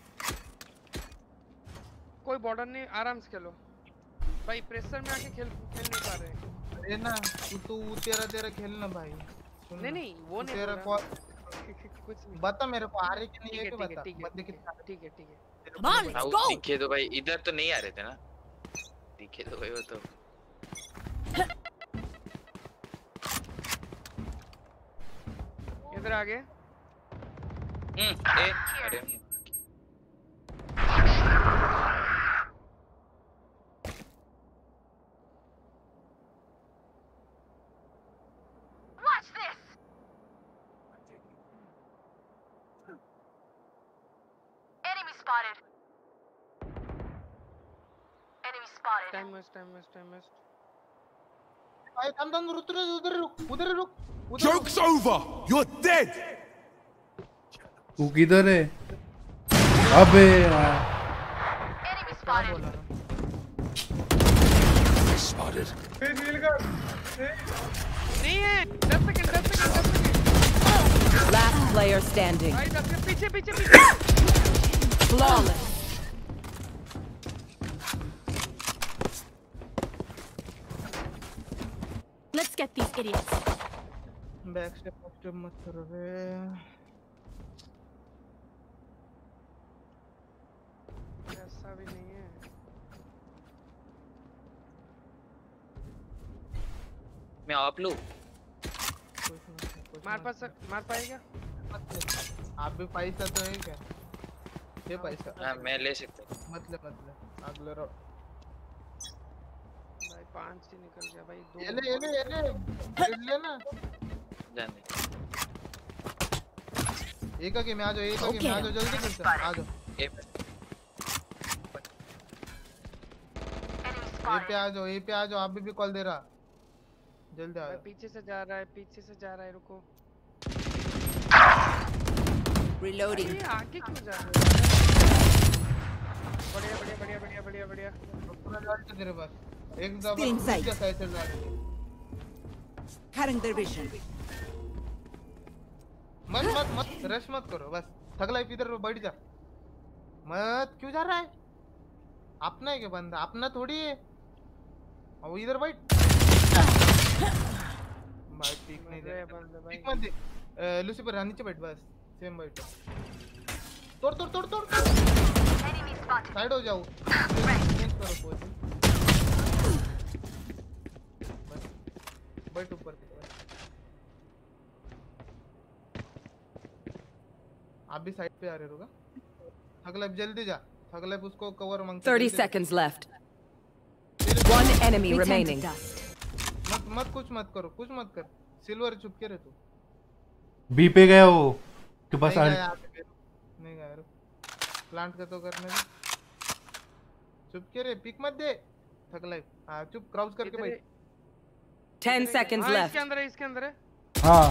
कोई बॉर्डर नहीं, आराम से खेलो भाई। प्रेशर में आके खेल खेल नहीं पा रहे। रेना तू तू तेरा तेरा खेलना भाई। नहीं नहीं वो नहीं तेरा बोल कॉल रहा। कुछ नहीं। बता मेरे को आ रही कि नहीं है कि ठीक है बता। ठीक है बंदे ठीक कितना है ठीक है ठीक है। Come on, let's out go. दिखे तो भाई इधर तो नहीं आ रहे थे ना। दिखे तो भाई वो तो इधर आगे। हम्म ए अरे Watch this. Enemy spotted. Enemy spotted. Time waste time waste time waste. भाई दम दम रुक रुक उधर रुक उधर रुक उधर रुक। Joke's over! You're dead! तू किधर है? अबे यार Enemy spotted. Spotted. नहीं है। दस सेकंड दस सेकंड दस सेकंड। Last player standing. भाई दस सेकंड पीछे पीछे पीछे। Flawless. Let's get these idiots. Back step back step मत करो रे। ऐसा भी नहीं है। मैं आप लूं। मार पास मार पाएगा? आप भी पैसा तो है क्या? ये पैसा। हां मैं ले सकता हूं। मतलब मतलब अगले रो भाई पांच ही निकल गया भाई। दो ये ले ये ले ये ले ले लेना। जाने एक आगे में आ जाओ एक आगे में आ जाओ जल्दी कर आ जाओ। ए ये पे आ जाओ ये पे आ जाओ। आप भी कॉल दे रहा। जल्दी आ भाई जाओ। पीछे से जा रहा है पीछे से जा रहा है। रुको Reloading. ये आगे क्यों जा रहा है? बढ़िया बढ़िया बढ़िया बढ़िया बढ़िया बढ़िया। पूरा लॉट तेरे पास एक दबा Still inside. क्या साइड चल रहा है। Cutting their vision. मत मत मत रश मत करो बस। थगला इधर बैठ जा। मत क्यों जा रहा है? अपना है क्या बंदा? अपना थोड़ी है। और इधर बैठ। भाई पीक नहीं दे पीक मत दे। लूसीफर नीचे बैठ बस। सेम बैठ। तोड़ तोड़ तोड़ तोड़। साइड हो जाओ। चेंज करो पोजीशन। बस बैठ ऊपर की तरफ। आप भी साइड पे आ रहे होगा। थगलैप जल्दी जा। थगलैप उसको कवर मांगते। thirty seconds left. One enemy remaining. मत मत कुछ मत करो कुछ मत कर। सिल्वर चुप के रह तू। बी पे गया वो के पास नहीं आ गया नहीं गया रुक। प्लांट का तो करने दे। चुप के रह पिक मत दे। थगलैप हां चुप क्राउच करके बैठ। Ten seconds हाँ, left. इसके अंदर है इसके अंदर है। हाँ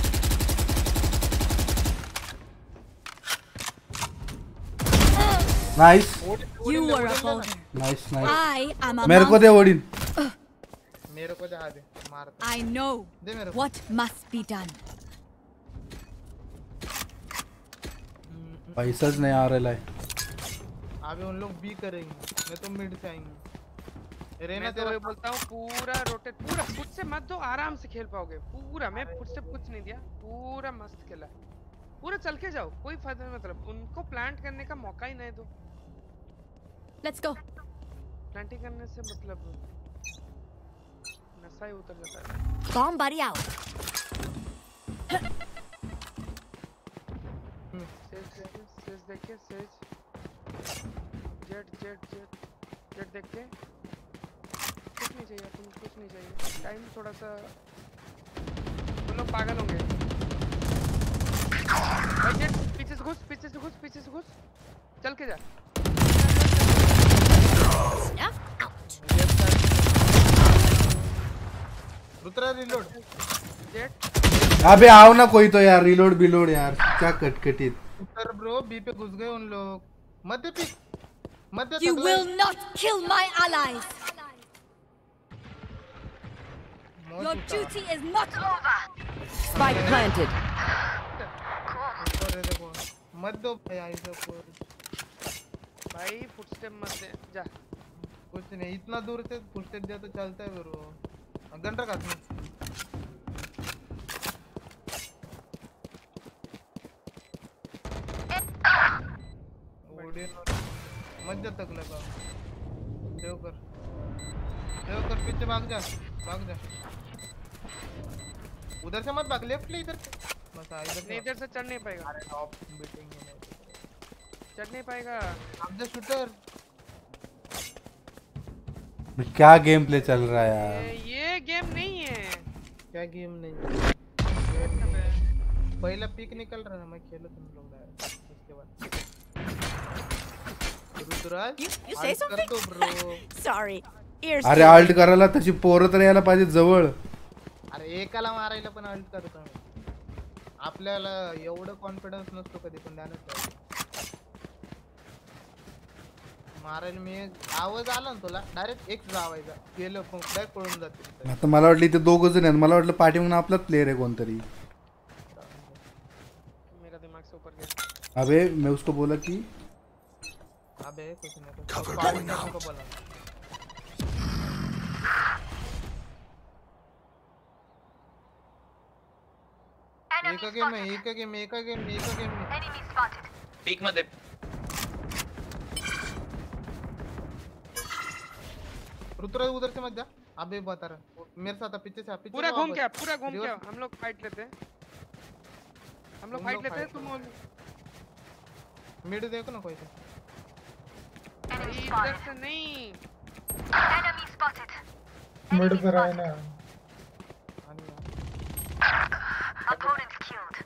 nice You are a boulder. Nice I nice am a मेरे को दे ओडिन। मेरे को जा दे मार दे। I know दे मेरे को। what must be done. पैसा नहीं आ रहा है। अभी उन लोग बी करेंगे मैं तो मिड से आएंगे। रेना तेरा मैं बोलता हूँ पूरा रोटेट पूरा फुट से मत दो, आराम से खेल पाओगे पूरा। मैं फुट से कुछ नहीं दिया, पूरा मस्त खेला, पूरा चल के जाओ, कोई फायदा नहीं। मतलब उनको प्लांट करने का मौका ही नहीं दो। Let's go. प्लांटिंग करने से मतलब नशा ही उतर जाता है। Bomb buddy out. Sage Sage देखिए, Sage Jett Jett Jett Jett देख के कुछ नहीं चाहिए, तुम कुछ नहीं चाहिए। टाइम थोड़ा सा वो लोग पागल होंगे। जेट पीछे से घुस, पीछे से घुस, पीछे से घुस, चल के जा। रुद्रा रिलोड। जेट अबे आओ ना कोई तो यार, रिलोड बिलोड यार, क्या कटकटी। सर ब्रो बी पे घुस गए उन लोग। मध्य पिक, मध्य। You will not kill my allies. Your duty is not over. Spike planted. देखो मत दो भाई ऐसा कोई। भाई फुटस्टेप मत दे, जा। कुछ नहीं, इतना दूर से फुटस्टेप दिया तो चलता है ब्रो। गन रखा तू। मत जा तक लगा। सेव कर, सेव कर, पीछे भाग जा, भाग जा। उधर से मत भाग, लेफ्ट ले, इधर बस आ। इधर नहीं, इधर से चढ़ नहीं पाएगा। अरे टॉप बीटिंग है, चढ़ नहीं पाएगा। अब जा शूटर। क्या गेम प्ले चल रहा है यार? ये, ये गेम नहीं है। क्या गेम नहीं है? पहला पिक निकल रहा है, मैं खेलो तुम लोग डायरेक्ट, उसके बाद रुद्राज You say something? कर दो ब्रो। Sorry. Ears. अरे अल्ट करायला तशी पोरं तर यायला पाहिजे जवळ। अरे एकाला मारायला पण अल्ट करतो मी। आपल्याला एवढं कॉन्फिडन्स नसतो कधी पण, ध्यानात ठेवा। मारायला मी आवाज आला ना तुला, डायरेक्ट एक जावायचा, गेलं पण डायरेक्ट पळून जाते। आता मला वाटलं इथे दोघ जण आहेत, मला वाटलं पाठीमागून आपलाच प्लेयर है कोणतरी। मेरा दिमाग से ऊपर गया। अबे मैं उसको बोला कि अबे कुछ नहीं, कवर गोइंग आउट। एक गेम में, एक गेम में, एक गेम में, एक गेम में। Enemy spotted. पीक मध्ये। रुद्र उधर से मत जा। अबे बता रहा मेरे साथ पीछे से, पीछे पूरा घूम के, पूरा घूम के हम लोग फाइट लेते हैं, हम लोग फाइट लेते हैं। तुम मिड देखो ना कोई तो। इधर से नहीं। Enemy spotted. मिड पे रहा है ना। Opponent killed.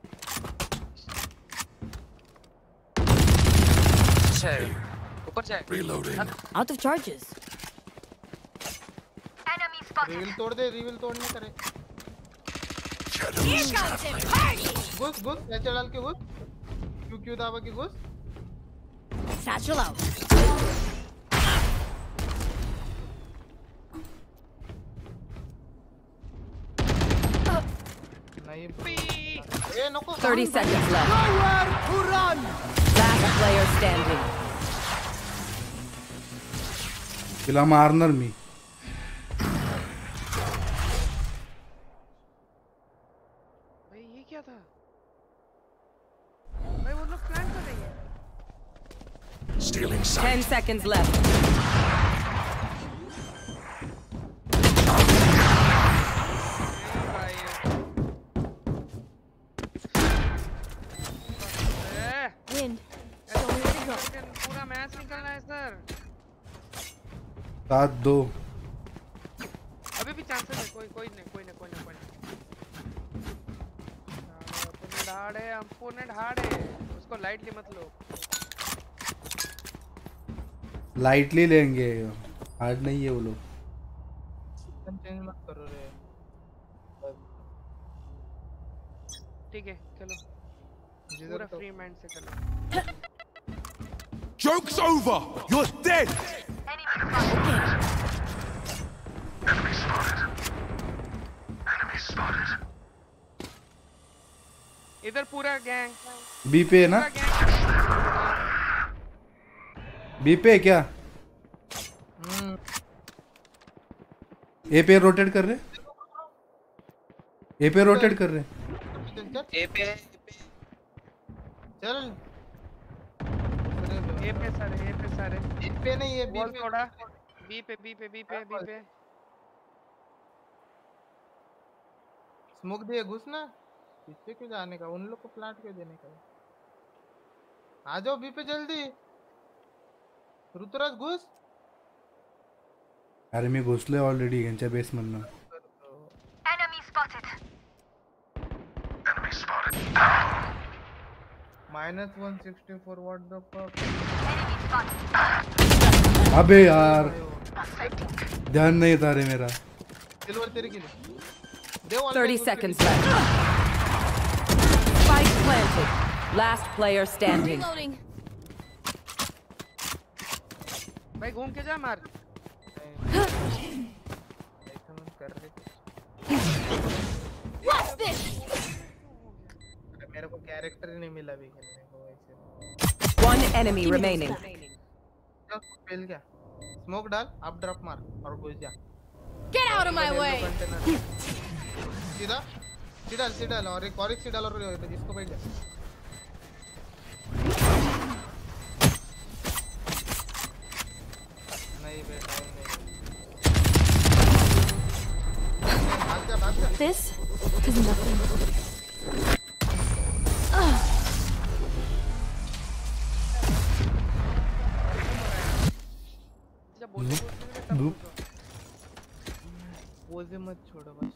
ऊपर जाए। Reloading. Out of charges. Enemy spotted. Reveal तोड़ दे, रिवील तोड़ने करे। Here comes the party. घुस घुस, ऐसे डाल के घुस, क्यों क्यों दावा के घुस। Satchel out. ए नको। thirty seconds left. Nowhere to run. Last player standing. तिला मारणार मी। भाई ये क्या था? भाई वो लोग प्लान कर रहे हैं। Stealing sight. Ten seconds left. Wind. पूरा मैच निकलना है सर। सात दो। अभी भी चांसेस है, कोई कोई नहीं, कोई नहीं, कोई नहीं, कोई नहीं। अपोनेंट हार्ड है, अपोनेंट हार्ड है, उसको लाइटली मत लो। लाइटली लेंगे, हार्ड नहीं है वो लोग। चेंज मत करो रे। ठीक है चलो, पूरा फ्री माइंड से चलो। Joke's over! You're dead! Enemy spotted. Enemy spotted. इधर पूरा गैंग बी पे है ना? बी पे है क्या? ए पे रोटेट कर रहे ए पे रोटेट कर रहे ए पे चल ए पे सारे ए पे सारे ए पे नहीं ये बी बॉल पे थोड़ा बी पे बी पे बी पे बी पे स्मोक दे घुस ना पीछे क्यों जाने का उन लोग को प्लांट क्यों देने का आ जाओ बी पे जल्दी ऋतुराज घुस अरे मी घुसलोय ऑलरेडी यांच्या बेस मधनं Enemy spotted. Enemy spotted. Minus one sixty four what the fuck Enemy spotted. अबे यार ध्यान नहीं था रे मेरा सिल्वर तेरे के लिए दे वाला thirty seconds left. Spike planted. Last player standing. Reloading. भाई घूम के जा मार कर रहे What's this? मेरे को कैरेक्टर ही नहीं मिला भी खेलने को वैसे One enemy remaining. फेल क्या स्मोक डाल अप ड्रॉप मार और घुस जा Get out of my way. सीधा सीधा सीधा और एक और एक सीधा और इसको बैठ जा नहीं बेटा नहीं भाग जा भाग जा This is nothing. Ugh. धूप पोजे मत छोड़ो बस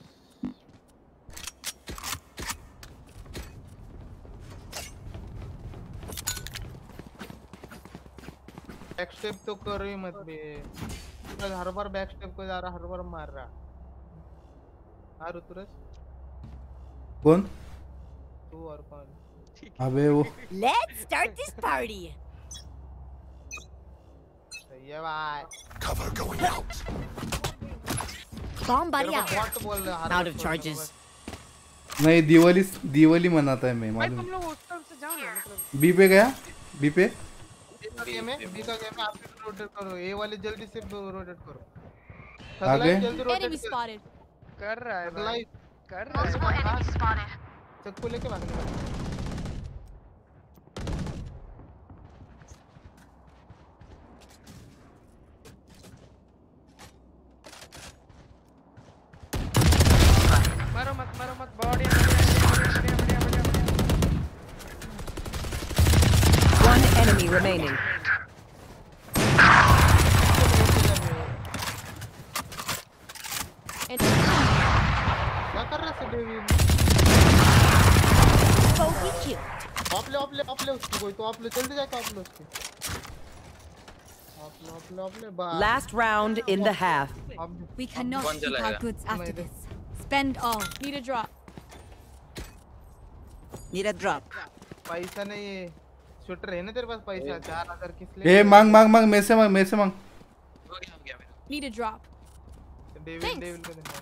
बैक स्टेप तो करो ही मत बे हर बार बैक स्टेप को जा रहा हर बार मार रहा हाँ ऋतुराज कौन तू और कौन अबे वो Let's start this party. सही है भाई Cover going out. Bomb buddy तेरे out. को बहुत बोल रहा है Out of charges. नहीं दिवाली दिवाली मनाता है मैं भाई मालूम तुम लोग उस तरफ से जाओ ना मतलब बी पे गया बी पे बी का गेम है बी का गेम है आप रोटेट करो ए वाले जल्दी से रोटेट करो आगे? जल्दी रोटेट Enemy spotted. कर रहा है भाई कर रहा है Multiple enemies spotted. चक्कू लेके भागने वाला मारो मत मारो मत बढ़िया बढ़िया बढ़िया बढ़िया One enemy remaining. क्या कर रहा है डेविड Bogey cute. ऑफ ले ऑफ ले ऑफ ले उसकी कोई तो ऑफ ले जल्दी जाके ऑफ ले उसकी ऑफ ले ऑफ ले ऑफ ले बस Last round in the half. We cannot कौन keep जलाएगा? our goods after this. Spend all. Need a drop. Need a drop. पैसा नहीं है शूटर है ना तेरे पास पैसा चार हजार किस लिए ए मांग मांग मांग मैं से मांग मैं से मांग हो गया हो गया मेरा Need a drop. David David को देना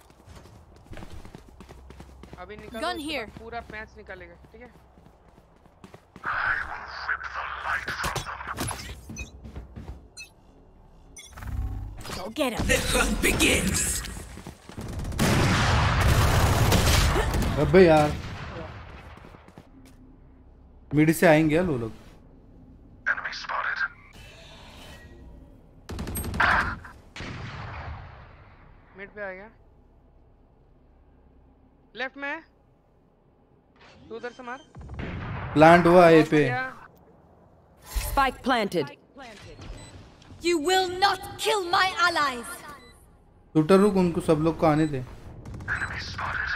अभी निकालो Gun उसके here. बाद पूरा मैच निकालेगा ठीक है Go get him. The hunt begins. अबे यार मिड से आएंगे वो लोग Enemy spotted. मिड पे आ गया लेफ्ट में तू उधर से मार प्लांट हुआ ए पे Spike planted. You will not kill my allies. Shooter रुक उनको सब लोग को आने दे Enemy spotted.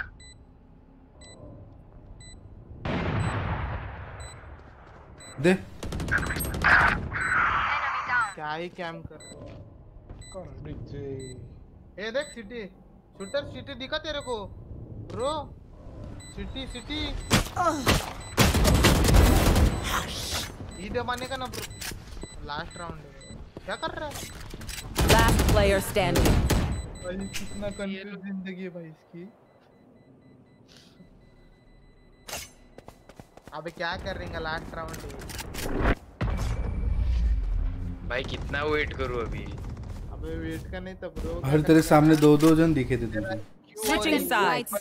दे क्या ही कैम कर कर दीजिए ए देख सिटी शूटर सिटी दिखा तेरे को ब्रो सिटी सिटी ये दबाने का ना ब्रो लास्ट राउंड है क्या कर रहा है Last player standing. भाई कितना कंफ्यूज जिंदगी है भाई इसकी अबे क्या कर रहे हैं लास्ट राउंड है भाई कितना वेट करूं अभी अब अबे वेट का नहीं था ब्रो। हर तेरे सामने दो दो जन दिखे थे तुझे। Switching sides.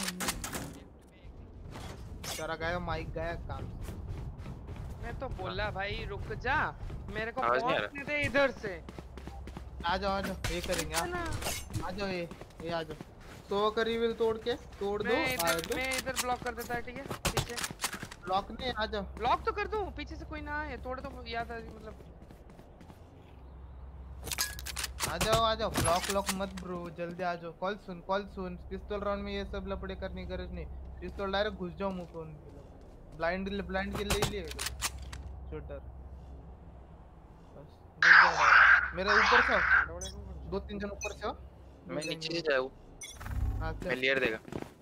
तेरा गाया माइक गाया काम। मैं तो बोला भाई रुक जा, मेरे को आवाज नहीं आ पहुंचने दे इधर से। आ जाओ आ जाओ, ये करेंगे आ जाओ, ये ये आ जाओ। तो का रिवील तोड़ के तोड़ दो। मैं इधर मैं इधर ब्लॉक कर देता है, ठीक है पीछे ब्लॉक नहीं, आ जाओ ब्लॉक तो कर दूं, पीछे से कोई ना आए, तोड़ दो याद आ मतलब। आ जाओ आ जाओ, ब्लॉक लॉक मत ब्रो, जल्दी आ जाओ। कॉल सुन कॉल सुन, पिस्तौल राउंड में ये सब लपड़े करने की गरज नहीं, पिस्तौल डायरेक्ट घुस जाओ मुंह पे उनके। ब्लाइंड ब्लाइंड के ले लिए शूटर बस। मेरा ऊपर से दो तीन जन ऊपर से हो, मैं नीचे से जाऊँ। हां मैं क्लियर देगा।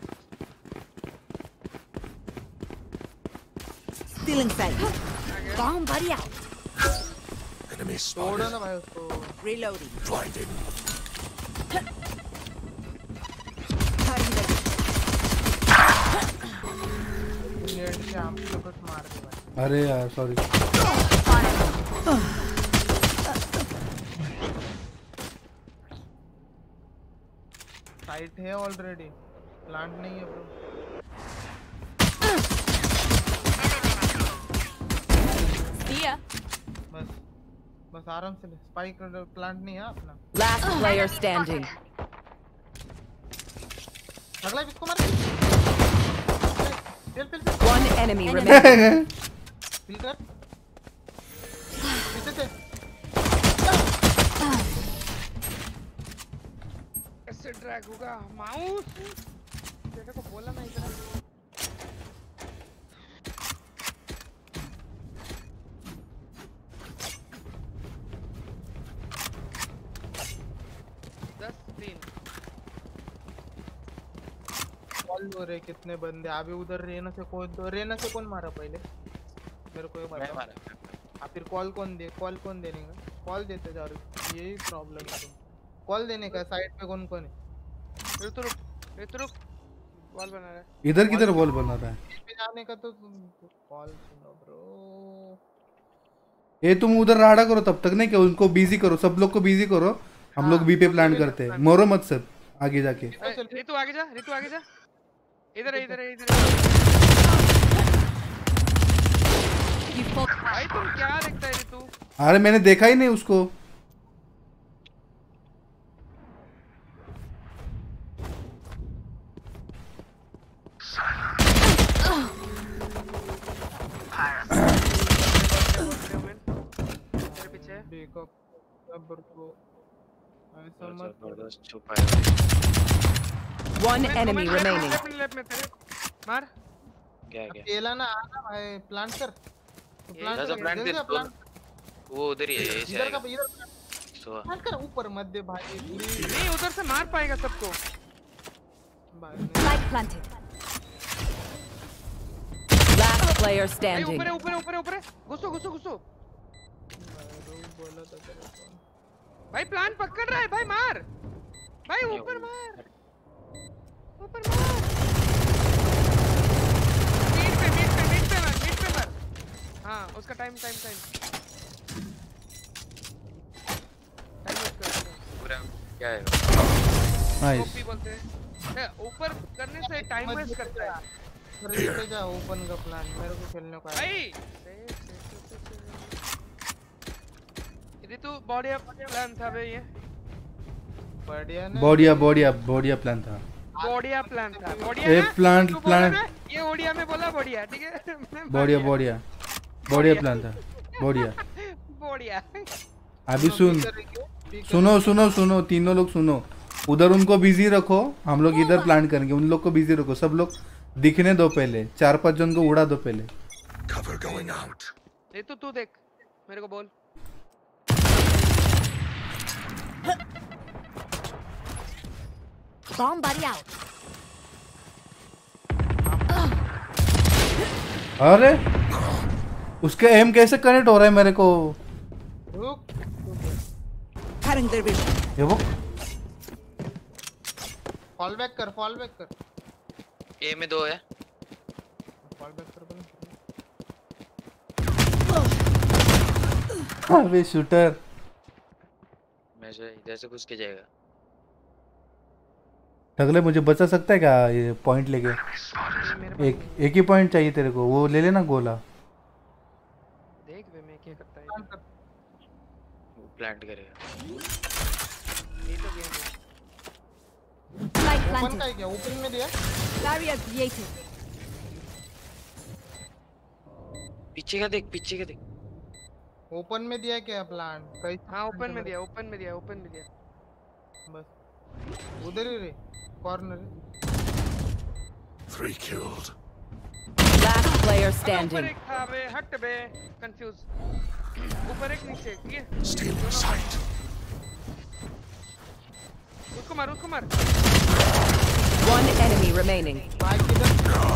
Stealing sight. Bomb buddy out. Enemy तोड़ो spotted. ना भाई उसको। Reloading. Blinded. नेट से हम लोग को मार दे भाई। अरे यार सॉरी। साइट है ऑलरेडी, प्लांट नहीं है ब्रो। Here. बस बस आराम से ले, स्पाइक प्लांट नहीं है अपना। Last player standing. अगला इसको मार। चल चल One enemy remaining. किल कर पीछे से। कैसे ड्रैग होगा माउस, तेरे को बोला मैं इधर। दस तीन कॉल लो रे, कितने बंदे अभी उधर। रेना से कौन तो रेना से कौन मारा पहले मेरे को ये मैं बता। मारा। अब फिर कॉल कौन दे, कॉल कौन देने का, कॉल देते जा रहे, यही प्रॉब्लम है। कॉल देने का साइड पे कौन कौन है। रुक रुक रुक, वॉल बना रहा है। इधर किधर वॉल बना रहा है? पे जाने का तो कॉल सुनो ब्रो। ये तुम उधर राडा करो तब तक, नहीं कि उनको बिजी करो, सब लोग को बिजी करो। हम लोग बी पे प्लान करते हैं, मरो मत सब आगे जाके। रितु आगे जा, रितु आगे जा, इधर इधर इधर। भाई तुम क्या देखता है रितु? अरे मैंने देखा ही नहीं उसको। One enemy remaining. मार। क्या क्या? अकेला ना आना भाई, प्लांट कर। प्लांट कर, प्लांट दे दो। वो उधर ही है, ऐसे इधर आएगा। का इधर प्लांट कर, ऊपर मत दे भाई। नहीं उधर से मार पाएगा सबको। Light planted. Last player standing. ऊपर ऊपर ऊपर ऊपर घुसो घुसो घुसो। भाई प्लान पकड़ रहा है भाई, मार भाई, ऊपर मार, ऊपर मार। मीट पे मीट पे मीट पे मार, मीट पे मार। हाँ उसका टाइम टाइम टाइम टाइम उसका पूरा क्या है? नाइस। कॉपी बोलते हैं ऊपर करने से टाइम वेस्ट करता है। नीचे जा, ओपन का प्लान मेरे को खेलने को है भाई। रितु बढ़िया प्लान था भाई, ये बढ़िया ना, बढ़िया बढ़िया बढ़िया प्लान था। बढ़िया प्लान था, बढ़िया ए ना? प्लांट तू बोला प्लांट ना, ये ओडिया में बोला बढ़िया, ठीक है? बढ़िया बढ़िया बढ़िया प्लान था, बढ़िया। बढ़िया। अभी सुन, सुनो सुनो सुनो, तीनों लोग सुनो। उधर उनको बिजी रखो, हम लोग इधर प्लान करेंगे। उन लोग को बिजी रखो, सब लोग दिखने दो पहले, चार पांच जन को उड़ा दो पहले। Cover going out. ये तो तू देख, मेरे को बोल। Bomb buddy out. अरे उसका एम कैसे कनेक्ट हो रहा है मेरे को? Cutting their vision. ये वो फॉल बैक कर, फॉल बैक कर। ए में दो है। फॉल बैक कर बना। अबे शूटर में से इधर से घुस के जाएगा। ठगले मुझे बचा सकता है क्या ये पॉइंट लेके? एक एक ही पॉइंट चाहिए तेरे को, वो ले लेना गोला। देख बे मैं क्या करता है। वो प्लांट करेगा। ये तो गेम है। ओपन का है क्या? ओपन में दिया? Barrier created. पीछे का देख, पीछे का देख। ओपन में दिया क्या प्लांट? कहीं हाँ ओपन में दिया, ओपन में दिया, ओपन में दिया। बस उधर ही रे, corner. Three killed. Last player ऊपर standing. एक था बे, हट बे, कंफ्यूज। ऊपर एक नीचे, ठीक है? Stealing sight. उसको मार, उसको मार। One enemy remaining. भाई किधर?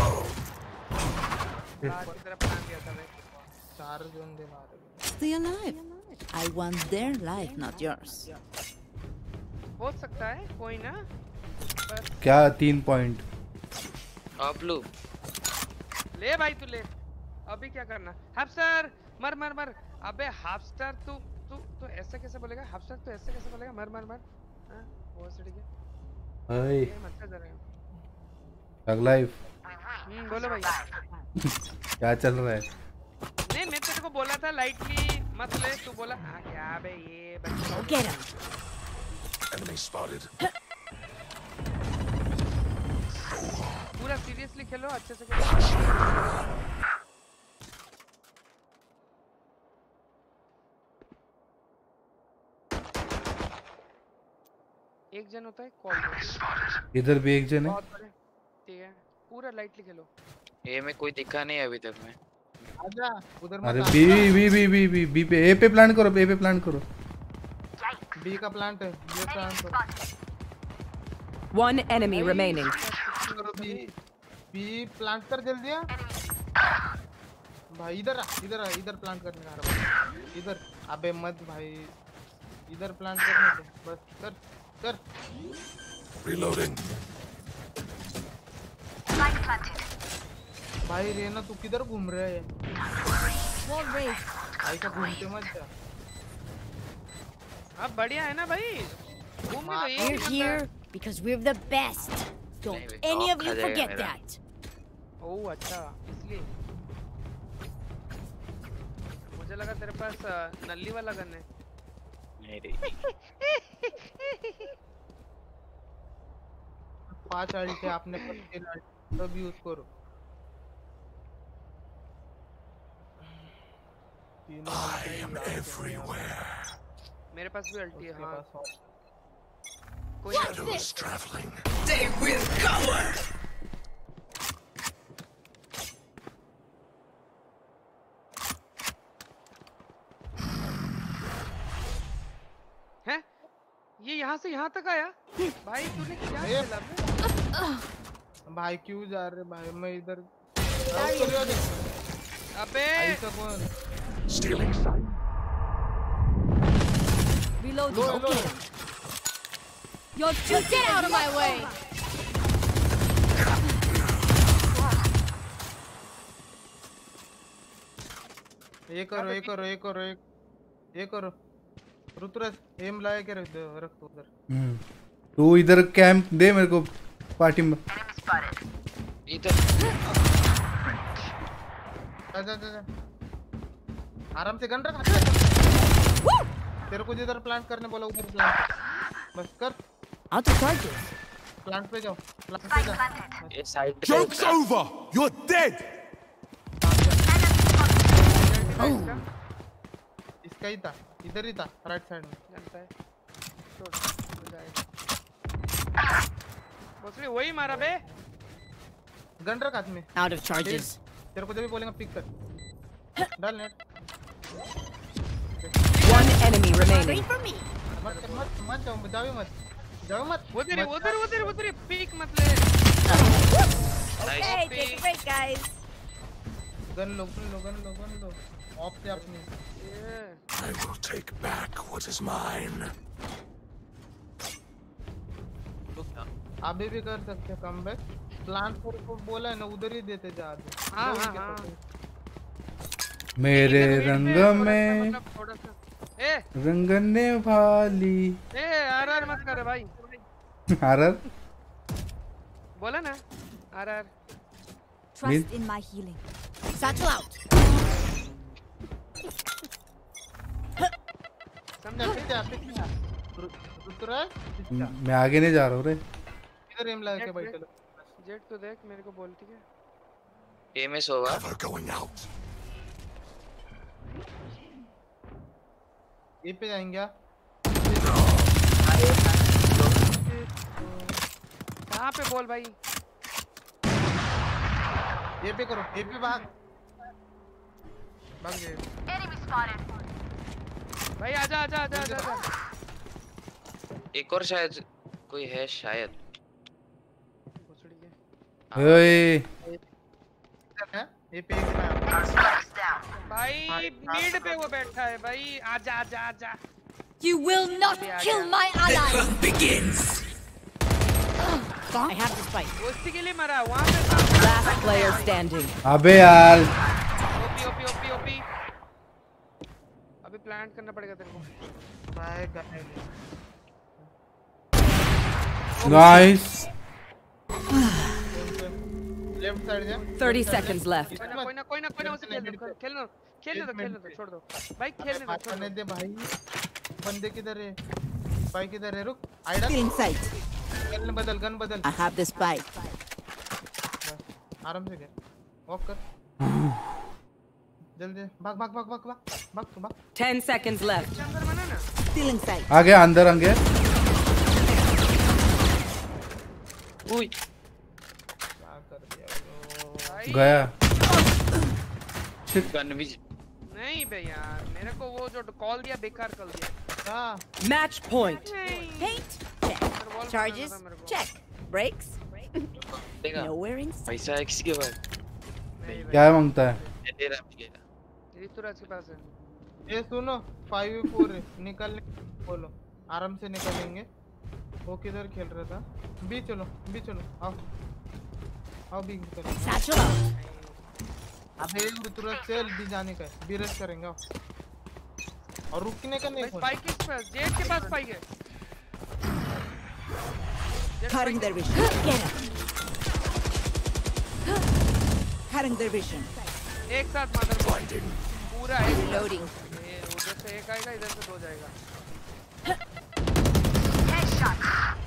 आज की तरफ प्लान किया था बे। चार जोन दे मारे। Stay alive. I want their life, not yours. हो सकता है कोई ना, बस क्या तीन पॉइंट? आप लो ले भाई तू ले। अभी क्या करना? हाफस्टर मर मर मर। अबे हाफस्टर तू तू तू ऐसे कैसे बोलेगा? हाफस्टर तू ऐसे कैसे बोलेगा? मर मर मर। हां वो ठीक है। हाय ये मत कर रहे हो। Thug life. हम्म बोलो भाई। क्या चल रहा है? नहीं मैं तेरे को बोला था लाइटली मत ले, तू बोला हां क्या बे ये बच्चा। Get him. Enemy spotted. पूरा सीरियसली खेलो, अच्छे से खेलो। एक जन होता है कॉल। इधर भी एक जन है। ठीक है पूरा लाइटली खेलो। ए में कोई दिखा नहीं अभी तक में। आजा उधर मत। अरे B B B B B B पे ए पे प्लांट करो, ए पे प्लांट करो। बी का प्लांट है, ये प्लांट करो। One enemy remaining. B B plant कर जल्दी आ भाई। इधर आ, इधर आ, इधर प्लांट करने आ रहा है। इधर अबे मत भाई, इधर प्लांट करने दे बस। कर कर। Reloading. भाई रेना तू किधर घूम रहा है? Wall raised. भाई का घूमते मत जा। अब बढ़िया है ना भाई? घूम भी गई। We're here because we're the best. Don't any of you forget that. ओह अच्छा इसलिए मुझे लगा तेरे पास नल्ली वाला गन है। नहीं रे। पांच अल्ट है आपने पर तीन अल्ट तब यूज करो। I am everywhere. मेरे पास भी अल्टी है। हाँ Shadows traveling. They will cover. हैं? ये यहाँ से यहाँ तक आया? भाई तूने क्या खेला बे? भाई क्यों जा रहे भाई? मैं इधर अबे ऐसा कौन? Stealing sight. Reloading. Low, low. You're just get out of my way. ये करो ये करो ये करो ये ये करो। रुतुरस एम लाया के रख दो, रख दो उधर। हम्म तू इधर कैंप दे मेरे को पार्टी में। इधर आजा आजा आराम से गन रख। तेरे को जिधर प्लांट करने बोला उधर प्लांट बस कर। Out of charges. प्लांट पे जाओ, प्लांट पे जाओ। ये साइड पे Joke's over. You're dead. इसका ही था, इधर ही था राइट साइड में। जानता है छोड़ हो जाएगा। बस वही मारा बे। गन रख हाथ में। Out of charges. तेरे को जब भी बोलेंगे पिक कर डाल नेट। One enemy remaining. मत मत मत जाओ, जाओ मत जाओ मत। उधर उधर उधर उधर पिक मत ले। Okay, take a break, guys. Gun लो गन लो गन लो गन लो ऑफ से अपनी। I will take back what is mine. अभी भी कर सकते कम बैक। प्लांट को बोला है ना उधर ही देते जा। हाँ हाँ हाँ। मेरे रंग में ए रंगन ने भाली ए आरआर मत कर भाई आरआर बोला ना RR Trust in my healing. Satchel out. समझा पीछे पीछे रुतरा मैं आगे नहीं जा रहा हूँ रे इधर एम लगा के बैठे लो जेट तो देख मेरे को बोलती है एम एस होगा going out. ये पे जाएंगे कहाँ पे बोल भाई ये पे करो ये पे भाग भाग गए Enemy spotted. भाई आजा आजा आजा आजा आजा एक और शायद कोई है शायद ओए ये पे भाई नीड पे वो बैठा है भाई आजा आजा आजा You will not kill my ally. Begins. I have the spike. दोस्ती के लिए मरा वहाँ पे Last player standing. अबे यार ओपी ओपी ओपी ओपी अभी प्लांट करना पड़ेगा तेरे को नाइस लेफ्ट साइड जा thirty seconds left. कोई ना कोई ना कोई ना कोई ना उसे खेल दो खेलने दो खेलने दो खेलने दो छोड़ दो भाई खेलने दो छोड़ दे भाई बंदे किधर है भाई किधर है रुक आइडा Inside. गन बदल गन बदल I have the spike. आराम से कर वॉक कर जल्दी भाग भाग भाग भाग भाग भाग तू भाग ten seconds left. अंदर बना ना Still inside. आ गया अंदर आ गया उई क्या कर दिया ब्रो गया गन भी नहीं बे यार मेरे को वो जो कॉल दिया बेकार कर दिया हां Match point. Paint. Check. Charges. Check. Brakes. देगा Nowhere inside. पैसा है किसी के पास क्या मांगता है तेरा मिलेगा ऋतुराज के पास है ये सुनो फाइव फोर निकलने बोलो आराम से निकलेंगे वो किधर खेल रहा था बी चलो बी चलो आओ आओ बी चलो Satchel out. अबे तुरंत चल बी जाने का है बी रश करेंगे आओ और रुकने का नहीं स्पाइक किस पास जेट के पास स्पाइक है Cutting their vision. Get him. Cutting their vision. एक साथ मार पूरा है Reloading. उधर से एक आएगा इधर से दो जाएगा Headshot.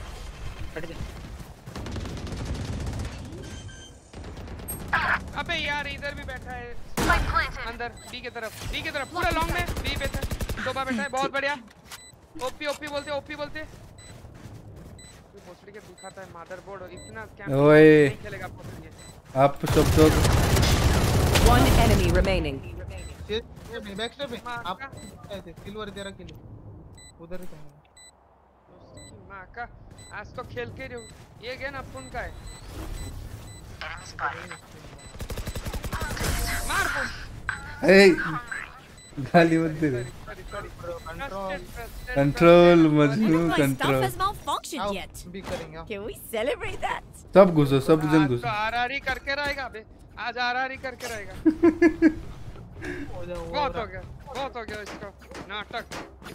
अबे यार इधर भी बैठा है Spike planted. अंदर बी की तरफ बी की तरफ पूरा लॉन्ग में बी बैठा है शोभा बैठा है बहुत बढ़िया ओपी ओपी बोलते ओपी बोलते भोसड़ी के दिखाता है मदरबोर्ड इतना स्कैम ओए नहीं खेलेगा भोसड़ी आप सब तो One enemy remaining. Back step आप ऐसे सिल्वर तेरा के लिए उधर ही था मां का आज तो खेल के रहो ये गेम अपन का है मार ए गाली मत दे कंट्रोल मजनू control Stuff has malfunctioned yet. Can we celebrate that? सब घुसो सब जन घुसो तो आरआरई करके रहेगा बे आज आरआरई करके रहेगा बहुत हो गया बहुत हो गया इसका नाटक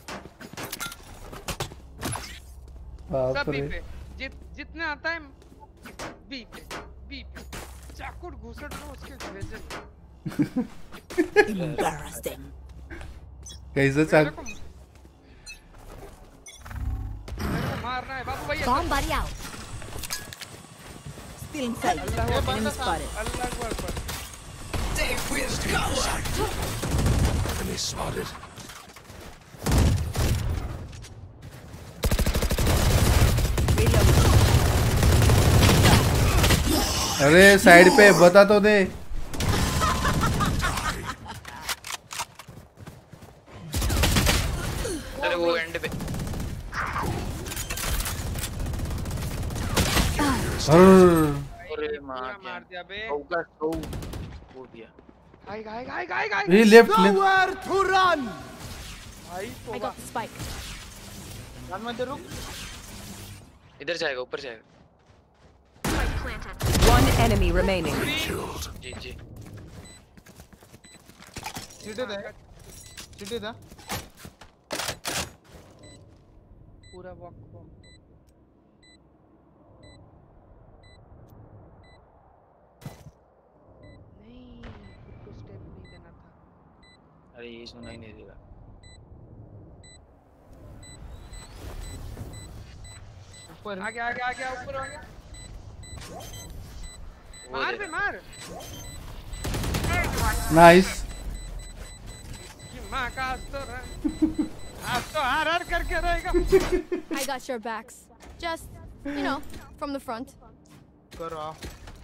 सब बी पे जित जितने आता है बी पे बी पे चाकुर घुसड़ दो उसके भेजे Embarrassing. कैसे चाक मारना है बाबू भैया Bomb buddy out. Still inside. Enemy spotted. अल्लाह अकबर They will go. Enemy spotted. अरे साइड पे बता तो दे अरे वो एंड पे अरे मार मार दिया बे होगा तो वो दिया आएगा आएगा आएगा आएगा ये left left Nowhere to run. भाई I got the spike. Run मत रुक इधर जाएगा ऊपर जाएगा Spike planted. One enemy remaining. जी जी सीधे था सीधे था पूरा वॉक वॉक नहीं, खुद को स्टेप नहीं देना था। अरे ये सुना ही नहीं देगा। ऊपर आगे आगे आगे ऊपर आ गया। मार बे मार। नाइस। माँ का आज तो आज तो हार हार करके रहेगा। I got your backs. Just, you know, from the front. करो आओ।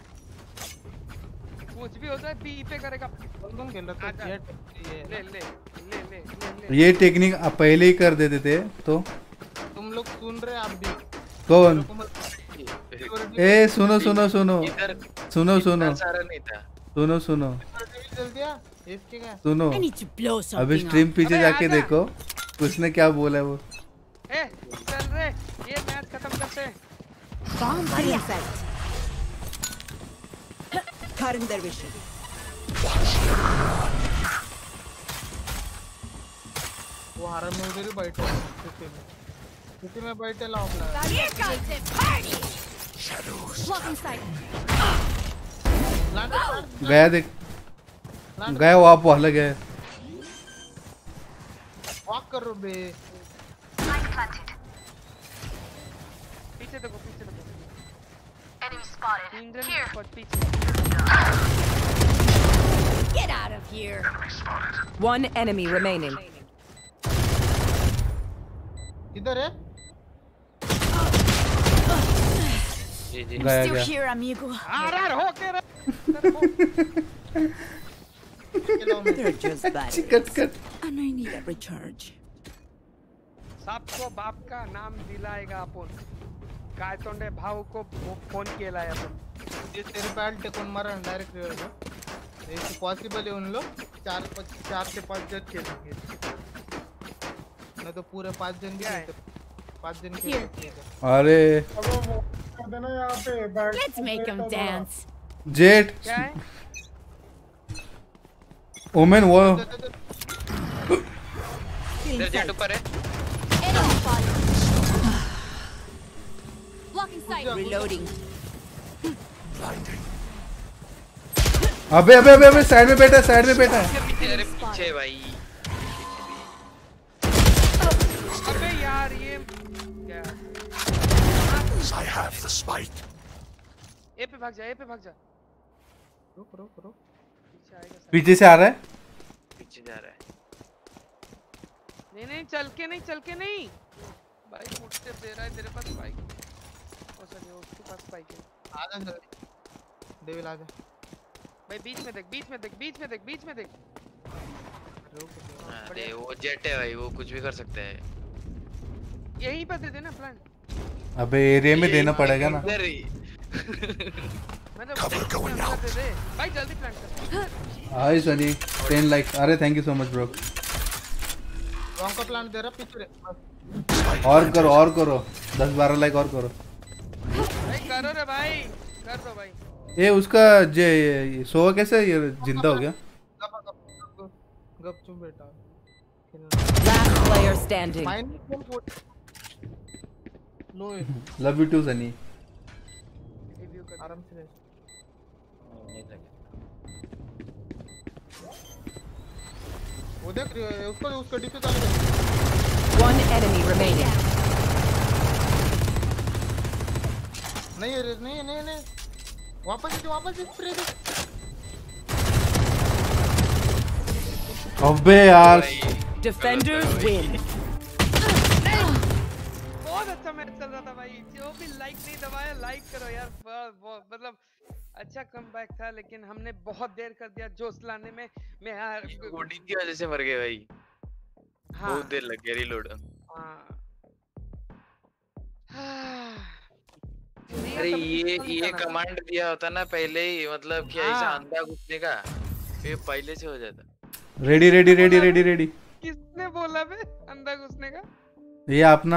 कुछ भी होता है बी पे करेगा। कौन खेल रहा था? ये ले ले ले ले ले ले। ये टेक्निक आप पहले ही कर देते थे तो। तुम लोग सुन रहे आप भी? कौन? ए सुनो सुनो सुनो सुनो सुनो सारा नहीं था। सुनो सुनो जल्दी आ। इसके क्या? सुनो अभी स्ट्रीम पीछे जाके देखो उसने क्या बोला है वो। ए चल रे ये मैच खत्म करते हैं। Bomb set. Cutting their vision. वो हारम में उधर ही बैठे हैं सिटी में। सिटी में बैठे लाओ अपना। Here comes the party. Blocking sight. गया देख गया वो आप वाला गया। वॉक करो बे। पीछे देखो पीछे देखो। Enemy spotted. Here. पीछे। Get out of here. One enemy remaining. इधर है? जी जी। गया Still गया। here, amigo. हार हार हो के रहे। They're just bad. Cut cut. And I need a recharge. सबको बाप का नाम दिलाएगा अपन। काय तोंडे भाऊ को फोन केला है अपन। ये तेरे बैट टेकून मारा डायरेक्ट रिवर में। ये पॉसिबल है उन लोग चार चार से पाँच जन खेलेंगे। नहीं तो पूरे पाँच जन भी खेलते। पाँच जन खेलते। अरे अब वो कर देना यहाँ पे बैट। Let's make them dance. Jett क्या है? ओमेन वो इधर जेट ऊपर है। Enemy spotted. Blocking sight. Reloading. अबे अबे अबे अबे साइड में बैठा साइड में बैठा है। अरे पीछे भाई। अबे यार ये क्या? I have the spike. ए पे भाग जा ए पे भाग जा। रुक रुक रुक। पीछे आएगा साला। पीछे से आ रहा है। पीछे जा रहा है। नहीं नहीं चल के नहीं चल के नहीं। भाई फुटते दे रहा है तेरे पास बाइक। ओ सॉरी उसके पास बाइक है। आ जा जल्दी। डेविल आ जा। भाई बीच में देख बीच में देख बीच में देख बीच में देख। अरे वो जेट है भाई वो कुछ भी कर सकता है। यहीं पर दे देना प्लान। अबे एरिया में देना पड़ेगा ना। इधर ही। मतलब Cover going out. दे दे भाई जल्दी प्लान कर। हाय सनी टेन लाइक अरे thank you so much bro. Wrong का प्लान दे रहा पीछे। और करो और करो दस बारह लाइक और करो। भाई करो रे भाई कर दो भाई। ये उसका जे सोवा कैसे ये जिंदा हो गया? गप चुप बेटा। Last player standing. लो लव यू टू सनी। आराम से वो देख उसको उसको डिफेंस चालू कर। One enemy remaining. नहीं नहीं नहीं नहीं वापस से वापस से स्प्रे दे। अबे यार Defenders win. बहुत अच्छा मैच चल रहा था भाई। जो भी लाइक नहीं दबाया लाइक करो यार। मतलब अच्छा कमबैक था लेकिन हमने बहुत देर कर दिया जोश लाने में। मैं यार कोडिंग की वजह से मर गए भाई। हाँ। बहुत देर लग गया रीलोड। अरे ये ये कमांड दिया होता ना पहले ही मतलब कि ऐसा अंधा घुसने का ये पहले से हो जाता। Ready ready ready ready ready. किसने बोला बे अंधा घुसने का? ये अपना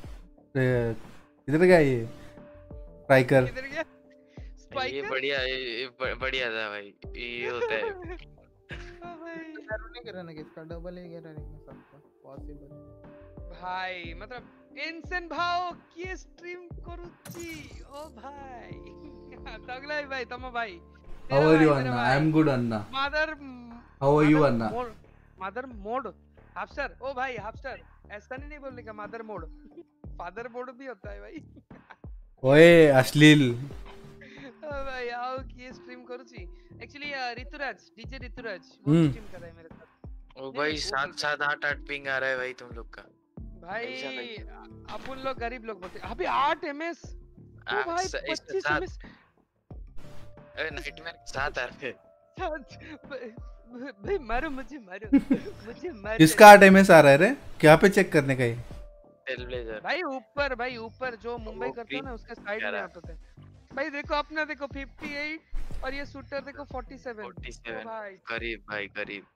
इधर गया ये स्ट्राइकर। इधर गया ये बढ़िया ये बढ़िया था भाई ये होता है। नहीं कर रहा ना किसका डबल है कर रहा है सबका पॉसिबल। भाई मतलब इनसेन भाव की स्ट्रीम करूची ओ भाई तगलाई भाई तम भाई How are you Anna? I am good Anna. Mother How are you Anna? Mother mode हाफस्टर ओ भाई हाफस्टर ऐसा नहीं नहीं बोलने का मदर मोड फादर मोड भी होता है भाई ओए अश्लील ओ भाई आओ की स्ट्रीम करूची एक्चुअली ऋतुराज डीजे ऋतुराज वो स्ट्रीम कर रहा है मेरे साथ ओ भाई सात सात आठ आठ पिंग आ रहा है भाई तुम लोग का भाई अपन लोग गरीब लोग बोलते अभी आठ एमएस ओ भाई पच्चीस एमएस अरे नाइटमेयर साथ आ रहे भाई मारो मुझे मारो मुझे मारो किसका आठ एमएस आ रहा है रे क्या पे चेक करने का ये टेलब्लेजर भाई ऊपर भाई ऊपर जो मुंबई करते हैं ना उसके साइड में आता है भाई देखो अपना देखो अट्ठावन और ये शूटर देखो सैंतालीस भाई करीब भाई करीब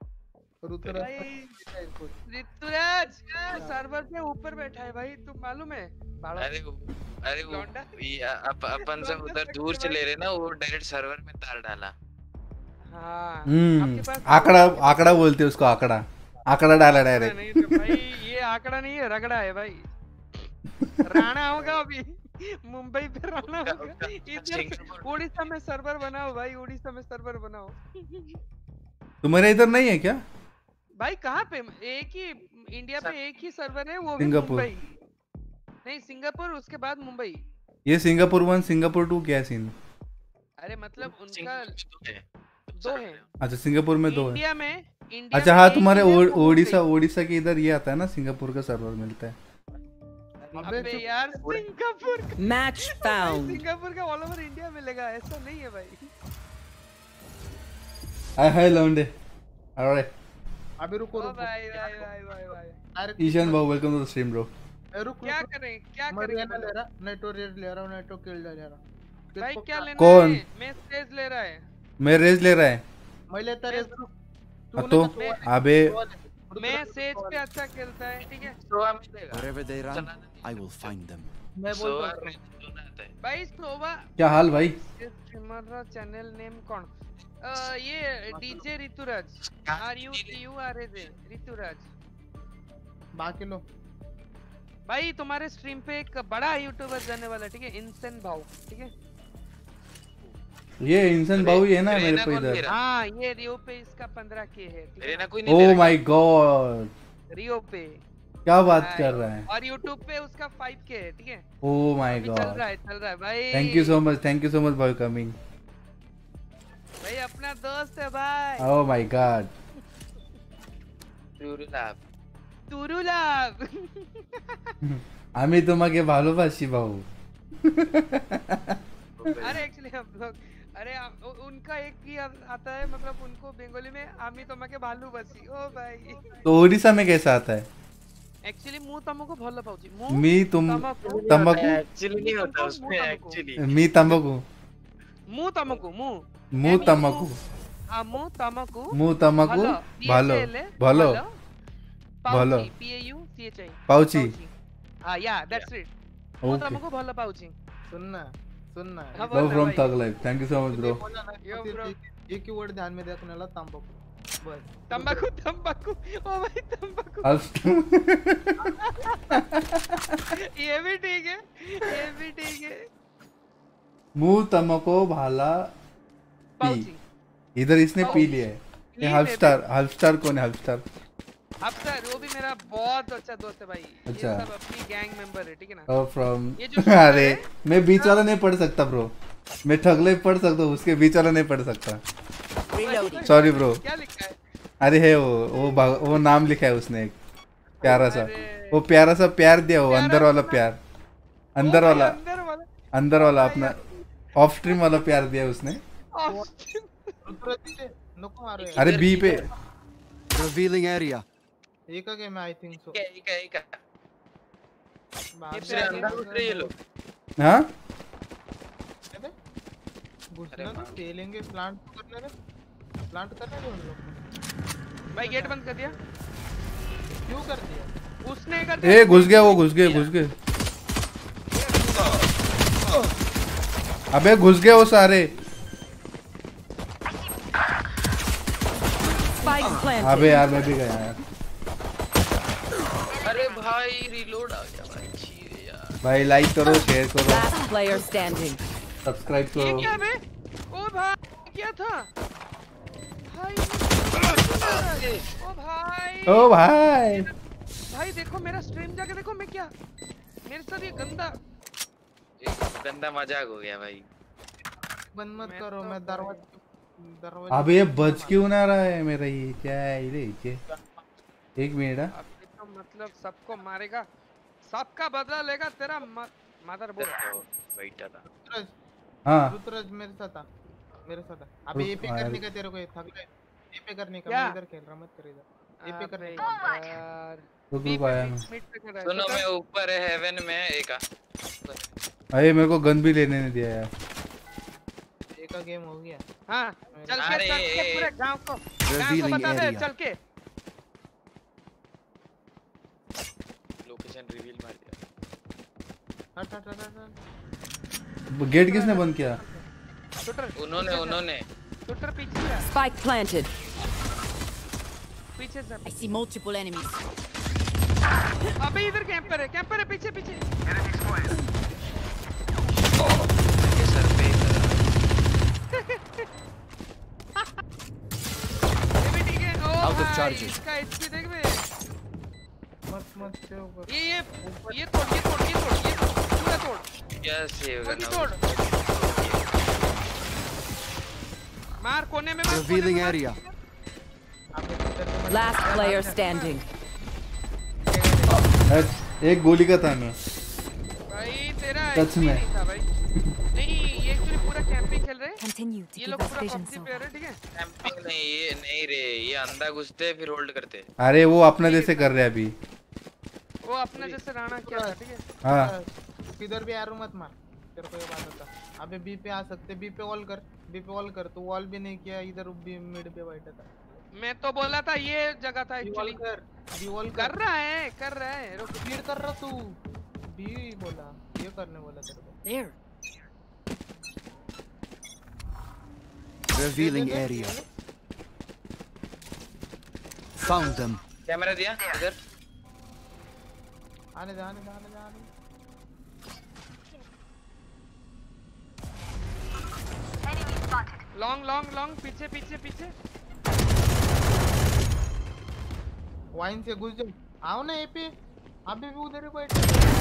ऋतुराज सर्वर के ऊपर बैठा है भाई तुम मालूम है अरे अरे वो अप, अपन से उधर दूर से ले रहे ना वो डायरेक्ट सर्वर में तार डाला हाँ हम्म आंकड़ा आंकड़ा बोलते उसको आंकड़ा आंकड़ा डाला डायरेक्ट नहीं तो भाई ये आंकड़ा नहीं है रगड़ा है भाई राणा होगा अभी मुंबई पे राणा होगा इधर उड़ीसा में सर्वर बनाओ भाई उड़ीसा में सर्वर बनाओ तुम्हारे इधर नहीं है क्या भाई कहाँ पे एक ही इंडिया पे एक ही सर्वर है वो भी सिंगापुर नहीं सिंगापुर उसके बाद मुंबई ये सिंगापुर वन सिंगापुर टू क्या सीन अरे मतलब उनका दो है अच्छा सिंगापुर में दो है इंडिया में इंडिया अच्छा हाँ तुम्हारे ओडिशा ओडिशा के इधर ये आता है ना सिंगापुर का सर्वर मिलता है अबे यार सिंगापुर मैच फाउंड सिंगापुर का ऑल ओवर इंडिया मिलेगा ऐसा नहीं है भाई हाय हाय लौंडे अरे अभी रुको रुको भाई भाई भाई भाई भाई ईशान भाई welcome to the stream bro रुक क्या करें क्या करें मैं ले रहा नेटो रेड ले रहा हूं नेटो किल ले रहा भाई क्या लेना कौन मैं स्टेज ले रहा है मैं रेज ले रहा है मैं लेता रेज तो अबे मैं सेज पे अच्छा खेलता है ठीक है सोवा मिलेगा wherever they run I will find them मैं बोलता हूं भाई सोवा क्या हाल भाई हमारा चैनल नेम कौन ये DJ Rituraj R U U R A J Rituraj बाकी लो भाई तुम्हारे स्ट्रीम पे एक बड़ा यूट्यूबर जाने वाला ठीक है इंसेन भाव ठीक है ये इंसान भाऊ ही है ना मेरे पे इधर हाँ ये रियो पे इसका पंद्रह के है रेना कोई नहीं ओह माय गॉड रियो पे क्या बात कर रहा है और यूट्यूब पे उसका फाइव के है ठीक है ओह माय गॉड चल रहा है चल रहा है भाई thank you so much thank you so much for coming भाई अपना दोस्त है भाई ओह माय गॉड तुरुलाब तुरुलाब आम्ही तुम्हाके भालोबासी भाऊ अरे एक्चुअली हम लोग अरे उनका एक ही आता है मतलब उनको बंगाली में आमी तुम्हाके भालुबासी ओ भाई तो ओडिशा में कैसा आता है एक्चुअली मु तमको भलो पाउची मी तुम तंबाकू एक्चुअली नहीं होता उसमें एक्चुअली मी तंबाकू मु तमको मु मु तंबाकू हां मु तमको मु तंबाकू भालो भालो भालो P A U C H I पाउची हां या दैट्स इट मु तमको भलो पाउची सुनना सुनना love from thug life thank you so much bro एक ही वर्ड ध्यान में रखने वाला तंबाकू बस तंबाकू तंबाकू ओ भाई तंबाकू ये भी ठीक है ये भी ठीक है मुंह तंबाकू भाला पी इधर इसने पी लिया है ये हाफ स्टार हाफ स्टार कौन है हाफ स्टार हाफ स्टार वो भी मेरा बहुत अच्छा दोस्त है भाई अच्छा ये सब अपनी गैंग मेंबर है ठीक है ना ओ फ्रॉम अरे मैं बीच वाला नहीं पढ़ सकता ब्रो मैं ठगले पढ़ सकता हूँ उसके बीच वाला नहीं पढ़ सकता सॉरी ब्रो क्या लिखा है अरे है वो वो वो नाम लिखा है उसने एक प्यारा सा वो प्यारा सा प्यार दिया वो अंदर वाला प्यार अंदर वाला अंदर वाला अपना ऑफ स्ट्रीम वाला प्यार दिया उसने अरे बी पे रिवीलिंग एरिया एक का गेम आई थिंक सो एक एक एक दूसरे अंदर उतरे ये लोग हां घुसना तो खेलेंगे प्लांट करने में प्लांट करने में उन लोग भाई गेट बंद कर दिया क्यों कर दिया उसने कर दिया ए घुस गया वो घुस गए घुस गए अबे घुस गए वो सारे अबे यार मैं भी गया यार अरे भाई रिलोड आ गया भाई भाई लाइक करो, शेयर करो, Last player standing. सब्सक्राइब ये करो। क्या बे? ओ भाई क्या था? भाई ओ भाई ओ भाई भाई देखो मेरा स्ट्रीम जाके देखो मैं क्या मेरे साथ ये गंदा गंदा मजाक हो गया भाई। बंद मत करो, मैं दरवाजा दरवाजा अब ये बज क्यों ना रहा है मेरा? ये क्या है ये? ये एक मिनट है। अभी तो मतलब सबको मारेगा, सबका बदला लेगा तेरा मदर बोल। बैठा था रुद्रज, हाँ रुद्रज मेरे साथ आ, मेरे साथ आ। अबे ये पे करने का तेरे को ये थक गया, ये पे करने का। क्या? मैं इधर खेल रहा, मत कर इधर। ये पे करने का यार रुक रुक आया मैं। सुनो मैं ऊपर है हेवन में एक आ। अरे मेरे को गन भी लेने नहीं दिया यार। एक का गेम हो गया। हाँ चल के चल के पूरे गांव को गांव को बता दे चल के। लोकेशन रिवील मार दिया। हट हट हट हट। गेट किसने बंद किया? उन्होंने उन्होंने शूटर पीछे है। Spike planted. पीछे से। I see multiple enemies. अबे इधर कैंपर है, कैंपर है पीछे पीछे। ये सर पे ये भी ठीक है। ओ Out of भाई, charges. इसका एचपी देख बे। मत मत से ऊपर। ये ये ये तोड़ ये तोड़ ये तोड़ ये तोड़ पूरा तोड़। क्या सेव बाकी करना? तोड़। मार कोने में मार। Revealing area. Last player standing. एक गोली का था मैं। भाई तेरा सच में। नहीं था भाई। नहीं ये एक्चुअली पूरा कैंपिंग खेल रहे हैं। Continue to ये give लोग us पूरा vision पबजी so प्लेयर है ठीक है। कैंपिंग नहीं, ये नहीं रे, ये अंधा घुसते फिर होल्ड करते। अरे वो अपना जैसे कर रहे हैं अभी। वो अपने जैसे राणा क्या था ठीक है। हाँ किधर भी एरो मत मार, तेरे को ये बात बता। अबे बी पे आ सकते, बी पे ऑल कर, बी पे ऑल कर। तो वॉल भी नहीं किया, इधर बी मिड पे बैठा था। मैं तो बोला था ये जगह था एक्चुअली। कर, बी ऑल कर रहा है कर रहा है रुक स्पीड कर रहा तू। बी बोला, ये करने बोला तेरे को। there. Revealing area. Found them. Camera दिया इधर। आने दे आने दे आने दे आने दे। लॉन्ग लॉन्ग लॉन्ग पीछे पीछे पीछे। वाइन से घुस जाओ। आओ ना एपी, अभी भी उधर ही बैठ।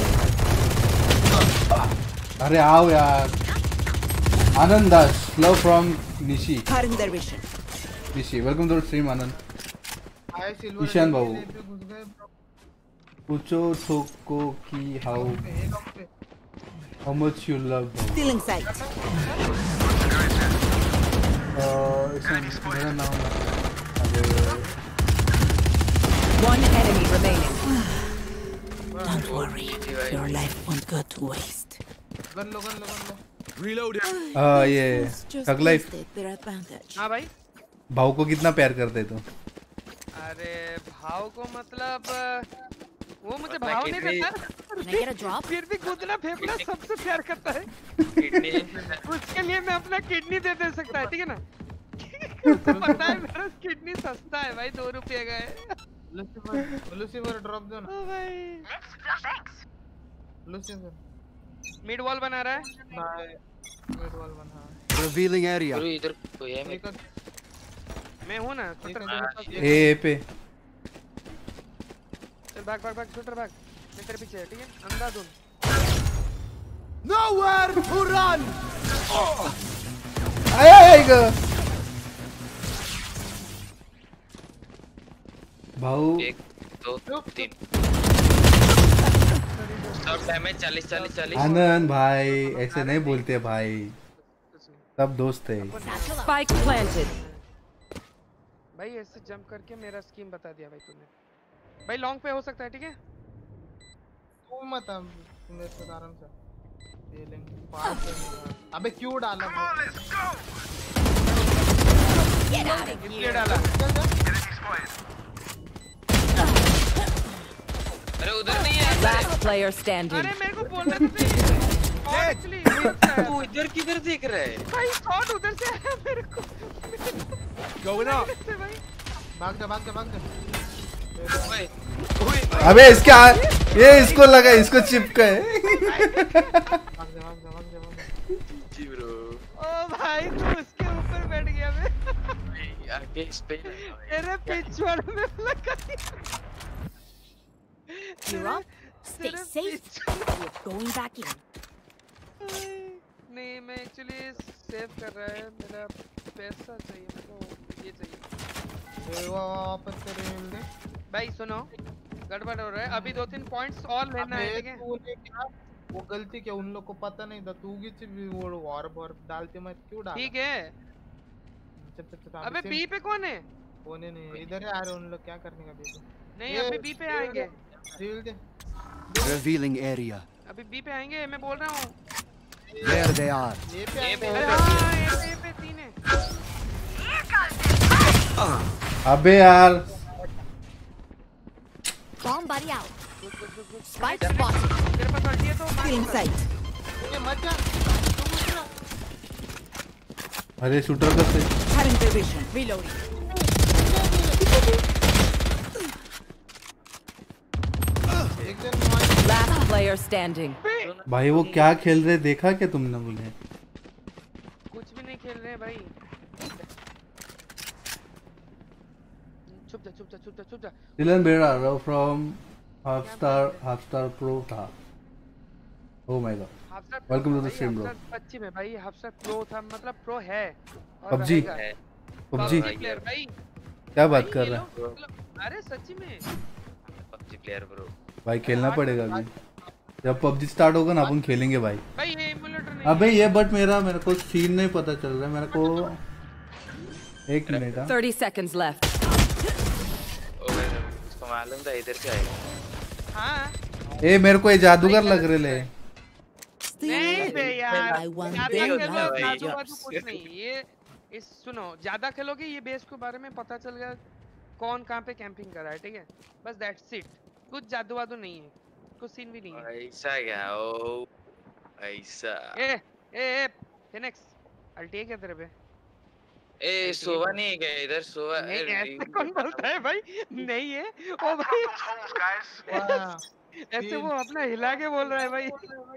अरे आओ यार। Anand Das, love from Nishi. Cutting their vision. Nishi, welcome to stream Anand. आए सिल्वर ईशान बाबू। घुस गए। पूछो ठोको की how how much you love. Still in sight. मेरा नाम One enemy remaining. Don't worry, your life won't go to waste. Gun लो गन लो गन लो। Reloading. हाँ ये Just thug life. wasted their advantage. हाँ भाई। भाव को कितना प्यार करते तो? अरे भाव को मतलब वो मुझे अपना भाव नहीं किडनी- देता। Can I get a drop? फिर भी कूदना फेंकना सबसे प्यार करता है। किडनी उसके लिए मैं अपना किडनी दे दे सकता है ठीक है ना। उसको पता है मेरा किडनी सस्ता है भाई, दो रुपये का है। लूसीफर लूसीफर ड्रॉप दो ना। ओ भाई लूसीफर मिड वॉल बना रहा है। भाई मिड वॉल बना। Revealing area. गुरु इधर कोई है? एक मैं हूँ ना शूटर। ए ए पे चल भाग भाग भाग शूटर भाग। मैं तेरे पीछे है ठीक है। अंधाधुन। Nowhere to run. आया आएगा भाऊ। एक दो तीन सब डैमेज चालीस चालीस चालीस। आनंद भाई ऐसे नहीं बोलते भाई, सब दोस्त है। Spike planted. भाई ऐसे जंप करके मेरा स्कीम बता दिया भाई तूने। भाई लॉन्ग पे हो सकता है ठीक है। तू मत अब मेरे साथ आराम से ये लेंगे पास से। अबे क्यों डाला? इसलिए डाला। अरे उधर नहीं है। Last player standing. अरे मेरे को बोल रहे थे एक्चुअली तू इधर किधर देख रहा है? भाई शॉट उधर से आया मेरे को। Going up. भाग जा भाग जा भाग जा। ओए अबे इसका ये इसको लगा, इसको चिपका है। भाग जा भाग जा भाग जा भाग जा। जी ब्रो। ओ भाई तू उसके ऊपर बैठ गया बे। भाई आगे इस पे तेरे पिछवाड़े में लगा। You're up. Stay safe. You're going back in. नहीं मैं एक्चुअली सेव कर रहा है मेरा पैसा चाहिए मेरे को ये चाहिए। वापस तेरे मिल दे। भाई सुनो गड़बड़ हो रहा है अभी दो तीन पॉइंट्स और लेना है ठीक है। तूने क्या वो गलती क्या उन लोग को पता नहीं था तू किसी भी वो वॉर वॉर डालते मत क्यों डाला। ठीक है चल चल चल अबे बी पे कौन है? कौन है नहीं इधर आ रहे उन लोग क्या करने का बी पे नहीं अभी बी पे आएंगे। रिवील दे Revealing area. अभी बी पे आएंगे मैं बोल रहा हूँ। There they are. ये पे ये पे हाँ ये पे तीन है। अबे यार Bomb buddy out. Spike spotted. तेरे पास अल्टी है तो मार। Feeling sight. ये मत जा अरे शूटर का से Having division. Reloading. Last player standing. भाई वो क्या खेल रहे देखा क्या तुमने उन्हें? कुछ भी नहीं खेल रहे भाई। चुप जा चुप जा चुप जा चुप जा। Dylan Berra from Half Star Half Star Pro था। Oh my god. Welcome to the stream bro. पच्ची में भाई हाफ स्टार प्रो था मतलब प्रो है। पबजी पबजी प्लेयर भाई। क्या बात कर रहा है? अरे सच्ची में पबजी प्लेयर ब्रो। भाई खेलना पड़ेगा अभी जब पबजी स्टार्ट होगा ना अपन खेलेंगे भाई। भाई ये इमुलेटर नहीं अबे ये बट मेरा मेरे को सीन नहीं पता चल रहा है मेरे को एक मिनट का thirty seconds left. ओ भाई इसको मालूम था इधर से आएगा। हाँ ए मेरे को ये जादूगर लग रहे ले। नहीं बे यार I want ज्यादा them खेलो now. जादू वादू कुछ नहीं ये इस सुनो ज्यादा खेलोगे ये बेस के बारे में पता चल गया कौन कहाँ पे कैंपिंग कर रहा है ठीक है बस दैट्स इट कुछ जादू वादू नहीं है कुछ सीन भी नहीं है ऐसा क्या ओ ऐसा ए ए ए फिनिक्स अल्टी है क्या तेरे पे ए सोवा नहीं है क्या इधर सोवा नहीं ऐसे कौन बोलता है भाई नहीं है ओ भाई ऐसे वो अपना हिला के बोल रहा है भाई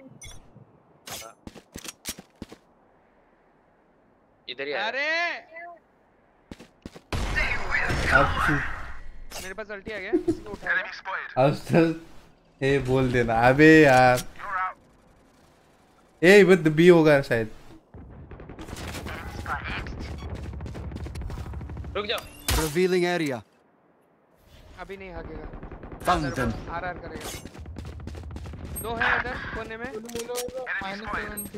इधर ही अरे अब मेरे पास अल्टी आ गया इसको उठाया अब सर ए बोल देना अबे यार ए विद बी होगा शायद रुक जाओ Revealing area. अभी नहीं भागेगा Found them. आरआर करेगा दो है इधर कोने में माइनस सेवेंटी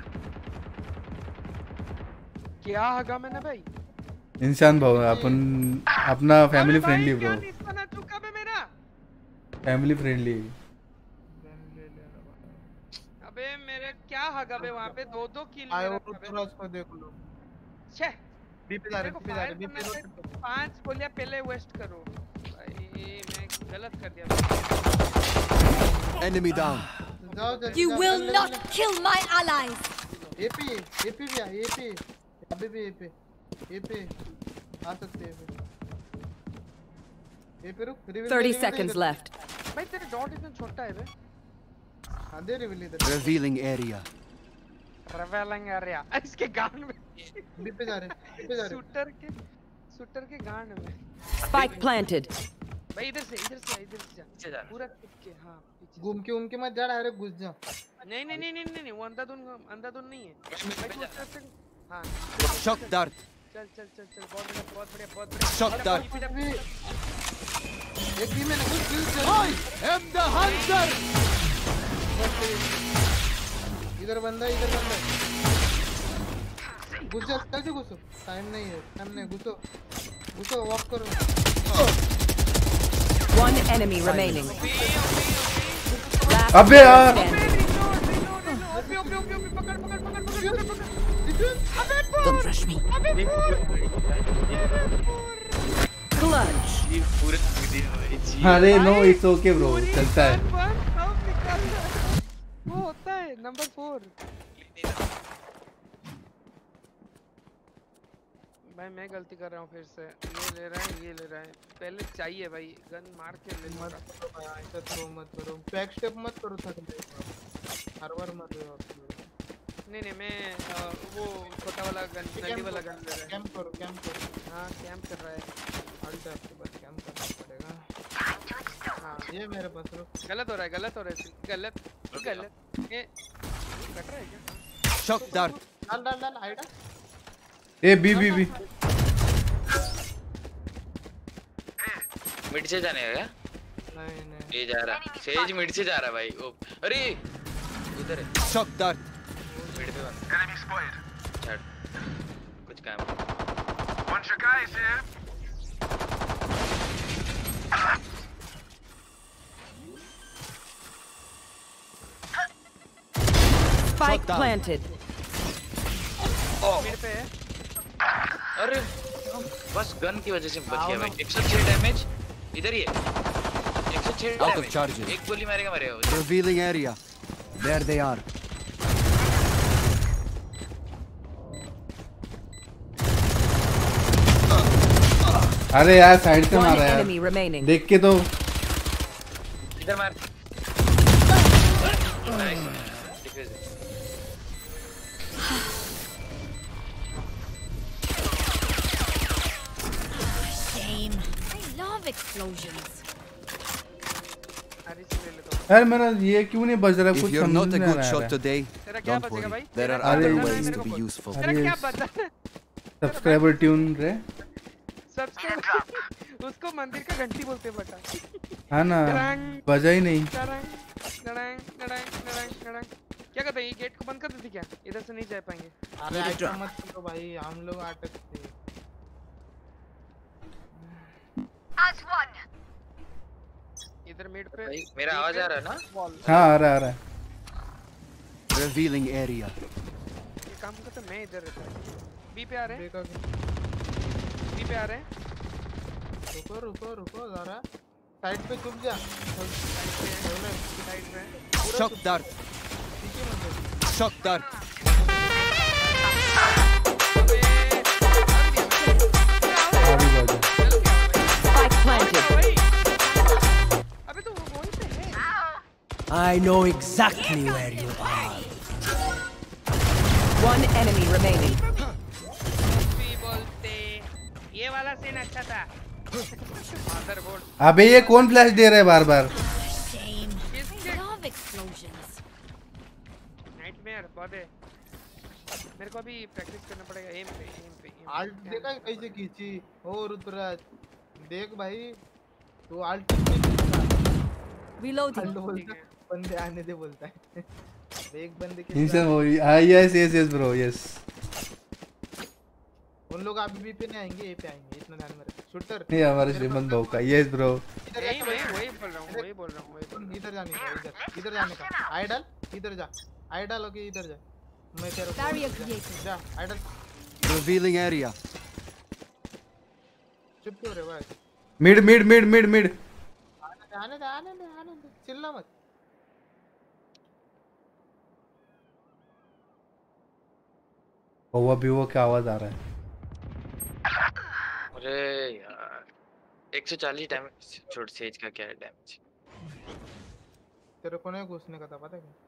क्या हगा मैंने भाई इंसान भाव अपन अपना फैमिली फ्रेंडली ब्रो बना चुका है मेरा फैमिली फ्रेंडली अबे मेरे क्या हगा बे वहां पे दो दो किल आए वो क्रॉस को देख लो छे बी पे जा रहे बी पे जा रहे बी पे पांच गोलियां पहले वेस्ट करो भाई मैं गलत कर दिया Enemy down. जाओ जल्दी You will not kill my allies. AP AP भी आ एपी अभी भी एपी एपी आ सकते हैं एपी रुक रिवील thirty seconds left. भाई तेरा डॉट इतना छोटा है बे हां दे रिवील इधर Revealing area. ट्रैवलिंग एरिया इसके गांड में बी पे जा रहे बी पे जा रहे शूटर के शूटर के गांड में Spike planted. भाई इधर से इधर से इधर से जा पूरा टिक के हां पीछे घूम के उनके मत जा डायरेक्ट घुस जा नहीं नहीं नहीं नहीं नहीं वो अंधाधुन अंधाधुन नहीं है भाई तू उस से हां Shock dart. चल चल चल चल बहुत बढ़िया बहुत बढ़िया बहुत बढ़िया Shock dart. एक भी मैंने कुछ किल किया I am the hunter. इधर बंदा इधर बंदा घुस जा जल्दी घुसो टाइम नहीं है टाइम नहीं घुसो घुसो वॉक करो One enemy remaining. अबे यार Don't rush me. Clutch. ये पूरे वीडियो अरे नो इट्स ओके ब्रो चलता है वो होता है नंबर फोर भाई मैं गलती कर रहा हूँ फिर से ये ले रहा है ये ले रहा है पहले चाहिए भाई गन मार के ले मत करो भाई ऐसा थ्रो मत करो बैक स्टेप मत करो थक हर बार मर रहे हो आप। नहीं नहीं मैं आ, वो छोटा वाला गन नली वाला गन ले रहा है। कैंप करो कैंप करो। हाँ कैंप कर रहा है। अल्ट आपके पास कैंप करना पड़ेगा। हाँ ये मेरे पास रुक। गलत हो रहा है गलत हो रहा है गलत गलत ये कट रहा है क्या? शॉक डार्ट डाल डाल डाल आइडा। A B B B mid से जाने का क्या? नहीं नहीं ये जा रहा सेज मिड से जा रहा भाई। ओ अरे उधर है शॉक डार्ट मिड पे बंद Enemy spotted. छाड़ कुछ काम Bunch of guys here. Spike planted. Mid पे है। अरे बस गन की वजह से बच गया भाई। एक सौ छह डैमेज इधर ही है। एक सौ छह Out of डैमेज charges. एक गोली मारेगा मरेगा। Revealing area. There they are. अरे यार साइड से One मारा यार। enemy remaining. देख के तो इधर मार। Nice Shame. I love explosions. अरे से ले लेता हूँ। यार मेरा ये क्यों नहीं बज रहा If कुछ you're समझ not a नहीं आ good रहा shot है। today, तेरा क्या don't बचेगा worry. भाई? There are अरे other ये- ways to be useful. तेरा क्या बचा? सब्सक्राइबर ट्यून रे सब्सक्राइब उसको मंदिर का घंटी बोलते हैं बेटा। हाँ ना बजा ही नहीं। डरंग डरंग डरंग डरंग डरंग क्या कहते हैं ये गेट को बंद कर देती क्या? इधर से नहीं जा पाएंगे। अरे ऐसा मत करो भाई हम लोग अटकते हैं। As one. इधर मिड पे भाई मेरा आवाज आ रहा है ना? हाँ आ रहा आ रहा है। Revealing area. ये काम करता मैं इधर रहता हूँ। बी पे आ रहे हैं। बी पे आ रहे हैं। रुको रुको रुको जरा साइड पे चुप जा। साइड पे Shock dart. Shock dart. Spike planted. अबे तो वो वहीं पे है। I know exactly where you are. One enemy remaining. भी बोलते ये वाला सीन अच्छा था। मदरबोर्ड अबे ये कौन फ्लैश दे रहा है बार बार? Shame. I love explosions. Nightmare बहुत है। मेरे को अभी प्रैक्टिस करना पड़ेगा एम पे एम पे आल्ट देखा कैसे खींची ओ रुद्राज देख भाई तू आल्ट Reloading. बंदे आने दे बोलता है। एक बंदे के इंसान वो हाँ yes yes yes bro yes. उन लोग अभी भी पे नहीं आएंगे ये पे आएंगे इतना ध्यान में रख। शूटर ये हमारे श्रीमंत भाव का यस ब्रो। यही वही वही बोल रहा हूँ वही बोल रहा हूँ वही बोल इधर जाने का इधर इधर जाने का आइडल इधर जा आइडल ओके इधर जा मैं तेरे को जा आइडल Revealing area. चुप क्यों रे भाई? Mid mid mid mid mid आने दे आने दे आने दे आने दे चिल्ला मत। वो भी वो क्या आवाज आ रहा है? अरे यार एक सौ चालीस डैमेज छोड़ सेज का क्या है डैमेज? तेरे को नहीं घुसने का था पता क्या?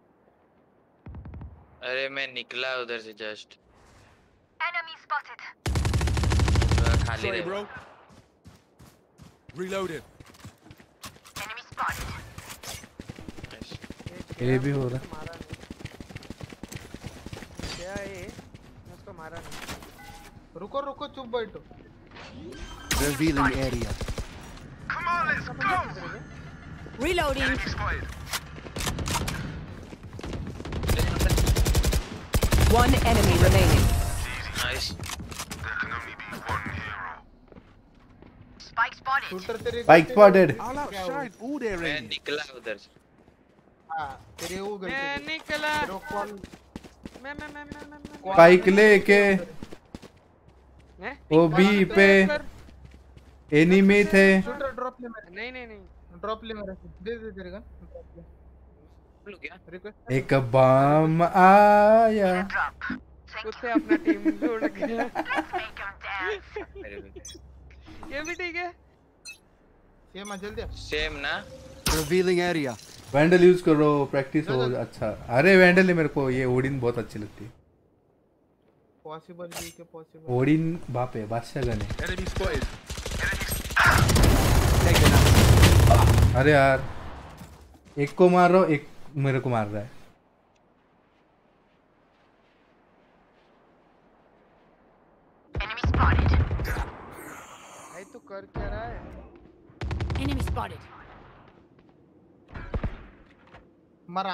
अरे मैं निकला उधर से जस्ट Enemy spotted. खाली रहे bro. Reloaded. Enemy spotted. ये भी हो रहा है। क्या है ये? मैं उसको मारा नहीं। रुको रुको चुप बैठो। Revealing area. Come on, let's go. Reloading. Enemy spotted. One enemy remaining. Nice There can only be one hero. Spike spotted. Shooter तेरे Spike spotted. All outside. Ooh, they're मैं ready. निकला उधर से हाँ तेरे वो गलती मैं थी। निकला। तेरे कॉल मैं मैं मैं मैं मैं मैं स्पाइक लेके हैं? वो बी पे एनिमी थे। शूटर ड्रॉप ले मेरे नहीं नहीं नहीं ड्रॉप ले मेरे से दे दे तेरे गन बोलो क्या? रिक्वेस्ट एक बम आया। उससे अपना टीम जुड़ गया। Let's make him dance. मेरे को ये भी ठीक है। ये मत जल्दी आ। सेम ना Revealing area. वैंडल यूज करो, प्रैक्टिस हो। अच्छा, अरे वैंडल है मेरे को, ये ओडिन बहुत अच्छी लगती है। पॉसिबल भी के पॉसिबल। ओडिन बाप है, बादशाह गन है। Enemy spotted. अरे यार, एक को मार रहा हूँ, एक मेरे को मार रहा है। Enemy spotted. भाई तू कर क्या रहा है? Enemy spotted. मरा।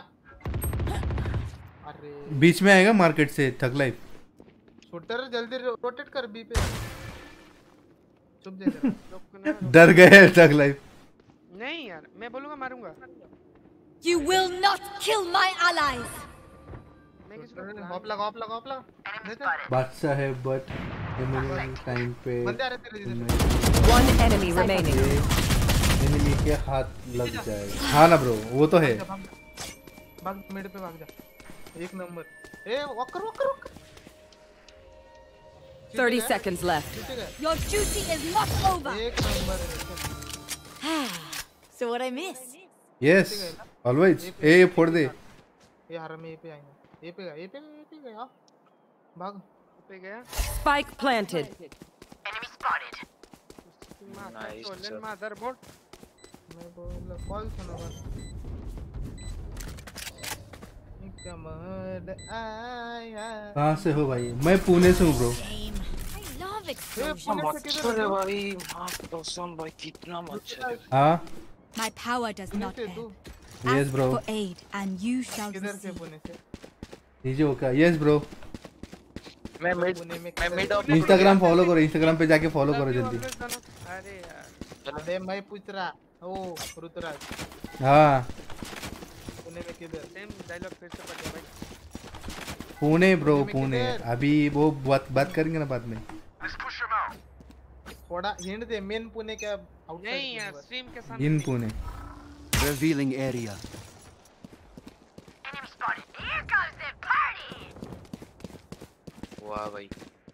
अरे बीच में आएगा मार्केट से थक लाइफ। शूटर जल्दी रोटेट कर बी पे। चुप जा जरा। डर गए थक लाइफ। नहीं यार, मैं बोलूँगा मारूंगा। You will not kill my allies. Hop लगा हॉप लगा हॉप लगा। बादशाह है बट टाइम पे बंदे आ रहे तेरे इधर। One enemy remaining. एनिमी के हाथ लग जाएगा। हाँ ना ब्रो, वो तो है। भाग मिड पे भाग जा। एक नंबर। ए walker walker walker. Thirty seconds left. Your duty is not over. एक नंबर। So what I miss? Yes, always. ए फोड़ दे। ये हरामी ये पे आएंगे। ये पे गया, ये पे गया, ये पे गया। भाग। पे गया। Spike planted. Enemy spotted. Nice. Stolen motherboard. मैं बोल कॉल सुनो बस। कमर आया। कहाँ से हो भाई? मैं पुणे से हूँ ब्रो। I love explosions. मच्छर है भाई, माँ कसम भाई कितना मच्छर है। हाँ? My power does not end. Yes bro. For aid and you shall किधर से receive. पुणे से? नीचे हो क्या? Yes bro. मैं मिड मैं मिड ऑफ इंस्टाग्राम फॉलो करो, इंस्टाग्राम पे जाके फॉलो करो जल्दी। अरे यार। अरे मैं पूछ रहा। ओ ऋतुराज। हाँ। पुणे में किधर? सेम डायलॉग फिर से पढ़ भाई। पुणे ब्रो, पुणे। अभी वो बात बात करेंगे ना बाद में। थोड़ा हिंट दे, मेन पुणे क्या आउटसाइड? नहीं यार, स्ट्रीम के सामने। इन Pune. Revealing area. Enemy spotted. Here comes the party. वाह भाई,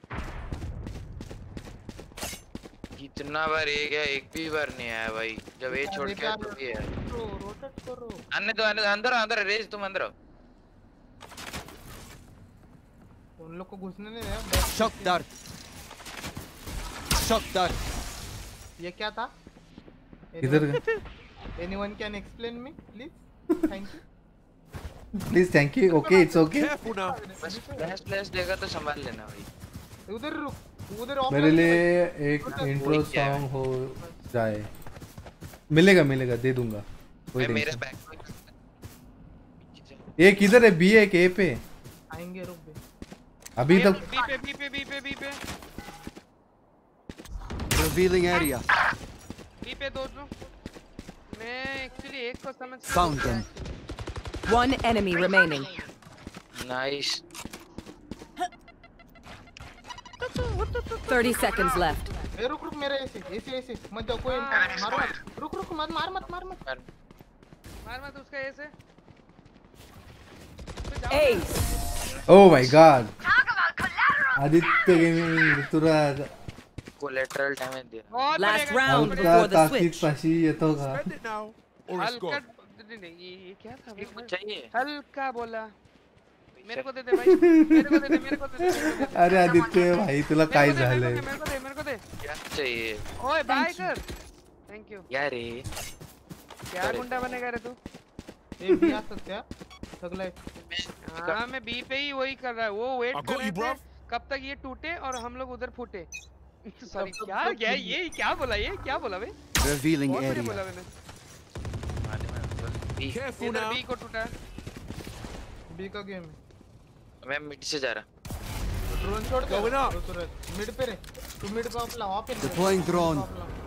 कितना बार ये गया, एक भी बार नहीं आया भाई। जब ये छोड़ के तो भी है। रोटेट करो। अन्य तो अन्य अंदर अंदर रेस, तुम अंदर आओ। उन लोग को घुसने नहीं दिया। Shock dart. Shock dart. ये क्या था? इधर Anyone can explain me, please? Thank you. Please, thank you. Okay, it's okay. बस फ्लैश फ्लैश देगा तो संभाल लेना भाई। उधर रुक, उधर ऑफ। मेरे लिए एक इंट्रो सॉन्ग हो जाए। मिलेगा मिलेगा, दे दूंगा। मैं मेरे बैक एक किधर है? बी है कि ए पे? आएंगे, रुक दे। अभी तक बी पे बी पे बी पे बी पे Revealing area. बी पे दो दो। मैं एक्चुअली एक को समझ। Found them. One enemy remaining. Nice. Thirty seconds left. ए रुक रुक, मेरे ऐसे ऐसे ऐसे मत जाओ, कोई मारो मत। रुक रुक, मत मार मत मार मत मार मत उसका ऐसे। Ace. Oh my God. Aditya gaming Rituraj. Collateral damage दिया। Last round हल्का before the ताकीद switch. पाशी ये तो का। हल्का नहीं, ये ये क्या था? कुछ चाहिए? हल्का बोला। मेरे को दे दे भाई, मेरे को दे दे, मेरे को दे दे। अरे आदित्य भाई तुला काय झालंय? मेरे को दे, मेरे को दे। क्या चाहिए? ओए बाय कर। Thank you. यार रे क्या गुंडा बनेगा रे तू? ए बी आ सकते हैं? अगला हाँ मैं बी पे ही वही कर रहा है। वो वेट कर रहे थे कब तक ये टूटे और हम लोग उधर फूटे। सॉरी क्या क्या ये क्या बोला, ये क्या बोला बे? Revealing बहुत area. बोला मैंने। इधर बी को टूटा। बी का गेम। मैं मिड से जा रहा। ड्रोन छोड़ दे। मिड पे रे, तू मिड पे अपना off in. Deploying drone.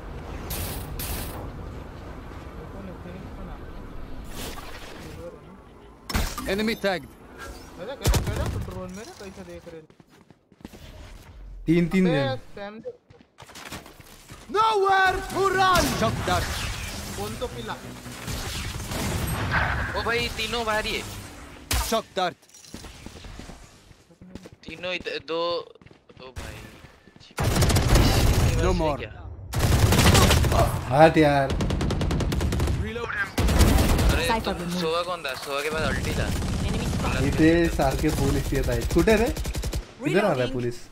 Enemy tagged. अरे क्या कर रहा है ड्रोन में? कैसा देख रहे? तीन तीन जन। Nowhere to run. Shock dart. कौन तो पिला? ओ भाई तीनों बाहर ही है। Shock dart. तीनों दो ओ भाई। No more. हाथ यार। अरे तुम सोवा कौन था? सोवा के बाद अल्टी था. इथे सारखे पोलीस येत आहेत. कुठे रे? इधर आ रहा है पुलिस.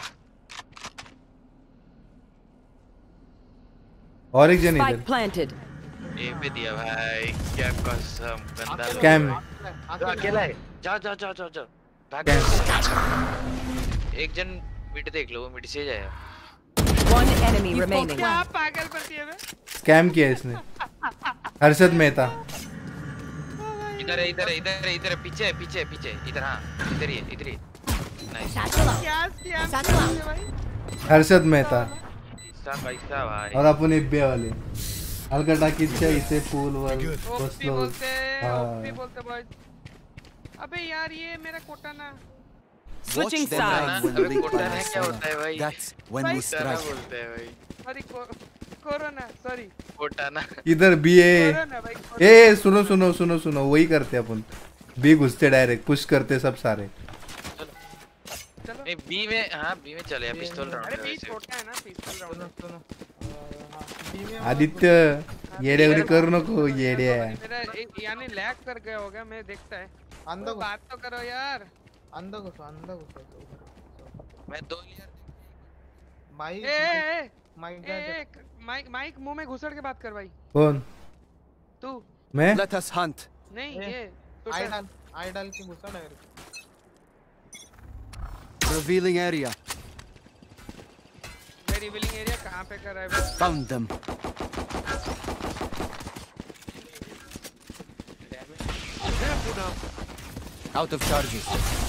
और एक जन इधर. planted. ये पे दिया भाई. क्या कसम गंदा. कैम. अकेला है. जा जा जा जा जा. भाग. एक जन मिड देख लो, वो मिड से जाएगा. One enemy remaining. क्या पागल करती है बे? स्कैम किया इसने. हर्षद मेहता. इधर है इधर है इधर है इधर है पीछे है पीछे पीछे इधर. हाँ इधर ही है इधर ही. नाइस. क्या स्कैम भाई? हर्षद मेहता. इसका कैसा भाई? और अपन इब्बे वाले. हल्का टाकीच्या इथे पूल वर बसलो. ओपी बोलते बॉयज. अबे यार ये मेरा कोटा ना. Switching sides. अबे कोटा है क्या होता है भाई? That's when we strike. बोलते हैं भाई. Sorry corona sorry. कोटा ना. इधर बी ए. ए सुनो सुनो सुनो सुनो वही करते अपन. बी घुसते डायरेक्ट पुश करते सब सारे. नहीं बी में. हाँ बी में चले. पिस्तौल राउंड. अरे बी छोटा है ना पिस्तौल राउंड. सुनो. आदित्य येडेवरी करू नको येड्या. मेरा यानी लैग कर गया होगा. मैं देखता है. अंदर बात तो करो यार. अंदर घुसो अंदर घुसो. मैं दो लेयर. माइक ए माइक माइक माइक मुंह में घुसड़ के बात कर भाई. कौन? तू. मैं? Let us hunt. नहीं ये. आई डाल आई डाल के घुसा डायरेक्ट. Revealing area. मैं रिवीलिंग एरिया कहाँ पे कर रहा है बे? Found them. Out of charges.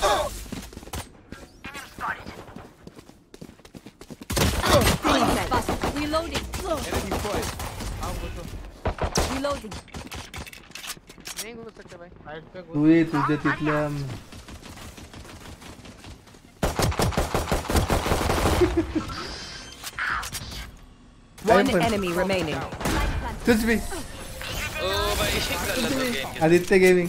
Reloading. Enemy foil. Reloading. नहीं घुस सकते भाई. साइड पे तू ये तुझे तिथल्या. One enemy remaining. कुछ भी. ओ भाई गलत हो गया. आदित्य गेमिंग.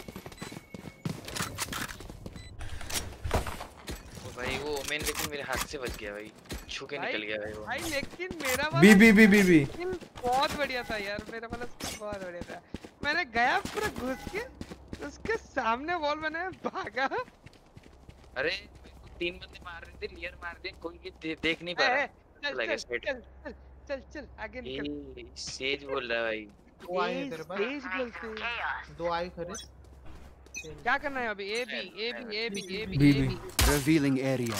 ओ भाई वो ओमेन लेकिन मेरे हाथ से बच गया भाई. छू के निकल गया भाई वो. भाई लेकिन मेरा वाला B B B B B. बहुत बढ़िया था यार. मेरा वाला बहुत बढ़िया था. मैंने गया पूरा घुस के उसके सामने वॉल बनाया भागा. अरे तीन बंदे मार रहे थे. लियर मार दिए. कोई भी दे, देख नहीं पा रहा. चल चल चल चल चल चल आगे निकल. ये सेज बोल रहा है भाई. दो आए तेरे पास. तेज बोलते. दो आए खड़े. क्या करना है अभी? A B A B A B A B B A B. B. Revealing area.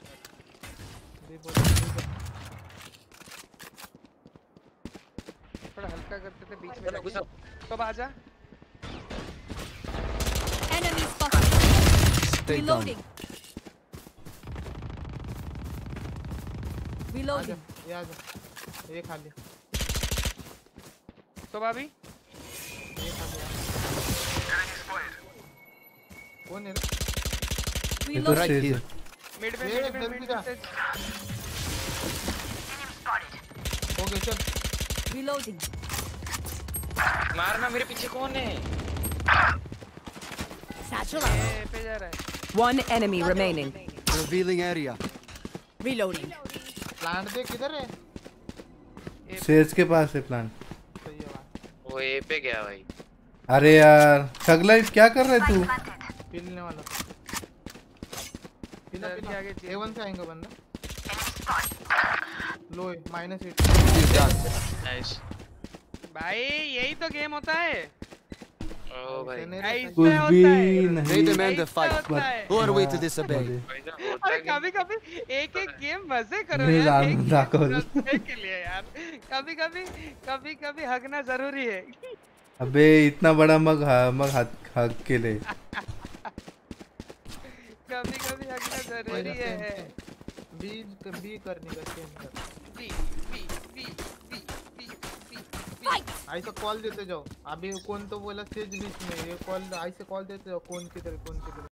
थोड़ा हल्का करते थे बीच में घुसा. कब आजा. Enemy spotted. Reloading. Reloading. ये आ जा. ये खा ले. तो भाभी ये खा ले. कौन है? ये तो Right here. मिड में ये मिड में जल्दी मिड जा. में. हो गया चल. Reloading. मारना. मेरे पीछे कौन है? Satchel ए out. पे जा रहा है. One enemy remaining. Revealing area. Reloading. Plant देख किधर है? सेज के पास है प्लान. सही है भाई. वो ए पे गया भाई. अरे यार सगला क्या कर रहे तू? पिलने वाला. पिला पिला. आगे ए वन से आएगा बंदा. लो माइनस एट. नाइस. भाई यही तो गेम होता है. ओ भाई कुछ भी नहीं. They demand a fight. Who are we to disobey? अरे कभी कभी एक एक गेम मजे करो नहीं यार. जान दाखल. एक के लिए यार. कभी कभी कभी कभी हगना जरूरी है. अबे इतना बड़ा मग मग हाथ हक के ले. कभी कभी हगना जरूरी है. बीज बी करने का सेम कर. B B B B B B. ऐसा कॉल देते जाओ. अभी कौन तो बोला स्टेज बीच में. ये कॉल ऐसे कॉल देते जाओ. कौन किधर कौन किधर.